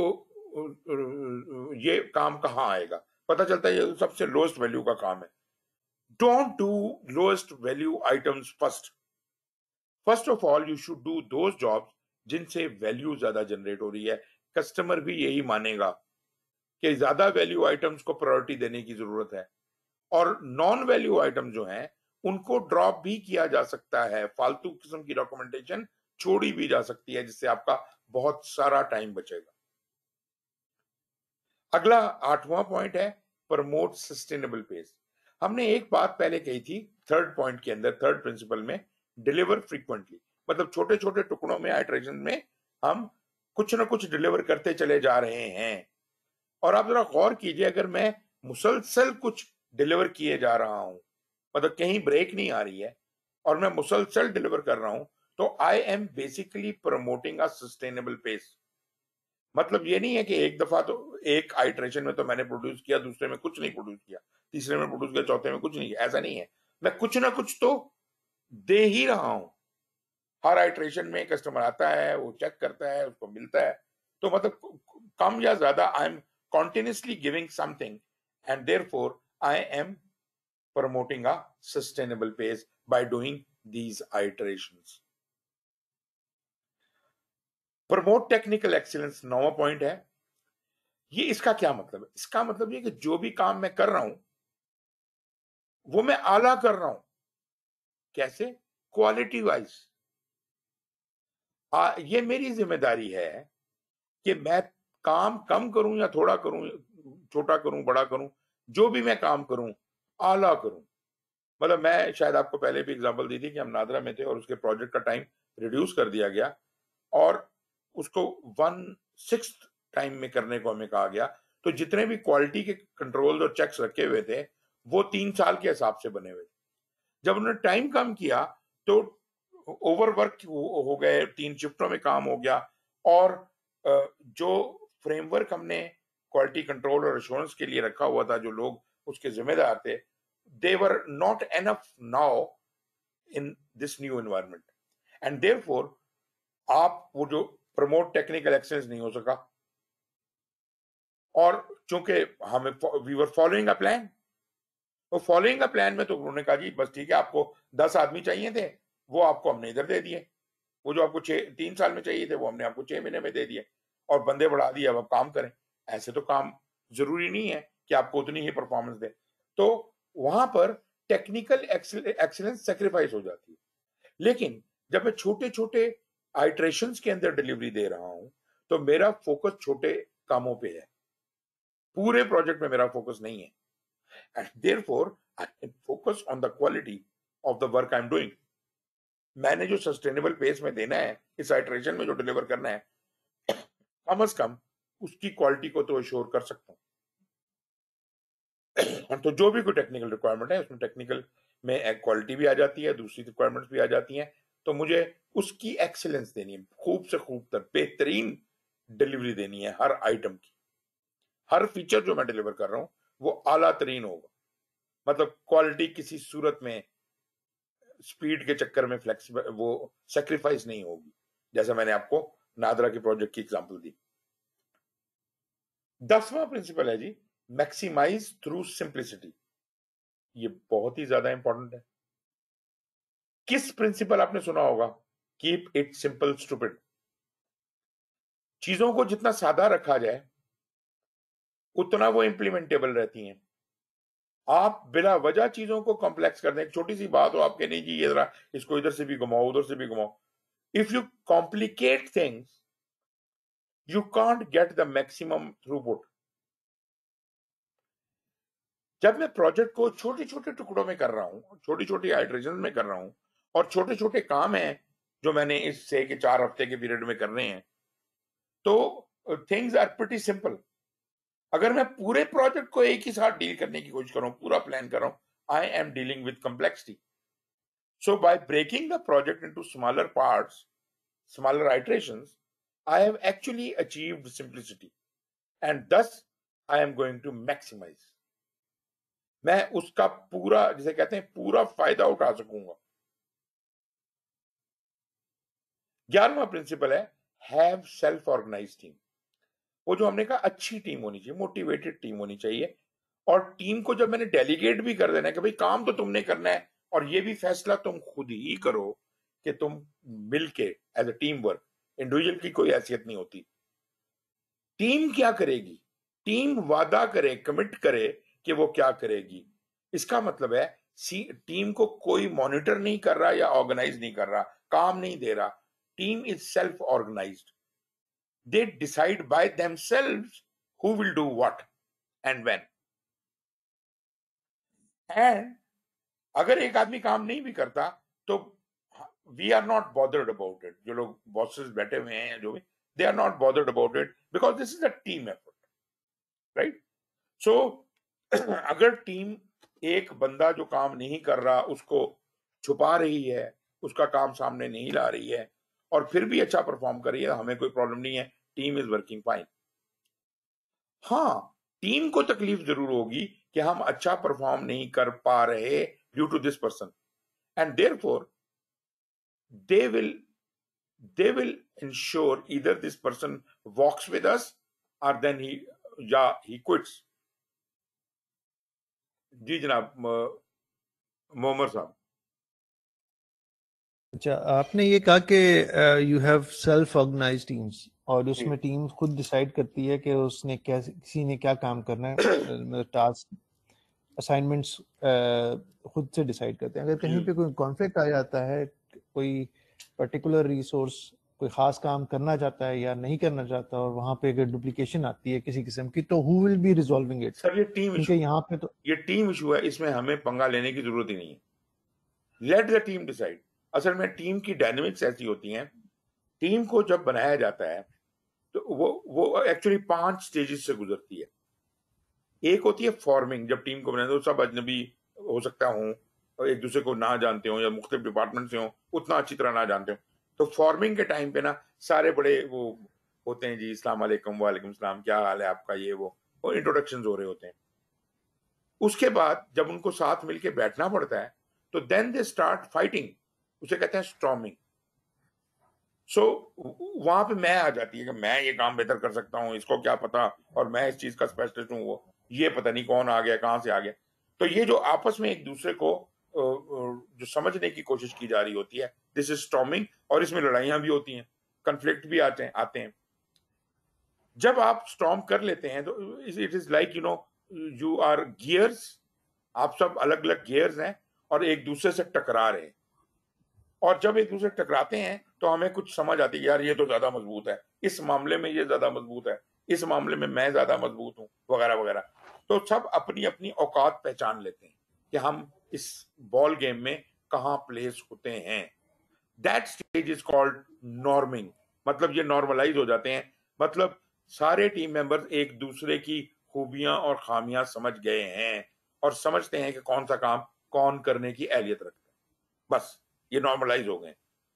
ये काम कहां आएगा, पता चलता है ये सबसे लोएस्ट वैल्यू का काम है। Don't do lowest value items first. First of all you should do those jobs जिनसे वैल्यू ज्यादा जनरेट हो रही है। कस्टमर भी यही मानेगा कि ज्यादा वैल्यू आइटम्स को प्रायोरिटी देने की जरूरत है, और नॉन वैल्यू आइटम जो हैं उनको ड्रॉप भी किया जा सकता है, फालतू किस्म की डॉक्यूमेंटेशन छोड़ी भी जा सकती है, जिससे आपका बहुत सारा टाइम बचेगा। अगला 8वां पॉइंट है प्रमोट सस्टेनेबल पेस। हमने एक बात पहले कही थी थर्ड पॉइंट के अंदर, थर्ड प्रिंसिपल में, डिलीवर फ्रीक्वेंटली, मतलब छोटे छोटे टुकड़ों में, आइटरेशन में हम कुछ ना कुछ डिलीवर करते चले जा रहे हैं। और आप जरा गौर कीजिए, अगर मैं मुसलसल कुछ डिलीवर किए जा रहा हूं, मतलब कहीं ब्रेक नहीं आ रही है और मैं मुसलसल डिलीवर कर रहा हूं, तो I am basically promoting a sustainable pace. मतलब ये नहीं है कि एक दफा तो एक आइटरेशन में तो मैंने प्रोड्यूस किया, दूसरे में कुछ नहीं प्रोड्यूस किया, तीसरे में प्रोड्यूस किया, चौथे में कुछ नहीं किया, ऐसा नहीं है। मैं कुछ ना कुछ तो दे ही रहा हूं। हर आइट्रेशन में कस्टमर आता है, वो चेक करता है, उसको मिलता है। तो मतलब कम या ज्यादा I am continuously giving something, and therefore I am promoting a sustainable pace by doing these iterations. Promote technical excellence 9वां पॉइंट है। ये इसका क्या मतलब है? इसका मतलब ये कि जो भी काम मैं कर रहा हूं वो मैं आला कर रहा हूं। कैसे? Quality wise. ये मेरी जिम्मेदारी है कि मैं काम कम करूं या थोड़ा करूं, छोटा करूं, बड़ा करूं, जो भी मैं काम करूं आला करूं। मतलब मैं शायद आपको पहले भी एग्जांपल दी थी कि हम नादरा में थे और उसके प्रोजेक्ट का टाइम रिड्यूस कर दिया गया और उसको 1/6 टाइम में करने को हमें कहा गया। तो जितने भी क्वालिटी के कंट्रोल्स और चेक्स रखे हुए थे वो 3 साल के हिसाब से बने हुए थे। जब उन्होंने टाइम कम किया तो ओवरवर्क हो गए, 3 शिफ्टों में काम हो गया और जो फ्रेमवर्क हमने क्वालिटी कंट्रोल और एश्योरेंस के लिए रखा हुआ था, जो लोग उसके जिम्मेदार थे, they were not enough now in this new environment, and therefore आप वो जो प्रमोट टेक्निकल एक्सेलेंस नहीं हो सका। और चूंकि हमें we were following a plan, तो फॉलोइंग अ प्लान में तो उन्होंने कहा जी बस ठीक है, आपको 10 आदमी चाहिए थे, वो आपको हमने इधर दे दिए। वो जो आपको 3 साल में चाहिए थे वो हमने आपको 6 महीने में दे दिए और बंदे बढ़ा दिए, अब आप काम करें। ऐसे तो काम जरूरी नहीं है कि आपको उतनी ही परफॉर्मेंस दे। तो वहां पर टेक्निकल एक्सीलेंस सेक्रीफाइस हो जाती है। लेकिन जब मैं छोटे छोटे आइट्रेशंस के अंदर डिलीवरी दे रहा हूं तो मेरा फोकस छोटे कामों पे है, पूरे प्रोजेक्ट में मेरा फोकस नहीं है। And therefore I can focus on the quality of the work I am doing. मैंने जो सस्टेनेबल पेस में देना है, इस आइट्रेशन में जो डिलीवर करना है, कम से कम उसकी क्वालिटी को तो एश्योर कर सकता हूं। तो जो भी कोई टेक्निकल रिक्वायरमेंट है उसमें टेक्निकल में क्वालिटी भी आ जाती है, दूसरी रिक्वायरमेंट्स भी आ जाती हैं। तो मुझे उसकी एक्सीलेंस देनी है, खूब से खूब तक बेहतरीन डिलीवरी देनी है हर आइटम की। हर फीचर जो मैं डिलीवर कर रहा हूं वो आला तरीन होगा। मतलब क्वालिटी किसी सूरत में स्पीड के चक्कर में फ्लेक्सिबल वो सेक्रीफाइस नहीं होगी, जैसा मैंने आपको नादरा के प्रोजेक्ट की एग्जांपल दी। 10वां प्रिंसिपल है जी, मैक्सिमाइज थ्रू सिंप्लिसिटी। ये बहुत ही ज्यादा इंपॉर्टेंट है। किस प्रिंसिपल आपने सुना होगा? Keep it simple stupid. चीजों को जितना सादा रखा जाए उतना वो इंप्लीमेंटेबल रहती हैं। आप बिला वजह चीजों को कॉम्प्लेक्स कर दें, एक छोटी सी बात हो आपके, नहीं जी ये जरा इसको इधर से भी घुमाओ, उधर से भी घुमाओ। If you complicate things you can't get the maximum throughput. जब मैं प्रोजेक्ट को छोटे छोटे टुकड़ों में कर रहा हूं, छोटी छोटी आइटरेशन में कर रहा हूं और छोटे छोटे काम हैं जो मैंने इस 6 के 4 हफ्ते के पीरियड में करने हैं, तो थिंग्स आर प्रीटी सिंपल। अगर मैं पूरे प्रोजेक्ट को एक ही साथ डील करने की कोशिश कर रहा हूं, पूरा प्लान कर रहा हूं, I am dealing with complexity. So by breaking the project into smaller parts, smaller iterations, I have actually achieved simplicity and thus I am going to maximise. मैं उसका पूरा, जिसे कहते हैं, पूरा फायदा उठा सकूंगा। 11वां प्रिंसिपल है हैव सेल्फ ऑर्गेनाइज्ड टीम। वो जो हमने कहा अच्छी टीम होनी चाहिए, मोटिवेटेड टीम होनी चाहिए। और टीम को जब मैंने डेलीगेट भी कर देना है कि भाई काम तो तुमने करना है और ये भी फैसला तुम खुद ही करो कि तुम मिलके as a team work, individual की कोई हैसियत नहीं होती। टीम क्या करेगी? टीम वादा करे, कमिट करे कि वो क्या करेगी। इसका मतलब है टीम को कोई मॉनिटर नहीं कर रहा या ऑर्गेनाइज नहीं कर रहा, काम नहीं दे रहा। Team is self organised. They decide by themselves who will do what and when. And अगर एक आदमी काम नहीं भी करता तो we are not bothered about it. जो लोग bosses बैठे हुए हैं, जो भी, they are not bothered about it because this is a team effort, right? So अगर टीम एक बंदा जो काम नहीं कर रहा उसको छुपा रही है, उसका काम सामने नहीं ला रही है और फिर भी अच्छा परफॉर्म कर रही है, हमें कोई प्रॉब्लम नहीं है, टीम इज वर्किंग फाइन। हाँ, टीम को तकलीफ जरूर होगी कि हम अच्छा परफॉर्म नहीं कर पा रहे due to this person, and therefore they will they will ensure either this person walks with us or then he quits. जी जनाब मोमर साहब। अच्छा, आपने ये कहा कि you have self organised teams, और उसमें टीम खुद डिसाइड करती है कि उसने क्या, किसी ने क्या काम करना है, मतलब टास्क असाइनमेंट्स खुद से डिसाइड करते हैं। अगर कहीं पे कोई कॉन्फ्लिक्ट आ जाता है, कोई पर्टिकुलर रिसोर्स कोई खास काम करना चाहता है या नहीं करना चाहता, और वहां पे अगर डुप्लीकेशन आती है किसी किस्म की, तो who will be resolving it? Sir ये टीम इशू, यहाँ पे तो ये टीम इशू है, इसमें हमें पंगा लेने की जरूरत ही नहीं है। Let the team decide. असल में टीम की डायनेमिक्स ऐसी होती हैं, टीम को जब बनाया जाता है तो वो एक्चुअली 5 स्टेजेस से गुजरती है। एक होती है फॉर्मिंग, जब टीम को बनाया तो सब अजनबी हो सकता हूँ और एक दूसरे को ना जानते हो या मुख्तलिफ डिपार्टमेंट से हो, उतना अच्छी तरह ना जानते हो, तो फॉर्मिंग के टाइम पे ना सारे बड़े वो होते हैं, जी अस्सलाम वालेकुम, वालेकुम सलाम, क्या हाल है आपका, ये वो, और इंट्रोडक्शन हो रहे होते हैं। उसके बाद जब उनको साथ मिलके बैठना पड़ता है तो देन दे स्टार्ट फाइटिंग, उसे कहते हैं स्टॉर्मिंग। सो वहां पे मैं आ जाती है कि मैं ये काम बेहतर कर सकता हूँ, इसको क्या पता, और मैं इस चीज का स्पेशलिस्ट हूँ, वो ये पता नहीं कौन आ गया, कहां से आ गया। तो ये जो आपस में एक दूसरे को जो समझने की कोशिश की जा रही होती है, दिस इज स्टॉर्मिंग, और इसमें लड़ाइयां भी होती हैं, कन्फ्लिक्ट भी आते हैं। जब आप स्टॉर्म कर लेते हैं तो it is like you are gears, आप सब अलग अलग गियर्स हैं और एक दूसरे से टकरा रहे हैं, और जब एक दूसरे से टकराते हैं तो हमें कुछ समझ आती है, यार ये तो ज्यादा मजबूत है, इस मामले में ये ज्यादा मजबूत है, इस मामले में मैं ज्यादा मजबूत हूं, वगैरह वगैरह। तो सब अपनी अपनी औकात पहचान लेते हैं कि हम इस बॉल गेम में कहां प्लेस होते हैं। That stage is called norming, मतलब ये नॉर्मलाइज हो जाते हैं, मतलब सारे टीम मेंबर्स एक दूसरे की खूबियां और खामियां समझ गए हैं और समझते हैं कि कौन सा काम कौन करने की अहलियत रखता है, बस ये नॉर्मलाइज हो गए।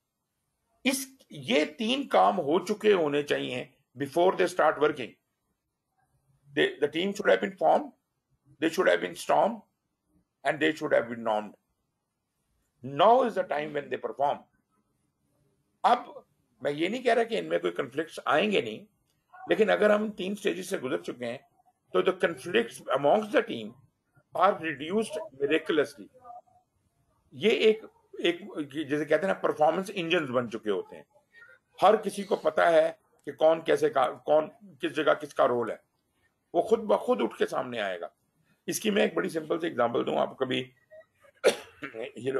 ये 3 काम हो चुके होने चाहिए before they start working. The team should have been formed, they should have been stormed, and they should have been normed. Now is the time when they perform. अब मैं ये नहीं कह रहा कि इनमें कोई कन्फ्लिक्ट्स आएंगे नहीं, लेकिन अगर हम 3 स्टेजेस से गुजर चुके हैं तो the conflicts amongst the team are reduced miraculously. ये एक जैसे कहते हैं ना, परफॉर्मेंस इंजन बन चुके होते हैं। हर किसी को पता है कि कौन कैसे कौन किस जगह किसका रोल है, वो खुद ब खुद उठ के सामने आएगा। इसकी मैं एक बड़ी सिंपल सी एग्जांपल दूं आपको। कभी ये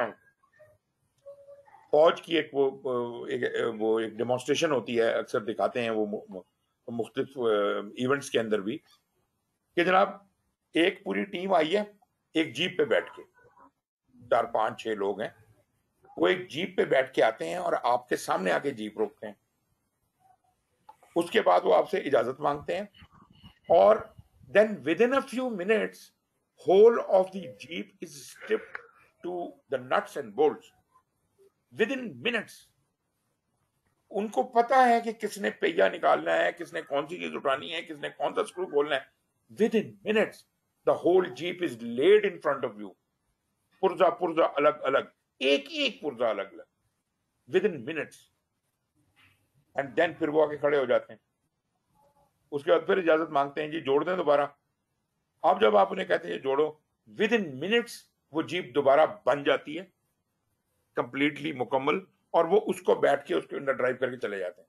फौज की एक डेमोन्स्ट्रेशन होती है, अक्सर दिखाते हैं वो मुख्तलिफ इवेंट्स के अंदर भी, कि जनाब एक पूरी टीम आई है एक जीप पे बैठ के, 4, 5, 6 लोग हैं, वो एक जीप पे बैठ के आते हैं और आपके सामने आके जीप रोकते हैं। उसके बाद वो आपसे इजाजत मांगते हैं, और then within a few minutes whole of the jeep is stripped to the nuts and bolts within minutes. उनको पता है कि किसने पहिया निकालना है, किसने कौन सी चीज उठानी है, किसने कौन सा स्क्रू खोलना है। Within minutes the whole jeep is laid in front of you, पुर्जा पुर्जा अलग अलग, एक एक पुर्जा अलग अलग, within minutes. And then फिर वो आके खड़े हो जाते हैं। उसके बाद फिर इजाजत मांगते हैं, जी जोड़ दें दोबारा। अब जब आप उन्हें कहते हैं जोड़ो, विद इन मिनट्स वो जीप दोबारा बन जाती है कंप्लीटली मुकम्मल, और वो उसको बैठ के उसके अंदर ड्राइव करके चले जाते हैं।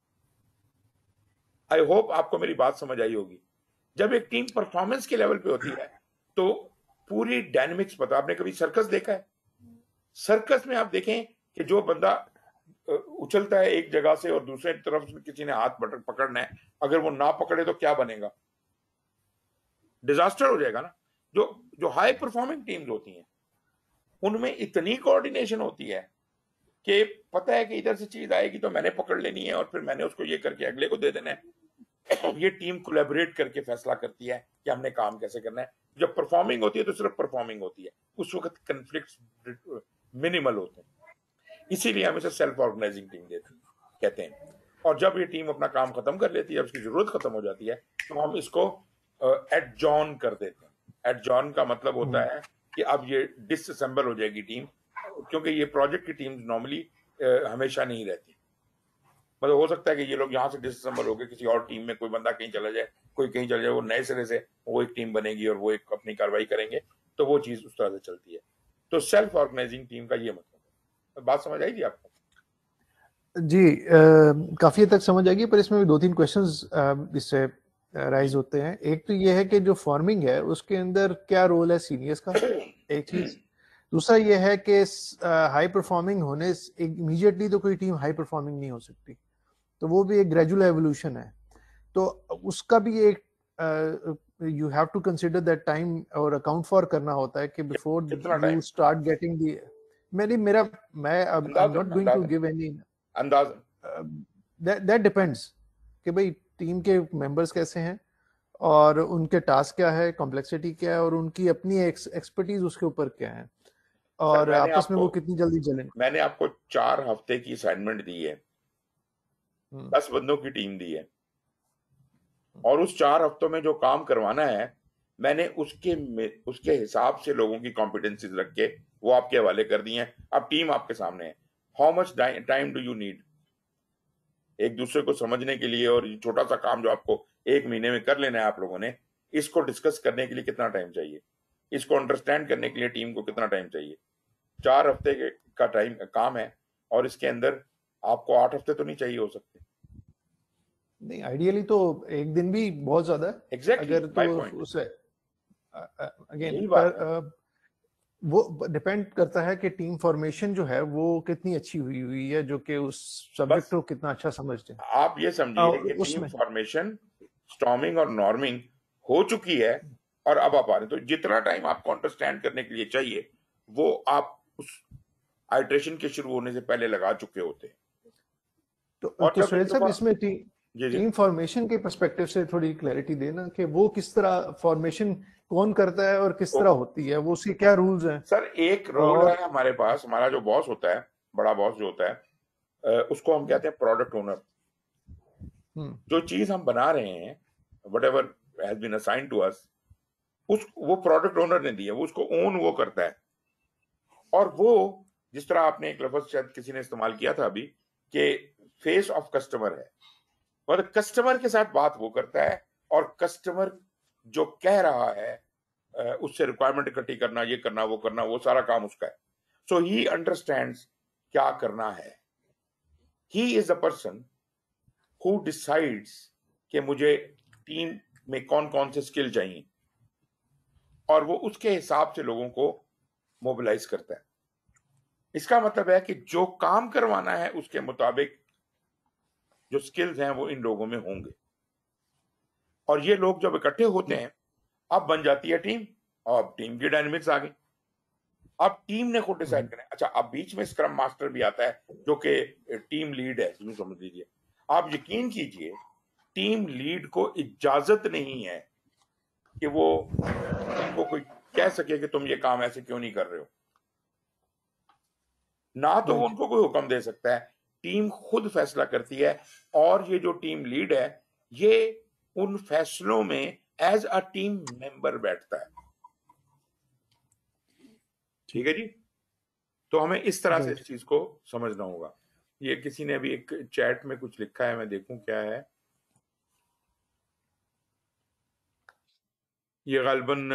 आई होप आपको मेरी बात समझ आई होगी। जब एक टीम परफॉर्मेंस के लेवल पे होती है तो पूरी डायनेमिक्स पता। आपने कभी सर्कस देखा है? सर्कस में आप देखें कि जो बंदा उछलता है एक जगह से और दूसरे तरफ से किसी ने हाथ पकड़ना है, अगर वो ना पकड़े तो क्या बनेगा? डिजास्टर हो जाएगा ना। जो हाई परफॉर्मिंग टीम्स होती हैं उनमें इतनी कोऑर्डिनेशन होती है कि पता है कि इधर से चीज आएगी तो मैंने पकड़ लेनी है और फिर मैंने उसको ये करके अगले को दे देना है। ये टीम कोलैबोरेट करके फैसला करती है कि हमने काम कैसे करना है। जब परफॉर्मिंग होती है तो सिर्फ परफॉर्मिंग होती है, उस वक्त कन्फ्लिक्ट्स मिनिमल होते हैं। इसीलिए हम इसे सेल्फ ऑर्गेनाइजिंग टीम कहते हैं। और जब ये टीम अपना काम खत्म कर लेती है, उसकी जरूरत खत्म हो जाती है, तो हम इसको एडजॉर्न कर देते हैं। एडजॉर्न का मतलब होता है कि अब ये डिसअसेंबल हो जाएगी टीम, क्योंकि ये प्रोजेक्ट की टीम नॉर्मली हमेशा नहीं रहती। मतलब हो सकता है कि ये लोग यहाँ से डिसअसेंबल होकर किसी और टीम में कोई बंदा कहीं चला जाए, कोई कहीं चला जाए, वो नए सिरे से वो एक टीम बनेगी और वो एक अपनी कार्रवाई करेंगे, तो वो चीज उस तरह से चलती है। तो सेल्फ ऑर्गेनाइजिंग टीम का ये मतलब है। बात समझ आई थी आपको? जी, काफी हद तक समझ आएगी, पर इसमें भी 2-3 क्वेश्चंस इससे राइज होते हैं। एक तो ये है कि जो फॉर्मिंग है उसके अंदर क्या रोल है सीनियर्स का, एक चीज। दूसरा ये है कि हाई परफॉर्मिंग होने इमीडिएटली तो कोई टीम हाई परफॉर्मिंग नहीं हो सकती, तो वो भी एक ग्रेजुअल एवोल्यूशन है। तो उसका भी एक you have to consider that time और अकाउंट फॉर करना होता है कि before you start getting the मैं I am not going to give any that depends कि भाई टीम के मेंबर्स कैसे हैं और उनके टास्क क्या है, कॉम्प्लेक्सिटी क्या है और उनकी अपनी एक्सपर्टीज उसके ऊपर क्या है और आपस में वो कितनी जल्दी चलेंगे। मैंने आपको 4 हफ्ते की असाइनमेंट दी है, 10 बंदों की टीम दी है, और उस 4 हफ्तों में जो काम करवाना है मैंने उसके हिसाब से लोगों की कॉम्पिटेंसीज रख के वो आपके हवाले कर दी हैं। अब टीम आपके सामने है। How much time do you need एक दूसरे को समझने के लिए, और ये छोटा सा काम जो आपको 1 महीने में कर लेना है आप लोगों ने, इसको डिस्कस करने के लिए कितना टाइम चाहिए, इसको अंडरस्टैंड करने के लिए टीम को कितना टाइम चाहिए। 4 हफ्ते का टाइम काम है और इसके अंदर आपको 8 हफ्ते तो नहीं चाहिए हो सकते। नहीं, आइडियली तो एक दिन भी बहुत ज्यादा है। Exactly, अगर तो उसे अगेन वो डिपेंड करता है कि टीम फॉर्मेशन जो है वो कितनी अच्छी हुई है, जो कि उस सब्जेक्ट को कितना अच्छा समझते हैं। आप ये समझिए कि टीम फॉर्मेशन, स्टॉर्मिंग और नॉर्मिंग हो चुकी है और अब आप आ रहे हैं, तो जितना टाइम आपको अंडरस्टैंड करने के लिए चाहिए वो आप उस आइट्रेशन के शुरू होने से पहले लगा चुके होते हैं। तो सुहेल साहब, इसमें टीम फॉर्मेशन के पर्सपेक्टिव से थोड़ी क्लैरिटी देना कि वो किस तरह फॉर्मेशन कौन करता है और किस तरह होती है, वो उसके क्या रूल्स हैं। सर एक रोल है हमारे पास, हमारा जो बॉस होता है, बड़ा बॉस जो होता है, उसको हम कहते हैं प्रोडक्ट ओनर। जो चीज हम बना रहे हैं, whatever has been assigned to us, वो प्रोडक्ट ओनर ने दिया, वो उसको ओन वो करता है। और वो जिस तरह आपने एक लफ्ज शायद किसी ने इस्तेमाल किया था अभी कि फेस ऑफ कस्टमर है, और कस्टमर के साथ बात वो करता है और कस्टमर जो कह रहा है उससे रिक्वायरमेंट इकट्ठी करना, ये करना, वो करना, वो सारा काम उसका है। सो ही अंडरस्टैंड्स क्या करना है। He is the person who decides कि मुझे टीम में कौन कौन से स्किल चाहिए, और वो उसके हिसाब से लोगों को मोबिलाइज करता है। इसका मतलब है कि जो काम करवाना है उसके मुताबिक जो स्किल्स हैं वो इन लोगों में होंगे, और ये लोग जब इकट्ठे होते हैं अब बन जाती है टीम, और टीम की डायनेमिक्स आ गई। अब टीम ने खुद डिसाइड करें। अच्छा, अब बीच में स्क्रम मास्टर भी आता है जो कि टीम लीड है, यूं समझ लीजिए। आप यकीन कीजिए टीम लीड को इजाजत नहीं है कि वो उनको कोई कह सके कि तुम ये काम ऐसे क्यों नहीं कर रहे हो, ना तो उनको कोई हुक्म दे सकता है। टीम खुद फैसला करती है, और ये जो टीम लीड है ये उन फैसलों में एज अ टीम मेंबर बैठता है। ठीक है जी, तो हमें इस तरह से इस चीज को समझना होगा। ये किसी ने अभी एक चैट में कुछ लिखा है, मैं देखूं क्या है। ये गालिबन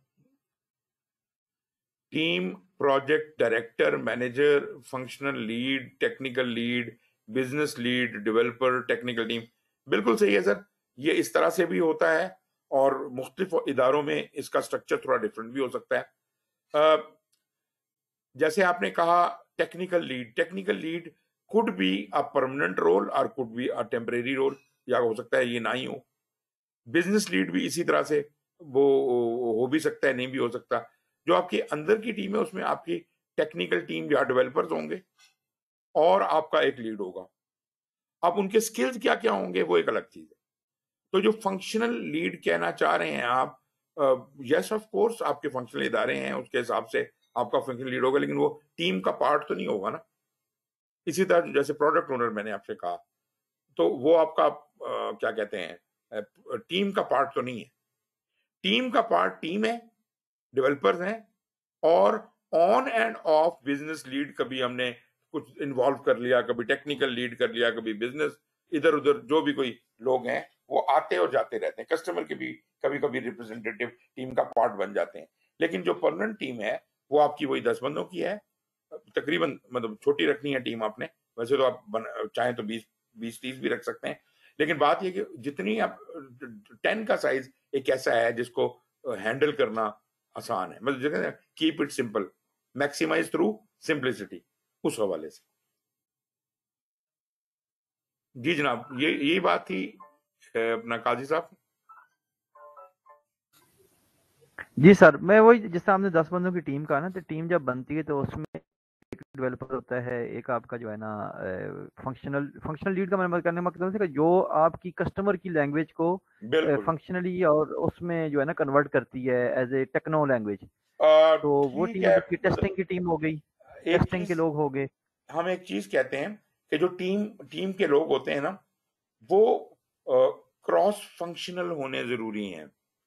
team project director, manager, functional lead, technical lead, business lead, developer, technical team. बिल्कुल सही है सर, ये इस तरह से भी होता है और मुख्तलिफ इदारों में इसका स्ट्रक्चर थोड़ा डिफरेंट भी हो सकता है। जैसे आपने कहा technical lead could be a permanent role और could be a temporary role, या हो सकता है ये ना ही हो। बिजनेस लीड भी इसी तरह से वो हो भी सकता है, नहीं भी हो सकता। जो आपके अंदर की टीम है उसमें आपकी टेक्निकल टीम या डेवलपर्स होंगे और आपका एक लीड होगा। अब उनके स्किल्स क्या क्या होंगे वो एक अलग चीज है। तो जो फंक्शनल लीड कहना चाह रहे हैं आप, यस ऑफ कोर्स आपके फंक्शनल इदारे हैं उसके हिसाब से आपका फंक्शनल लीड होगा, लेकिन वो टीम का पार्ट तो नहीं होगा ना। इसी तरह जैसे प्रोडक्ट ओनर मैंने आपसे कहा, तो वो आपका क्या कहते हैं, टीम का पार्ट तो नहीं है। टीम का पार्ट टीम है, डेवलपर्स हैं, और on and off business lead कभी हमने कुछ इन्वॉल्व कर लिया, कभी टेक्निकल लीड कर लिया, कभी बिजनेस, इधर उधर जो भी कोई लोग हैं वो आते और जाते रहते हैं। कस्टमर के भी कभी कभी रिप्रेजेंटेटिव टीम का पार्ट बन जाते हैं। लेकिन जो परमानेंट टीम है वो आपकी वही 10 बंदों की है तकरीबन, मतलब छोटी रखनी है टीम आपने, वैसे तो आप चाहें तो 20-30 भी रख सकते हैं। लेकिन बात ये कि जितनी आप 10 का साइज एक ऐसा है जिसको हैंडल करना आसान है, मतलब keep it simple, maximise through simplicity, उस हवाले से। जी जनाब, यही बात थी अपना काजी साहब। जी सर, मैं वही जिस तरह हमने 10 बंदों की टीम कहा ना, तो टीम जब बनती है तो उसमें एक डेवलपर होता है, एक आपका जो है ना फंक्शनल लीड का मतलब करने का मतलब है कि जो आपकी कस्टमर की लैंग्वेज को फंक्शनली और उसमें जो है ना कन्वर्ट करती है एज ए टेक्नो लैंग्वेज। तो वो टीम आपकी टेस्टिंग की टीम हो गई, टेस्टिंग के लोग हो गए। हम एक चीज कहते हैं कि जो टीम के लोग होते हैं ना, वो क्रॉस फंक्शनल होने जरूरी हैं।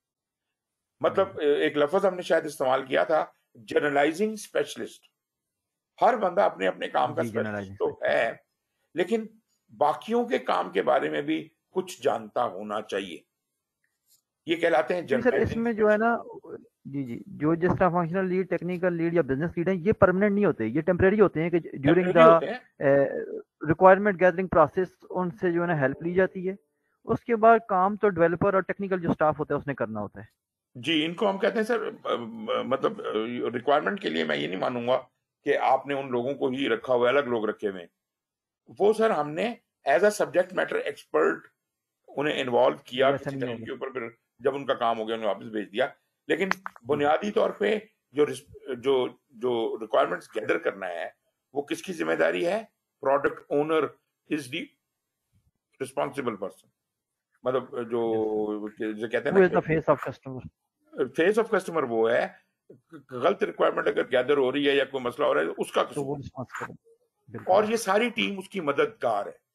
मतलब एक लफ्ज हमने शायद इस्तेमाल किया था, जनरलाइजिंग स्पेशलिस्ट। हर बंदा अपने अपने काम का स्पेशलिस्ट तो है, लेकिन बाकियों के काम के बारे में भी कुछ जानता होना चाहिए। ये कहलाते हैं जनरलाइजिंग। इसमें जो है ना जी जो जिस तरह फंक्शनल लीड, टेक्निकल लीड या बिजनेस लीड है, ये परमानेंट नहीं होते, ये टेम्परेरी होते हैं कि during the requirement gathering process उनसे जो है ना हेल्प ली जाती है। उसके बाद काम तो डेवलपर और टेक्निकल जो स्टाफ होता है उसने करना होता है। जी, इनको हम कहते हैं सर, मतलब रिक्वायरमेंट के लिए मैं ये नहीं मानूंगा कि आपने उन लोगों को ही रखा हुआ, अलग लोग रखे हुए। वो सर हमने as a subject matter expert उन्हें इन्वॉल्व किया किसी टाइम के ऊपर, फिर जब उनका काम हो गया उन्हें वापस भेज दिया। लेकिन बुनियादी तौर पे जो जो जो रिक्वायरमेंट्स गैदर करना है वो किसकी जिम्मेदारी है? Product owner is the responsible person. मतलब जो कहते हैं ना face of customer, face of customer वो है। गलत रिक्वायरमेंट अगर गैदर हो रही है या कोई मसला हो रहा है तो उसका कसूर, और ये सारी टीम उसकी मददगार है।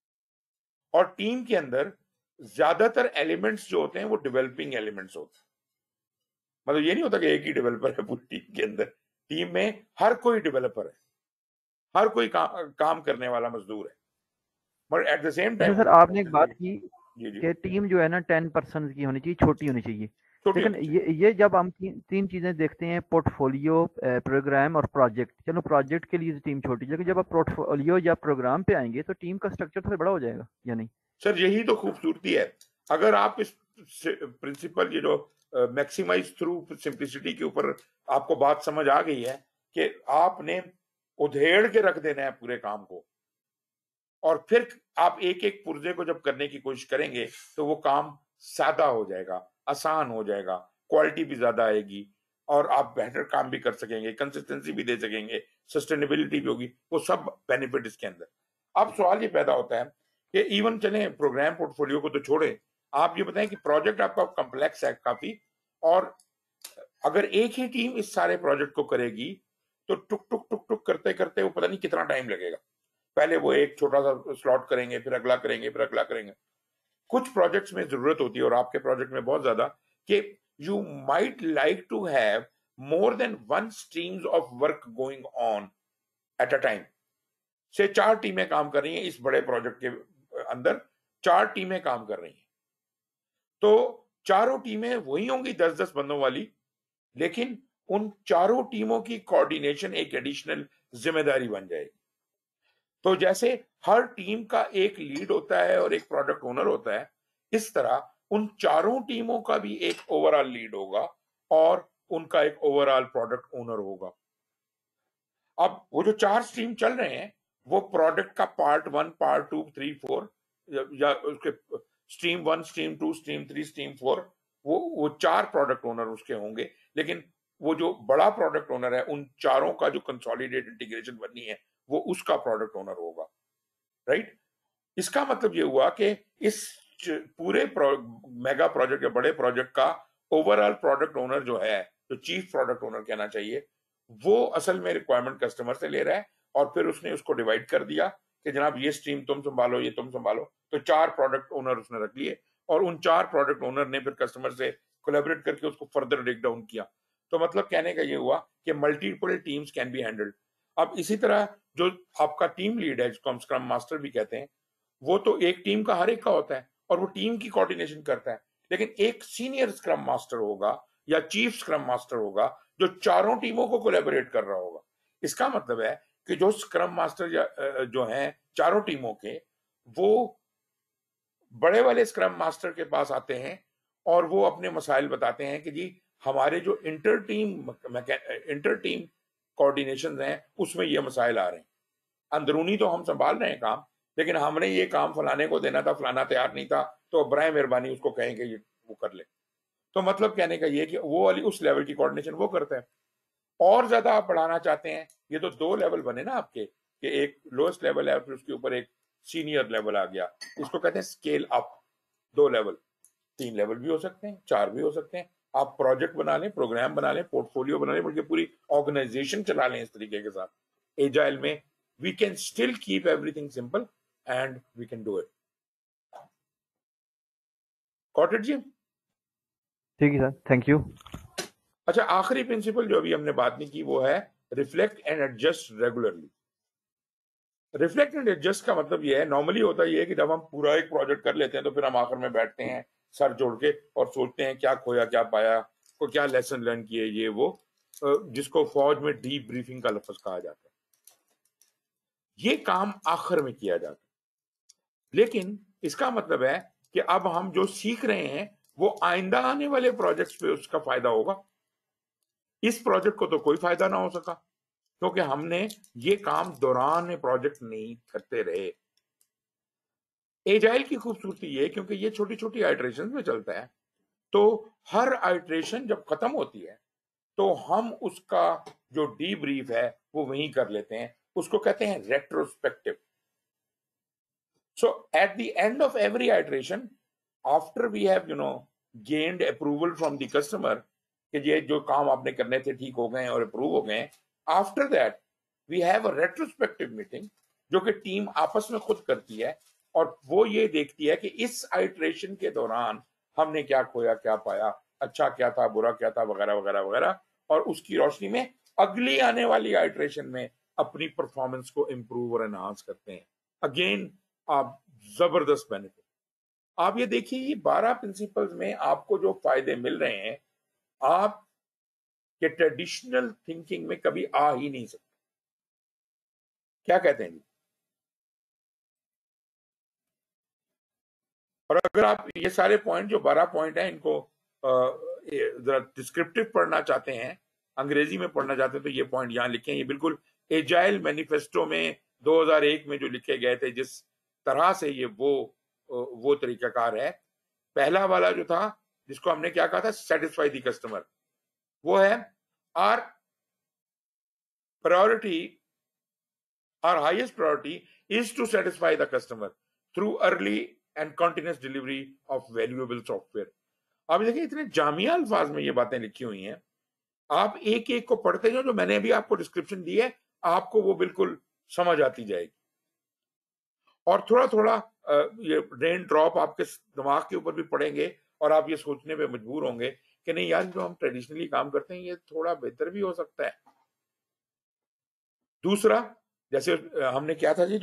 और टीम के अंदर ज्यादातर एलिमेंट्स जो होते हैं वो डेवलपिंग एलिमेंट्स होते हैं। मतलब ये नहीं होता कि एक ही डेवलपर है पूरी टीम के अंदर। टीम में हर कोई डेवलपर है, हर कोई काम करने वाला मजदूर है, but at the same time sir आपने एक बात की कि टीम जो है ना 10 पर्सन की होनी चाहिए, छोटी होनी चाहिए। लेकिन ये जब हम तीन चीजें देखते हैं, पोर्टफोलियो, प्रोग्राम और प्रोजेक्ट। चलो प्रोजेक्ट के लिए टीम छोटी, लेकिन जब आप पोर्टफोलियो या प्रोग्राम पे आएंगे तो टीम का स्ट्रक्चर थोड़ा बड़ा हो जाएगा या नहीं? सर यही तो खूबसूरती है। अगर आप इस प्रिंसिपल ये जो मैक्सिमाइज थ्रू सिंप्लिसिटी के ऊपर आपको बात समझ आ गई है कि आपने उधेड़ के रख देना है पूरे काम को, और फिर आप एक एक पुर्जे को जब करने की कोशिश करेंगे तो वो काम सादा हो जाएगा, आसान हो जाएगा, क्वालिटी भी ज्यादा आएगी और आप बेहतर काम भी कर सकेंगे, कंसिस्टेंसी भी दे सकेंगे, सस्टेनेबिलिटी भी होगी, वो सब बेनिफिट इसके अंदर। अब सवाल ये पैदा होता है कि इवन चले प्रोग्राम पोर्टफोलियो को तो छोड़े, आप ये बताएं कि प्रोजेक्ट आपका कॉम्प्लेक्स है काफी, और अगर एक ही टीम इस सारे प्रोजेक्ट को करेगी तो टुक टुक टुक टुक करते करते वो पता नहीं कितना टाइम लगेगा। पहले वो एक छोटा सा स्लॉट करेंगे, फिर अगला करेंगे, फिर अगला करेंगे। कुछ प्रोजेक्ट्स में जरूरत होती है, और आपके प्रोजेक्ट में बहुत ज्यादा, कि you might like to have more than one streams of work going on at a time. से 4 टीमें काम कर रही हैं इस बड़े प्रोजेक्ट के अंदर, 4 टीमें काम कर रही हैं, तो चारों टीमें वही होंगी 10-10 बंदों वाली, लेकिन उन चारों टीमों की कोऑर्डिनेशन एक एडिशनल जिम्मेदारी बन जाएगी। तो जैसे हर टीम का एक लीड होता है और एक प्रोडक्ट ओनर होता है, इस तरह उन चारों टीमों का भी एक ओवरऑल लीड होगा और उनका एक ओवरऑल प्रोडक्ट ओनर होगा। अब वो जो 4 स्ट्रीम चल रहे हैं वो प्रोडक्ट का पार्ट 1, पार्ट 2, 3, 4 या उसके स्ट्रीम 1, स्ट्रीम 2, स्ट्रीम 3, स्ट्रीम 4, वो 4 प्रोडक्ट ओनर उसके होंगे। लेकिन वो जो बड़ा प्रोडक्ट ओनर है, उन चारों का जो कंसोलिडेटेड इंटीग्रेशन बननी है वो उसका प्रोडक्ट ओनर होगा, राइट। इसका मतलब ये हुआ कि इस पूरे मेगा प्रोजेक्ट या बड़े प्रोजेक्ट का ओवरऑल प्रोडक्ट ओनर जो है, जो चीफ प्रोडक्ट ओनर कहना चाहिए, वो असल में रिक्वायरमेंट कस्टमर से ले रहा है और फिर उसने उसको डिवाइड कर दिया कि जनाब ये स्ट्रीम तुम संभालो, ये तुम संभालो। तो 4 प्रोडक्ट ओनर उसने रख लिए और उन 4 प्रोडक्ट ओनर ने फिर कस्टमर से कोलैबोरेट करके उसको फर्दर ब्रेक डाउन किया। तो मतलब कहने का ये हुआ कि multiple teams can be handled. अब इसी तरह जो आपका टीम लीड है, जिसको हम स्क्रम मास्टर भी कहते हैं, वो तो एक टीम का हर एक का होता है और वो टीम की कोऑर्डिनेशन करता है, लेकिन एक सीनियर स्क्रम मास्टर होगा या चीफ स्क्रम मास्टर होगा जो चारों टीमों को कोलैबोरेट कर रहा होगा। इसका मतलब है कि जो स्क्रम मास्टर जो हैं चारों टीमों के, वो बड़े वाले स्क्रम मास्टर के पास आते हैं और वो अपने मसाइल बताते हैं कि जी हमारे जो इंटर टीम कोऑर्डिनेशन हैं उसमें ये मसाइल आ रहे हैं, अंदरूनी तो हम संभाल रहे हैं काम, लेकिन हमने ये काम फलाने को देना था, फलाना तैयार नहीं था, तो बराए मेहरबानी उसको कहें कि ये वो कर ले। तो मतलब कहने का ये कि वो वाली उस लेवल की कोऑर्डिनेशन वो करता है। और ज्यादा आप बढ़ाना चाहते हैं, ये तो 2 लेवल बने ना आपके, कि एक लोएस्ट लेवल है फिर उसके ऊपर एक सीनियर लेवल आ गया, इसको कहते हैं स्केल अप। 2 लेवल, 3 लेवल भी हो सकते हैं, 4 भी हो सकते हैं। आप प्रोजेक्ट बना लें, प्रोग्राम बना लें, पोर्टफोलियो बना लें, बल्कि पूरी ऑर्गेनाइजेशन चला लें इस तरीके के साथ। एजाइल में we can still keep everything simple and we can do it. Got it जी? ठीक है सर, थैंक यू। अच्छा, आखिरी प्रिंसिपल जो अभी हमने बात नहीं की वो है reflect and adjust regularly. Reflect and adjust का मतलब ये है, नॉर्मली होता ये है कि जब हम पूरा एक प्रोजेक्ट कर लेते हैं तो फिर हम आखिर में बैठते हैं सर जोड़ के और सोचते हैं क्या खोया क्या पाया, को क्या लेसन लर्न किए, ये वो, जिसको फौज में डीप ब्रीफिंग का लफ्ज कहा जाता है। ये काम आखिर में किया जाता है, लेकिन इसका मतलब है कि अब हम जो सीख रहे हैं वो आइंदा आने वाले प्रोजेक्ट्स पे उसका फायदा होगा। इस प्रोजेक्ट को तो कोई फायदा ना हो सका क्योंकि हमने ये काम दौरान प्रोजेक्ट नहीं करते रहे। एजाइल की खूबसूरती ये, क्योंकि ये छोटी छोटी आइटरेशन में चलता है, तो हर आइटरेशन जब खत्म होती है तो हम उसका जो डीब्रीफ है वो वहीं कर लेते हैं, उसको कहते हैं retrospective. So at the end of every iteration, after we have gained approval from the customer कि ये जो काम आपने करने थे ठीक हो गए और अप्रूव हो गए, after that we have a retrospective meeting जो कि टीम आपस में खुद करती है और वो ये देखती है कि इस आइटरेशन के दौरान हमने क्या खोया क्या पाया, अच्छा क्या था, बुरा क्या था, वगैरह वगैरह वगैरह, और उसकी रोशनी में अगली आने वाली आइटरेशन में अपनी परफॉर्मेंस को इंप्रूव और एनहांस करते हैं। अगेन आप जबरदस्त बेनिफिट। आप ये देखिए, ये 12 प्रिंसिपल्स में आपको जो फायदे मिल रहे हैं आप के ट्रेडिशनल थिंकिंग में कभी आ ही नहीं सकते। क्या कहते हैं? और अगर आप ये सारे पॉइंट जो 12 पॉइंट हैं इनको जरा डिस्क्रिप्टिव पढ़ना चाहते हैं, अंग्रेजी में पढ़ना चाहते हैं, तो ये पॉइंट यहाँ लिखे हैं। ये बिल्कुल एजाइल मैनिफेस्टो में 2001 में जो लिखे गए थे, जिस तरह से ये वो तरीकाकार है। पहला वाला जो था जिसको हमने क्या कहा था, सेटिस्फाई द कस्टमर, वो है our priority, our highest priority is to satisfy the customer through early and continuous delivery of valuable software. आप देखिए इतने जामिया अल्फाज में ये बातें लिखी हुई हैं, आप एक एक को पढ़ते जाओ, जो मैंने अभी आपको डिस्क्रिप्शन दी है आपको वो बिल्कुल समझ आती जाएगी। और थोड़ा थोड़ा ये रेन ड्रॉप आपके दिमाग के ऊपर भी पड़ेंगे और आप ये सोचने पे मजबूर होंगे कि नहीं यार, जो हम ट्रेडिशनली काम करते हैं ये थोड़ा बेहतर भी हो सकता है। दूसरा, जैसे हमने क्या था जी,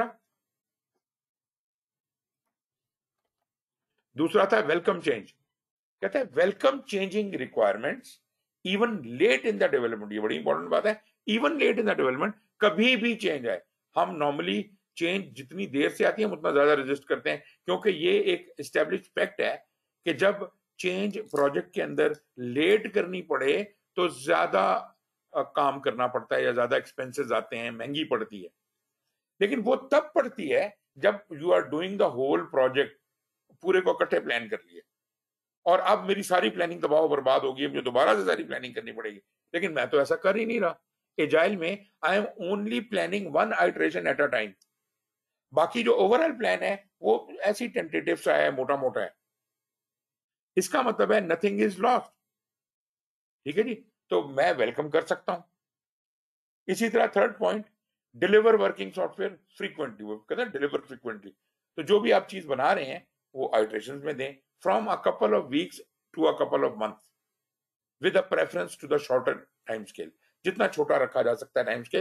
दूसरा था वेलकम चेंज। कहते हैं welcome changing requirements even late in the development. ये बड़ी इंपॉर्टेंट बात है, even late in the development, कभी भी चेंज आए। हम नॉर्मली चेंज जितनी देर से आती है हम उतना ज्यादा रेजिस्ट करते हैं, क्योंकि ये एक एस्टेब्लिश फैक्ट है कि जब चेंज प्रोजेक्ट के अंदर लेट करनी पड़े तो ज्यादा काम करना पड़ता है या ज्यादा एक्सपेंसेस आते हैं, महंगी पड़ती है। लेकिन वो तब पड़ती है जब you are doing the whole project, पूरे को इकट्ठे प्लान कर लिए और अब मेरी सारी प्लानिंग तबाह बर्बाद होगी, मुझे दोबारा से सारी प्लानिंग करनी पड़ेगी। लेकिन मैं तो ऐसा कर ही नहीं रहा। एजाइल में I am only planning 1 iteration at a time. बाकी जो ओवरऑल प्लान है वो ऐसी टेंटेटिव सा है, मोटा मोटा है। इसका मतलब है नथिंग इज लॉस्ट। ठीक है जी, तो मैं वेलकम कर सकता हूं। इसी तरह third point, deliver working software frequently. वो कहते हैं डिलीवर फ्रीक्वेंटली, तो जो भी आप चीज बना रहे हैं वो आइटरेशंस में दें, from a couple of weeks to a couple of months with a preference to the shorter time scale. जितना छोटा रखा जा सकता है टाइम स्केल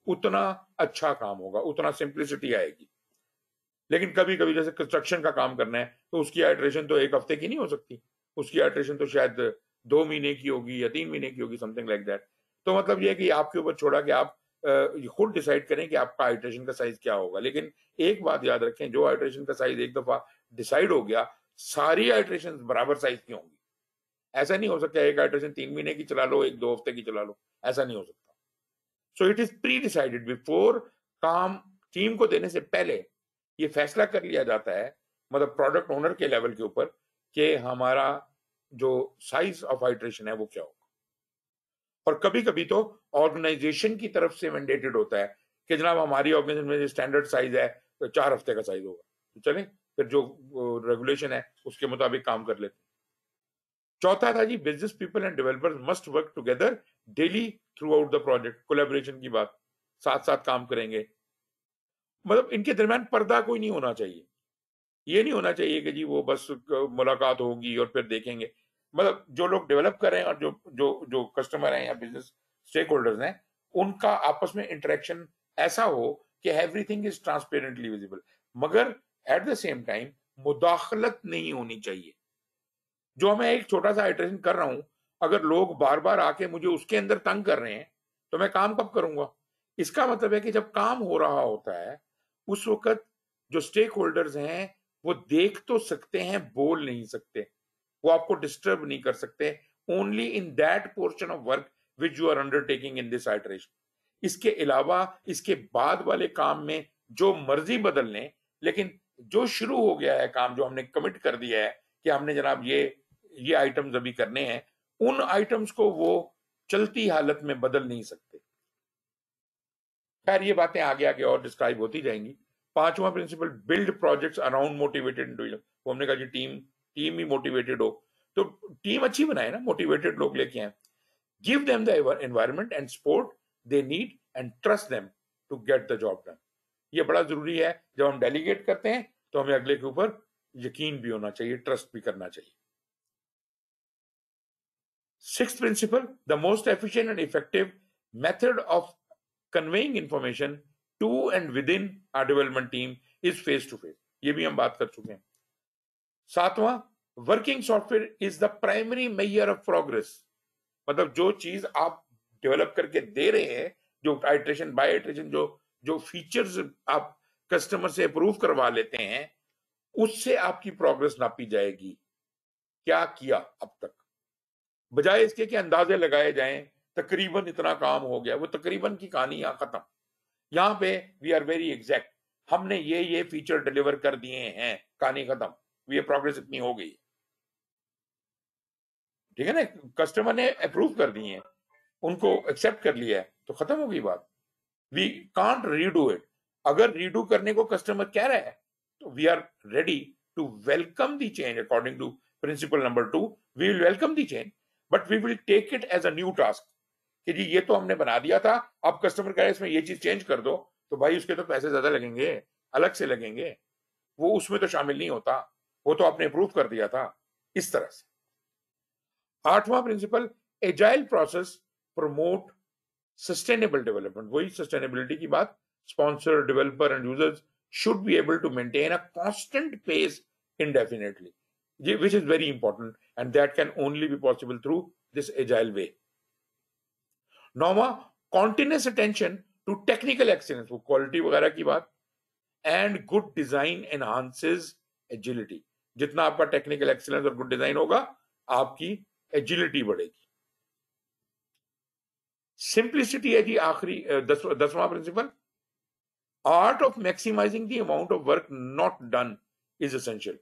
उतना अच्छा काम होगा, उतना सिंप्लिसिटी आएगी। लेकिन कभी कभी जैसे कंस्ट्रक्शन का काम करना है तो उसकी आइटरेशन तो एक हफ्ते की नहीं हो सकती, उसकी आइटरेशन तो शायद 2 महीने की होगी या 3 महीने की होगी, समथिंग लाइक दैट। तो मतलब ये है कि आपके ऊपर छोड़ा कि आप खुद डिसाइड करें कि आपका आइटरेशन का साइज क्या होगा। लेकिन एक बात याद रखें, जो आइटरेशन का साइज एक दफा डिसाइड हो गया, सारी आइटरेशन बराबर साइज की होंगी। ऐसा नहीं हो सकता एक आइटरेशन 3 महीने की चला लो, एक 2 हफ्ते की चला लो, ऐसा नहीं हो सकता। So it is pre decided before, काम टीम को देने से पहले ये फैसला कर लिया जाता है, मतलब प्रोडक्ट ओनर के लेवल के ऊपर, कि हमारा जो साइज ऑफ आइटरेशन है वो क्या होगा। और कभी कभी तो ऑर्गेनाइजेशन की तरफ से मैंडेटेड होता है कि जनाब हमारी ऑर्गेनाइजेशन में स्टैंडर्ड साइज है तो 4 हफ्ते का साइज होगा, तो चलें फिर जो रेगुलेशन है उसके मुताबिक काम कर लेते हैं। चौथा था जी, business people and developers must work together daily throughout the project. Collaboration की बात, साथ साथ काम करेंगे, मतलब इनके दरमियान पर्दा कोई नहीं होना चाहिए। ये नहीं होना चाहिए कि जी वो बस मुलाकात होगी और फिर देखेंगे। मतलब जो लोग डेवलप कर रहे हैं और जो जो जो कस्टमर हैं या बिजनेस स्टेक होल्डर्स हैं, उनका आपस में इंटरेक्शन ऐसा हो कि एवरीथिंग इज ट्रांसपेरेंटली विजिबल, मगर एट द सेम टाइम मुदाखलत नहीं होनी चाहिए। जो मैं एक छोटा सा आइटरेशन कर रहा हूं, अगर लोग बार बार आके मुझे उसके अंदर तंग कर रहे हैं तो मैं काम कब करूंगा? इसका मतलब है कि जब काम हो रहा होता है उस वक्त जो स्टेक होल्डर्स हैं वो देख तो सकते हैं, बोल नहीं सकते, वो आपको डिस्टर्ब नहीं कर सकते, only in that portion of work which you are undertaking in this iteration. इसके अलावा इसके बाद वाले काम में जो मर्जी बदल लें, लेकिन जो शुरू हो गया है काम, जो हमने कमिट कर दिया है कि हमने जनाब ये आइटम्स अभी करने हैं, उन आइटम्स को वो चलती हालत में बदल नहीं सकते। खैर ये बातें आगे आगे और डिस्क्राइब होती जाएंगी। पांचवा principle, build projects around motivated individual. वो हमने कहा जी टीम ही मोटिवेटेड हो, तो टीम अच्छी बनाए ना, मोटिवेटेड लोग लेके आए। Give them the environment and support they need and trust them to get the job done. ये बड़ा जरूरी है। जब हम डेलीगेट करते हैं तो हमें अगले के ऊपर यकीन भी होना चाहिए, ट्रस्ट भी करना चाहिए। Sixth principle, the most efficient and effective method of conveying information to and within our development team is face to face। ये भी हम बात कर चुके हैं। सातवां, working software is the primary measure of progress. मतलब जो चीज आप डेवलप करके दे रहे हैं, जो आइटरेशन बाय आइटरेशन जो फीचर्स आप कस्टमर से अप्रूव करवा लेते हैं, उससे आपकी प्रोग्रेस नापी जाएगी। क्या किया अब तक, बजाय इसके कि अंदाजे लगाए जाएं तकरीबन इतना काम हो गया, वो तकरीबन की कहानी यहां खत्म। यहां पे वी आर वेरी एग्जैक्ट, हमने ये फीचर डिलीवर कर दिए हैं, कहानी खत्म, ये प्रोग्रेस इतनी हो गई, ठीक है ना। कस्टमर ने अप्रूव कर दिए हैं, उनको एक्सेप्ट कर लिया है, तो खत्म हो गई बात। We can't redo it. अगर रीडू करने को कस्टमर कह रहा है तो we are ready to welcome the change according to principle number 2। We will welcome the change but we will take it as a new task कि जी ये तो हमने बना दिया था, अब कस्टमर कह रहे इसमें ये चीज चेंज कर दो, तो भाई उसके तो पैसे ज्यादा लगेंगे, अलग से लगेंगे, वो उसमें तो शामिल नहीं होता, वो तो आपने अप्रूव कर दिया था। इस तरह से। आठवां principle, agile process promote sustainable development. वही सस्टेनेबिलिटी की बात, sponsor, developer and users should be able to maintain a constant pace indefinitely, which is very important, and that can only be possible through this agile way. नौवां, continuous attention to technical excellence, वो quality वगैरह की बात, and good design enhances agility। जितना आपका technical excellence और good design होगा, आपकी एजिलिटी बढ़ेगी। सिंप्लिसिटी है जी आखिरी 10वां principle, art of maximising the amount of work not done is essential.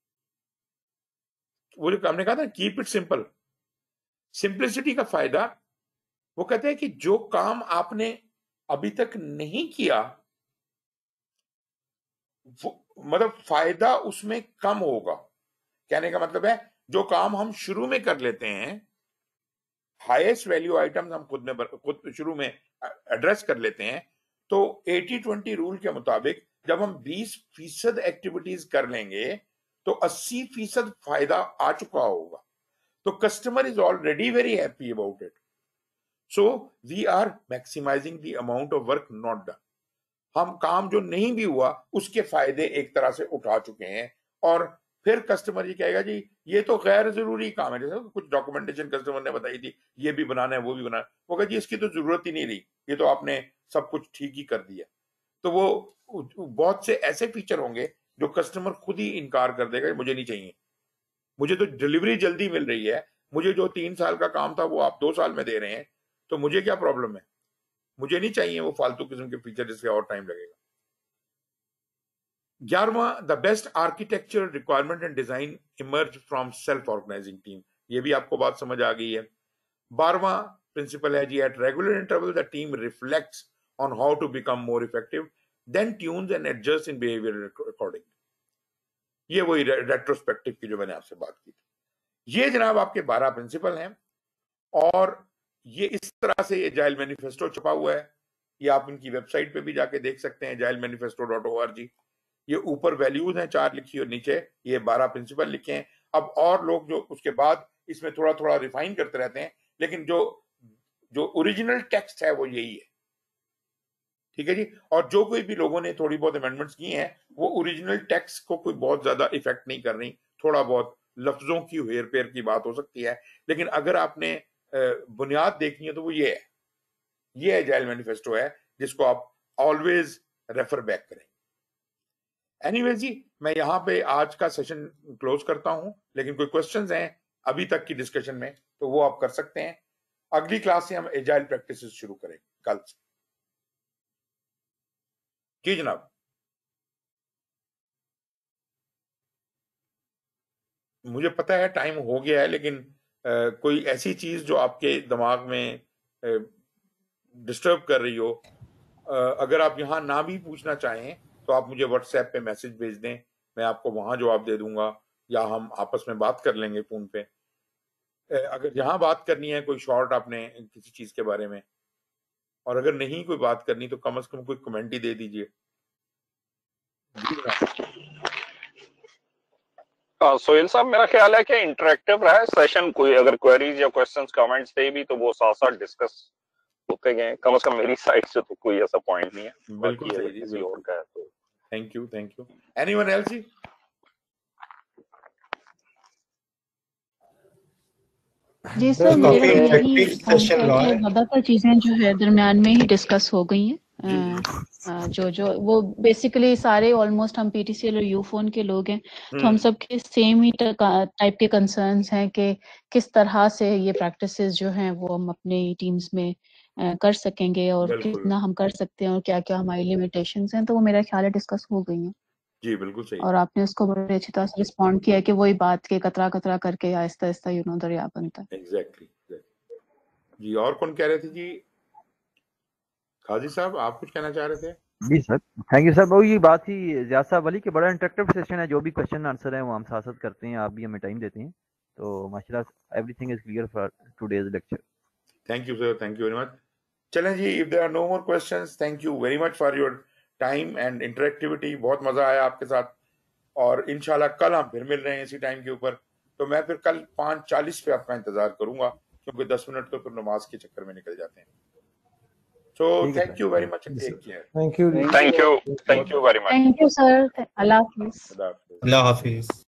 वो जो हमने कहा था कीप इट सिंपल, सिंप्लिसिटी का फायदा, वो कहते हैं कि जो काम आपने अभी तक नहीं किया, मतलब फायदा उसमें कम होगा। कहने का मतलब है जो काम हम शुरू में कर लेते हैं, हाईएस्ट वैल्यू आइटम्स हम खुद शुरू में एड्रेस कर लेते हैं, तो 80-20 रूल के मुताबिक जब हम 20% एक्टिविटीज कर लेंगे तो 80% फायदा आ चुका होगा, तो customer is already very happy about it. So we are maximising the amount of work not done. हम काम जो नहीं भी हुआ उसके फायदे एक तरह से उठा चुके हैं, और फिर कस्टमर ये कहेगा जी ये तो गैर जरूरी काम है, जैसे कुछ डॉक्यूमेंटेशन कस्टमर ने बताई थी, ये भी बनाना है वो भी बनाना है, वो कहे जी इसकी तो जरूरत ही नहीं रही, ये तो आपने सब कुछ ठीक ही कर दिया। तो वो बहुत से ऐसे फीचर होंगे जो कस्टमर खुद ही इनकार कर देगा, मुझे नहीं चाहिए, मुझे तो डिलीवरी जल्दी मिल रही है, मुझे जो 3 साल का काम था वो आप 2 साल में दे रहे हैं, तो मुझे क्या प्रॉब्लम है, मुझे नहीं चाहिए वो फालतू किस्म के फीचर जिससे और टाइम लगेगा। 11वां, the best architecture requirement and design emerge from self organising team. ये भी आपको बात समझ आ गई है। 12वां प्रिंसिपल है जी, at regular interval the team reflects on how to become more effective, then tunes and adjust in behaviour according. ये वही रेट्रोस्पेक्टिव की जो मैंने आपसे बात की थी। ये जनाब आपके 12 प्रिंसिपल हैं, और ये इस तरह से एजाइल मैनिफेस्टो छपा हुआ है। ये आप इनकी वेबसाइट पे भी जाके देख सकते हैं, agilemanifesto.org। ये ऊपर वैल्यूज हैं 4 लिखी, और नीचे ये 12 प्रिंसिपल लिखे हैं। अब और लोग जो उसके बाद इसमें थोड़ा थोड़ा रिफाइन करते रहते हैं, लेकिन जो ओरिजिनल टेक्स्ट है वो यही है, ठीक है जी। और जो कोई भी लोगों ने थोड़ी बहुत अमेंडमेंट्स की हैं, वो ओरिजिनल टेक्स्ट को कोई बहुत ज्यादा इफेक्ट नहीं कर रही, थोड़ा बहुत लफ्जों की हेर फेर की बात हो सकती है, लेकिन अगर आपने बुनियाद देखनी है तो वो ये है, ये एजाइल मैनिफेस्टो है जिसको आप ऑलवेज रेफर बैक करें। एनीवेज जी, मैं यहाँ पे आज का सेशन क्लोज करता हूं, लेकिन कोई क्वेश्चंस हैं अभी तक की डिस्कशन में तो वो आप कर सकते हैं। अगली क्लास से हम एजाइल प्रैक्टिसेस शुरू करें कल से। जी जनाब। मुझे पता है टाइम हो गया है, लेकिन कोई ऐसी चीज जो आपके दिमाग में डिस्टर्ब कर रही हो, अगर आप यहाँ ना भी पूछना चाहें तो आप मुझे व्हाट्सएप पे मैसेज भेज दें, मैं आपको वहां जवाब दे दूंगा, या हम आपस में बात कर लेंगे फोन पे। अगर यहाँ बात करनी है कोई शॉर्ट आपने किसी चीज के बारे में, और अगर नहीं कोई बात करनी तो कम से कम कोई कमेंट ही दे दीजिए। सोहेल साहब, मेरा ख्याल है कि इंटरेक्टिव रहा है सेशन, कोई अगर क्वेरीज या क्वेश्चंस कमेंट्स थे भी तो वो साथ साथ डिस्कस होते गए, कम से कम मेरी साइड से तो कोई ऐसा पॉइंट नहीं है। बिल्कुल सही जी, किसी और का है तो थैंक यू। एनीवन एल्स जी? जी सर, मेरा यही ज्यादातर चीजें जो है दरमियान में ही डिस्कस हो गई हैं। जो वो बेसिकली सारे ऑलमोस्ट हम पीटीसीएल और यूफोन के लोग हैं, तो हम सब के सेम ही टाइप के कंसर्न्स हैं कि किस तरह से ये प्रैक्टिसेस जो हैं वो हम अपने टीम्स में कर सकेंगे, और कितना हम कर सकते हैं, और क्या क्या हमारी लिमिटेशंस हैं। तो वो मेरा ख्याल है डिस्कस हो गई हैं। जी बिल्कुल सही। और आपने उसको बड़े अच्छी तरह से रिस्पॉन्ड किया कि वही बात के कतरा कतरा करके आहिस्ता आहिस्ता दरिया बनता है। एग्जैक्टली जी। और कौन कह रहे थे जी? काजी साहब, आप कुछ कहना चाह रहे थे? जी सर, थैंक यू सर। वो ये बात ही ज़ियाद साहब वाली कि बड़ा इंटरेक्टिव सेशन है, जो भी क्वेश्चन आंसर है वो हम साथ साथ करते हैं, आप भी हमें टाइम देते हैं, तो माशाल्लाह everything is clear for today's lecture. Thank you sir, thank you very much. चलें जी, if there are no more questions, thank you very much for your time and interactivity. बहुत मजा आया आपके साथ, और इंशाल्लाह कल हम फिर मिल रहे हैं इसी टाइम के ऊपर। तो मैं फिर कल 5:40 पे आपका इंतजार करूंगा, क्योंकि 10 मिनट तो फिर नमाज के चक्कर में निकल जाते हैं। So thank you very much and take care. Thank you. Thank you very much. Thank you sir. Allah Hafiz. Allah Hafiz.